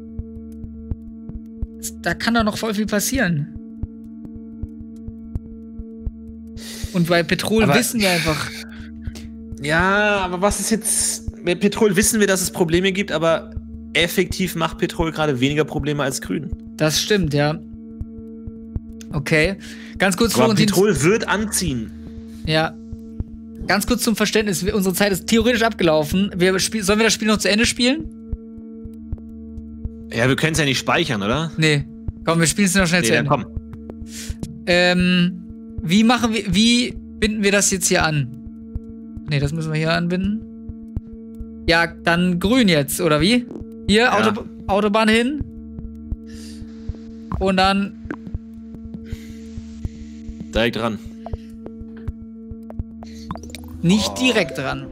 da kann doch noch voll viel passieren. Und bei Petrol wissen wir einfach. Ja, aber was ist jetzt. Bei Petrol wissen wir, dass es Probleme gibt, aber effektiv macht Petrol gerade weniger Probleme als Grün. Das stimmt, ja. Okay. Ganz kurz aber Petrol wird anziehen. Ja. Ganz kurz zum Verständnis, unsere Zeit ist theoretisch abgelaufen. Sollen wir das Spiel noch zu Ende spielen? Ja, wir können es ja nicht speichern, oder? Nee. Komm, wir spielen es noch schnell zu Ende. Komm. Wie binden wir das jetzt hier an? Nee, das müssen wir hier anbinden. Ja, dann Grün jetzt, oder wie? Hier, ja. Autobahn hin. Und dann direkt dran. Nicht direkt dran.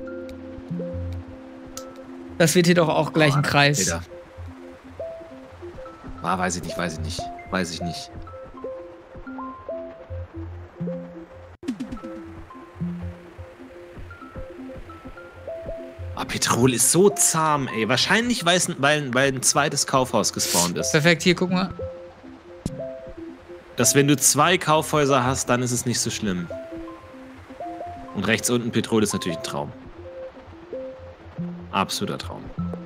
Das wird hier doch auch gleich ein Kreis. Peter. Weiß ich nicht. Petrol ist so zahm, ey. Wahrscheinlich, weil ein zweites Kaufhaus gespawnt ist. Perfekt, hier, guck mal. Dass wenn du 2 Kaufhäuser hast, dann ist es nicht so schlimm. Und rechts unten Petrol ist natürlich ein Traum. Absoluter Traum.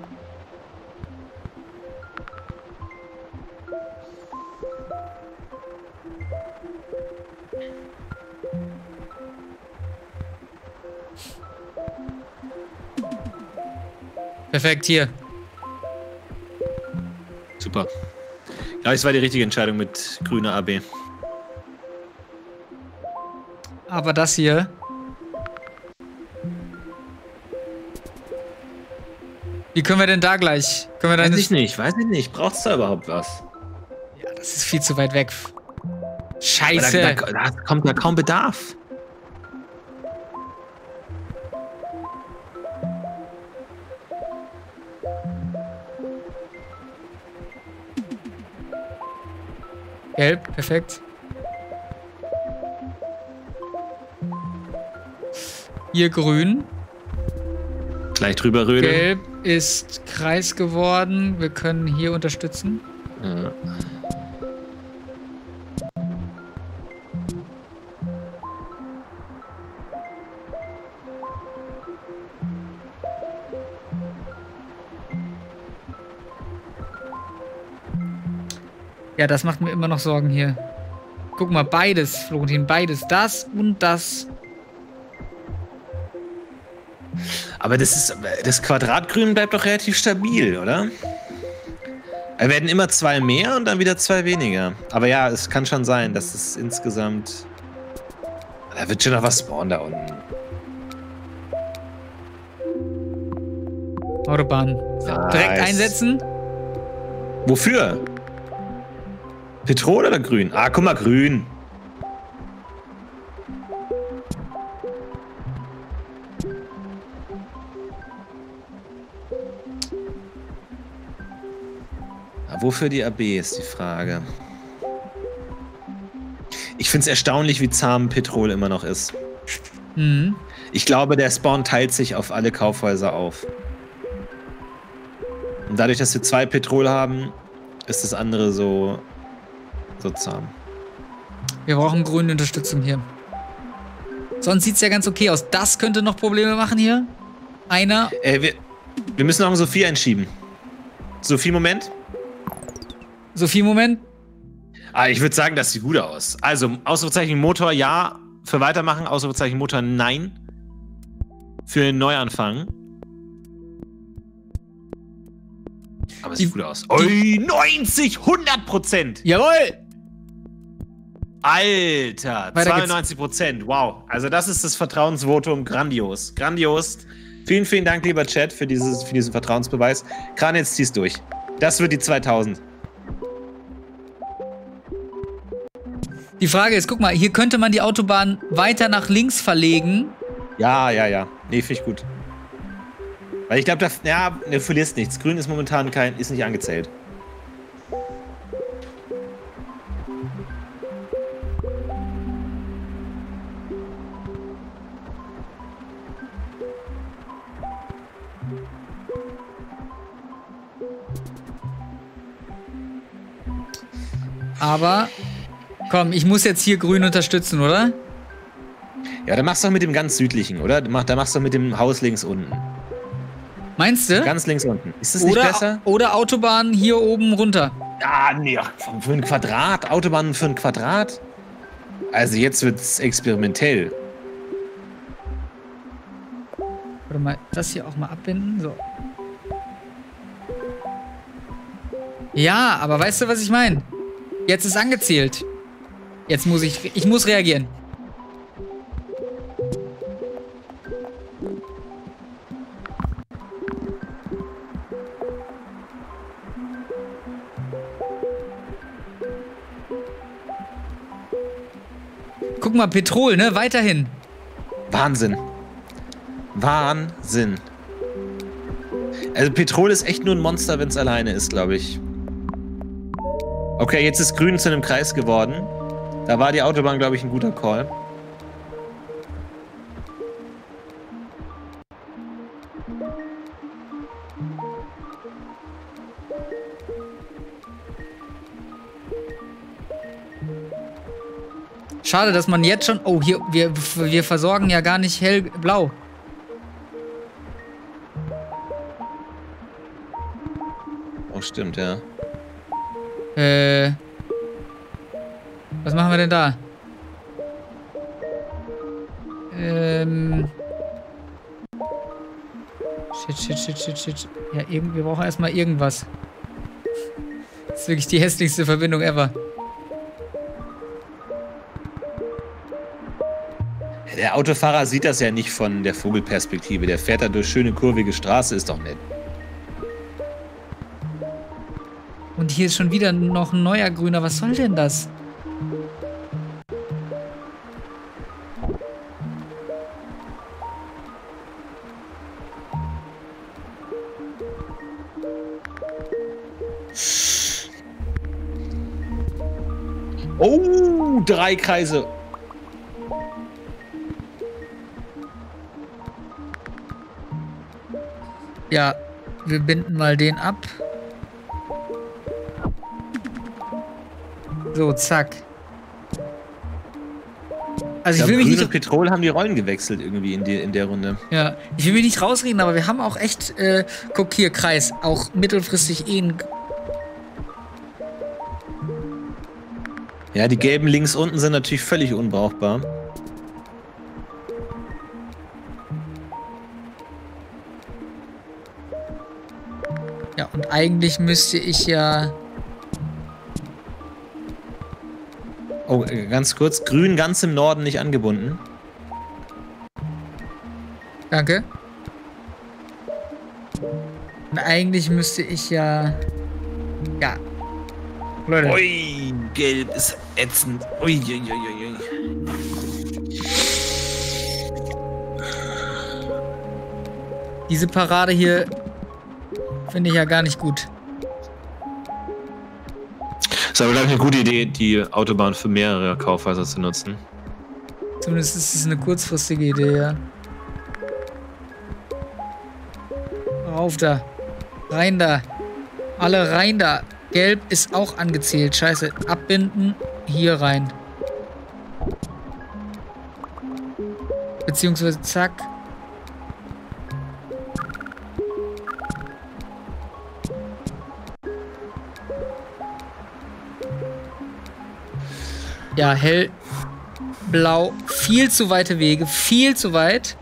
Perfekt, hier. Super. Ja, es war die richtige Entscheidung mit grüner AB. Aber das hier. Wie können wir denn da gleich? Weiß ich nicht. Braucht's da überhaupt was? Ja, das ist viel zu weit weg. Scheiße. Da kommt ja kaum Bedarf. Gelb, perfekt. Hier grün. Gleich drüber rödeln. Gelb ist Kreis geworden. Wir können hier unterstützen. Ja. Ja, das macht mir immer noch Sorgen hier. Guck mal, beides, Florentin, beides. Das und das. Aber das Quadratgrün bleibt doch relativ stabil, oder? Wir werden immer 2 mehr und dann wieder 2 weniger. Aber ja, es kann schon sein, dass es insgesamt... Da wird schon noch was spawnen da unten. Autobahn. Nice. Direkt einsetzen. Wofür? Petrol oder grün? Ah, guck mal, grün. Wofür die AB ist die Frage. Ich finde es erstaunlich, wie zahm Petrol immer noch ist. Mhm. Ich glaube, der Spawn teilt sich auf alle Kaufhäuser auf. Und dadurch, dass wir 2 Petrol haben, ist das andere so so zahm. Wir brauchen grüne Unterstützung hier. Sonst sieht es ja ganz okay aus. Das könnte noch Probleme machen hier. Einer. Wir müssen auch Sophie einschieben. Sophie, Moment. Sophie, Moment. Ich würde sagen, das sieht gut aus. Also, Ausrufezeichen Motor ja. Für Weitermachen, Ausrufezeichen Motor nein. Für einen Neuanfang. Aber es sieht gut aus. Ui, 90, 100%. Jawohl! Alter, 92%. Wow. Also das ist das Vertrauensvotum. Grandios. Grandios. Vielen, vielen Dank, lieber Chat, für diesen Vertrauensbeweis. Kran, jetzt zieh's durch. Das wird die 2000. Die Frage ist, guck mal, hier könnte man die Autobahn weiter nach links verlegen. Ja. Nee, finde ich gut. Weil ich glaube, du verlierst nichts. Grün ist momentan ist nicht angezählt. Aber, komm, ich muss jetzt hier grün unterstützen, oder? Ja, dann machst du doch mit dem ganz südlichen, oder? Da machst du mit dem Haus links unten. Meinst du? Ganz links unten. Ist das nicht besser? Oder Autobahn hier oben runter. Ja, nee, für ein Quadrat. Autobahn für ein Quadrat. Also jetzt wird's experimentell. Warte mal, das hier auch mal abbinden. So. Ja, aber weißt du, was ich meine? Jetzt ist angezählt. Jetzt muss ich muss reagieren. Guck mal, Petrol, ne? Weiterhin. Wahnsinn. Wahnsinn. Also Petrol ist echt nur ein Monster, wenn es alleine ist, glaube ich. Okay, jetzt ist Grün zu einem Kreis geworden. Da war die Autobahn, glaube ich, ein guter Call. Schade, dass man jetzt schon... Oh, hier, wir versorgen ja gar nicht hellblau. Oh, stimmt, ja. Was machen wir denn da? Shit. Ja, wir brauchen erstmal irgendwas. Das ist wirklich die hässlichste Verbindung ever. Der Autofahrer sieht das ja nicht von der Vogelperspektive. Der fährt da durch schöne, kurvige Straße, ist doch nett. Und hier ist schon wieder noch ein neuer Grüner. Was soll denn das? Oh, 3 Kreise. Ja, wir binden mal den ab. So, zack. Also ich will mich nicht... Grün und Petrol haben die Rollen gewechselt irgendwie in der Runde. Ja, ich will mich nicht rausreden, aber wir haben auch echt, guck hier, Kreis, auch mittelfristig Ja, die gelben links unten sind natürlich völlig unbrauchbar. Ja, und eigentlich müsste ich ja... Oh, ganz kurz. Grün ganz im Norden nicht angebunden. Danke. Und eigentlich müsste ich ja... Ja. Leute. Ui, gelb ist ätzend. Ui. Diese Parade hier finde ich ja gar nicht gut. Ist aber, glaube ich, eine gute Idee, die Autobahn für mehrere Kaufhäuser zu nutzen. Zumindest ist es eine kurzfristige Idee, ja. Rauf da. Rein da. Alle rein da. Gelb ist auch angezählt. Scheiße. Abbinden. Hier rein. Beziehungsweise zack. Ja, hell, blau. Viel zu weite Wege. Viel zu weit.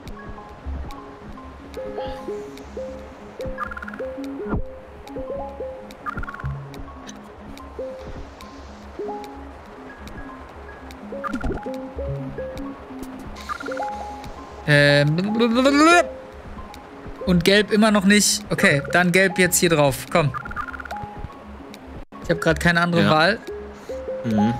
Und gelb immer noch nicht. Okay, dann gelb jetzt hier drauf. Komm. Ich habe gerade keine andere Wahl. Mhm.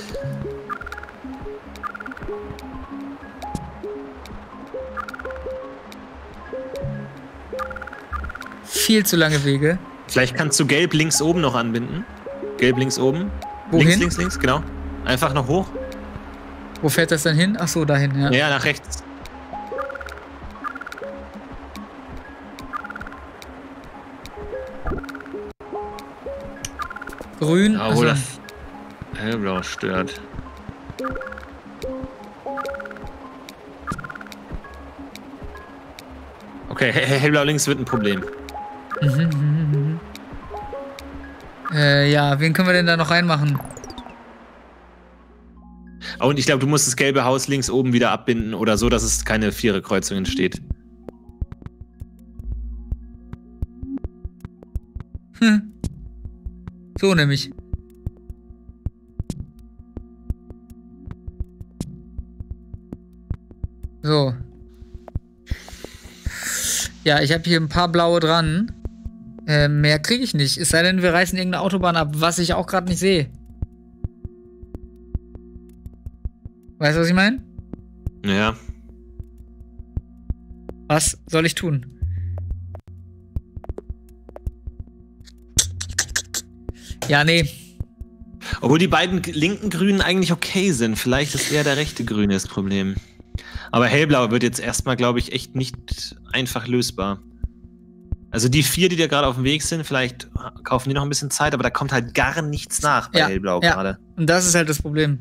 Viel zu lange Wege. Vielleicht kannst du gelb links oben noch anbinden. Gelb links oben. Wohin? Links, genau. Einfach noch hoch. Wo fährt das dann hin? Ach so, dahin, ja. Ja, nach rechts. Grün. Obwohl das hellblau stört. Okay, hellblau links wird ein Problem. Ja, wen können wir denn da noch reinmachen? Oh, und ich glaube, du musst das gelbe Haus links oben wieder abbinden oder so, dass es keine Viererkreuzung entsteht. So nämlich. So. Ja, ich habe hier ein paar blaue dran. Mehr kriege ich nicht. Es sei denn, wir reißen irgendeine Autobahn ab, was ich auch gerade nicht sehe. Weißt du, was ich meine? Ja. Was soll ich tun? Ja, nee. Obwohl die beiden linken Grünen eigentlich okay sind. Vielleicht ist eher der rechte Grüne das Problem. Aber hellblau wird jetzt erstmal, glaube ich, echt nicht einfach lösbar. Also die 4, die da gerade auf dem Weg sind, vielleicht kaufen die noch ein bisschen Zeit, aber da kommt halt gar nichts nach bei hellblau gerade. Und das ist halt das Problem.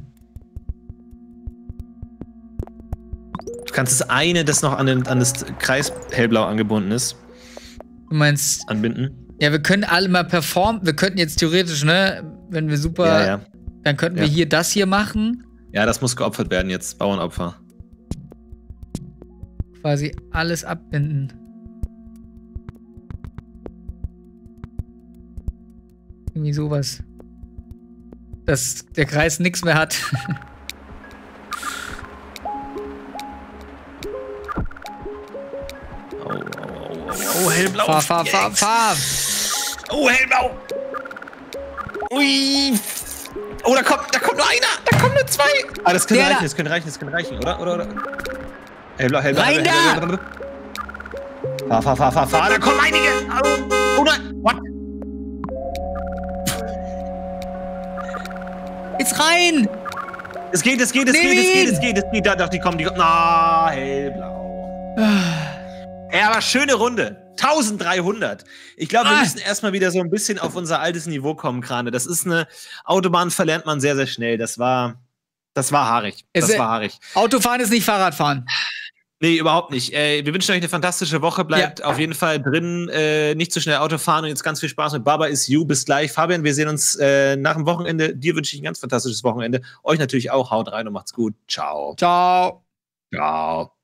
Du kannst das eine, das noch an das Kreis hellblau angebunden ist. Du meinst... Anbinden. Ja, wir können alle mal performen. Wir könnten jetzt theoretisch, ne, wenn wir super... Dann könnten wir hier das hier machen. Ja, das muss geopfert werden jetzt. Bauernopfer. Quasi alles abbinden. Irgendwie sowas. Dass der Kreis nichts mehr hat. Oh, hellblau. Fahr. Oh, hellblau. Ui. Oh, da kommt nur einer. Da kommen nur 2. Ah, das könnte reichen, oder? Hellblau. Rein da! Fahr. Da kommen einige. Oh nein. What? Jetzt rein! Es geht. Da, doch, die kommen. Na, hellblau. Ja, aber schöne Runde. 1300. Ich glaube, wir müssen erstmal wieder so ein bisschen auf unser altes Niveau kommen, Krane. Das ist eine Autobahn, verlernt man sehr, sehr schnell. Das war haarig. Autofahren ist nicht Fahrradfahren. Nee, überhaupt nicht. Wir wünschen euch eine fantastische Woche. Bleibt auf jeden Fall drin. Nicht zu schnell Auto fahren und jetzt ganz viel Spaß mit Baba is You. Bis gleich. Fabian, wir sehen uns nach dem Wochenende. Dir wünsche ich ein ganz fantastisches Wochenende. Euch natürlich auch. Haut rein und macht's gut. Ciao. Ciao. Ciao.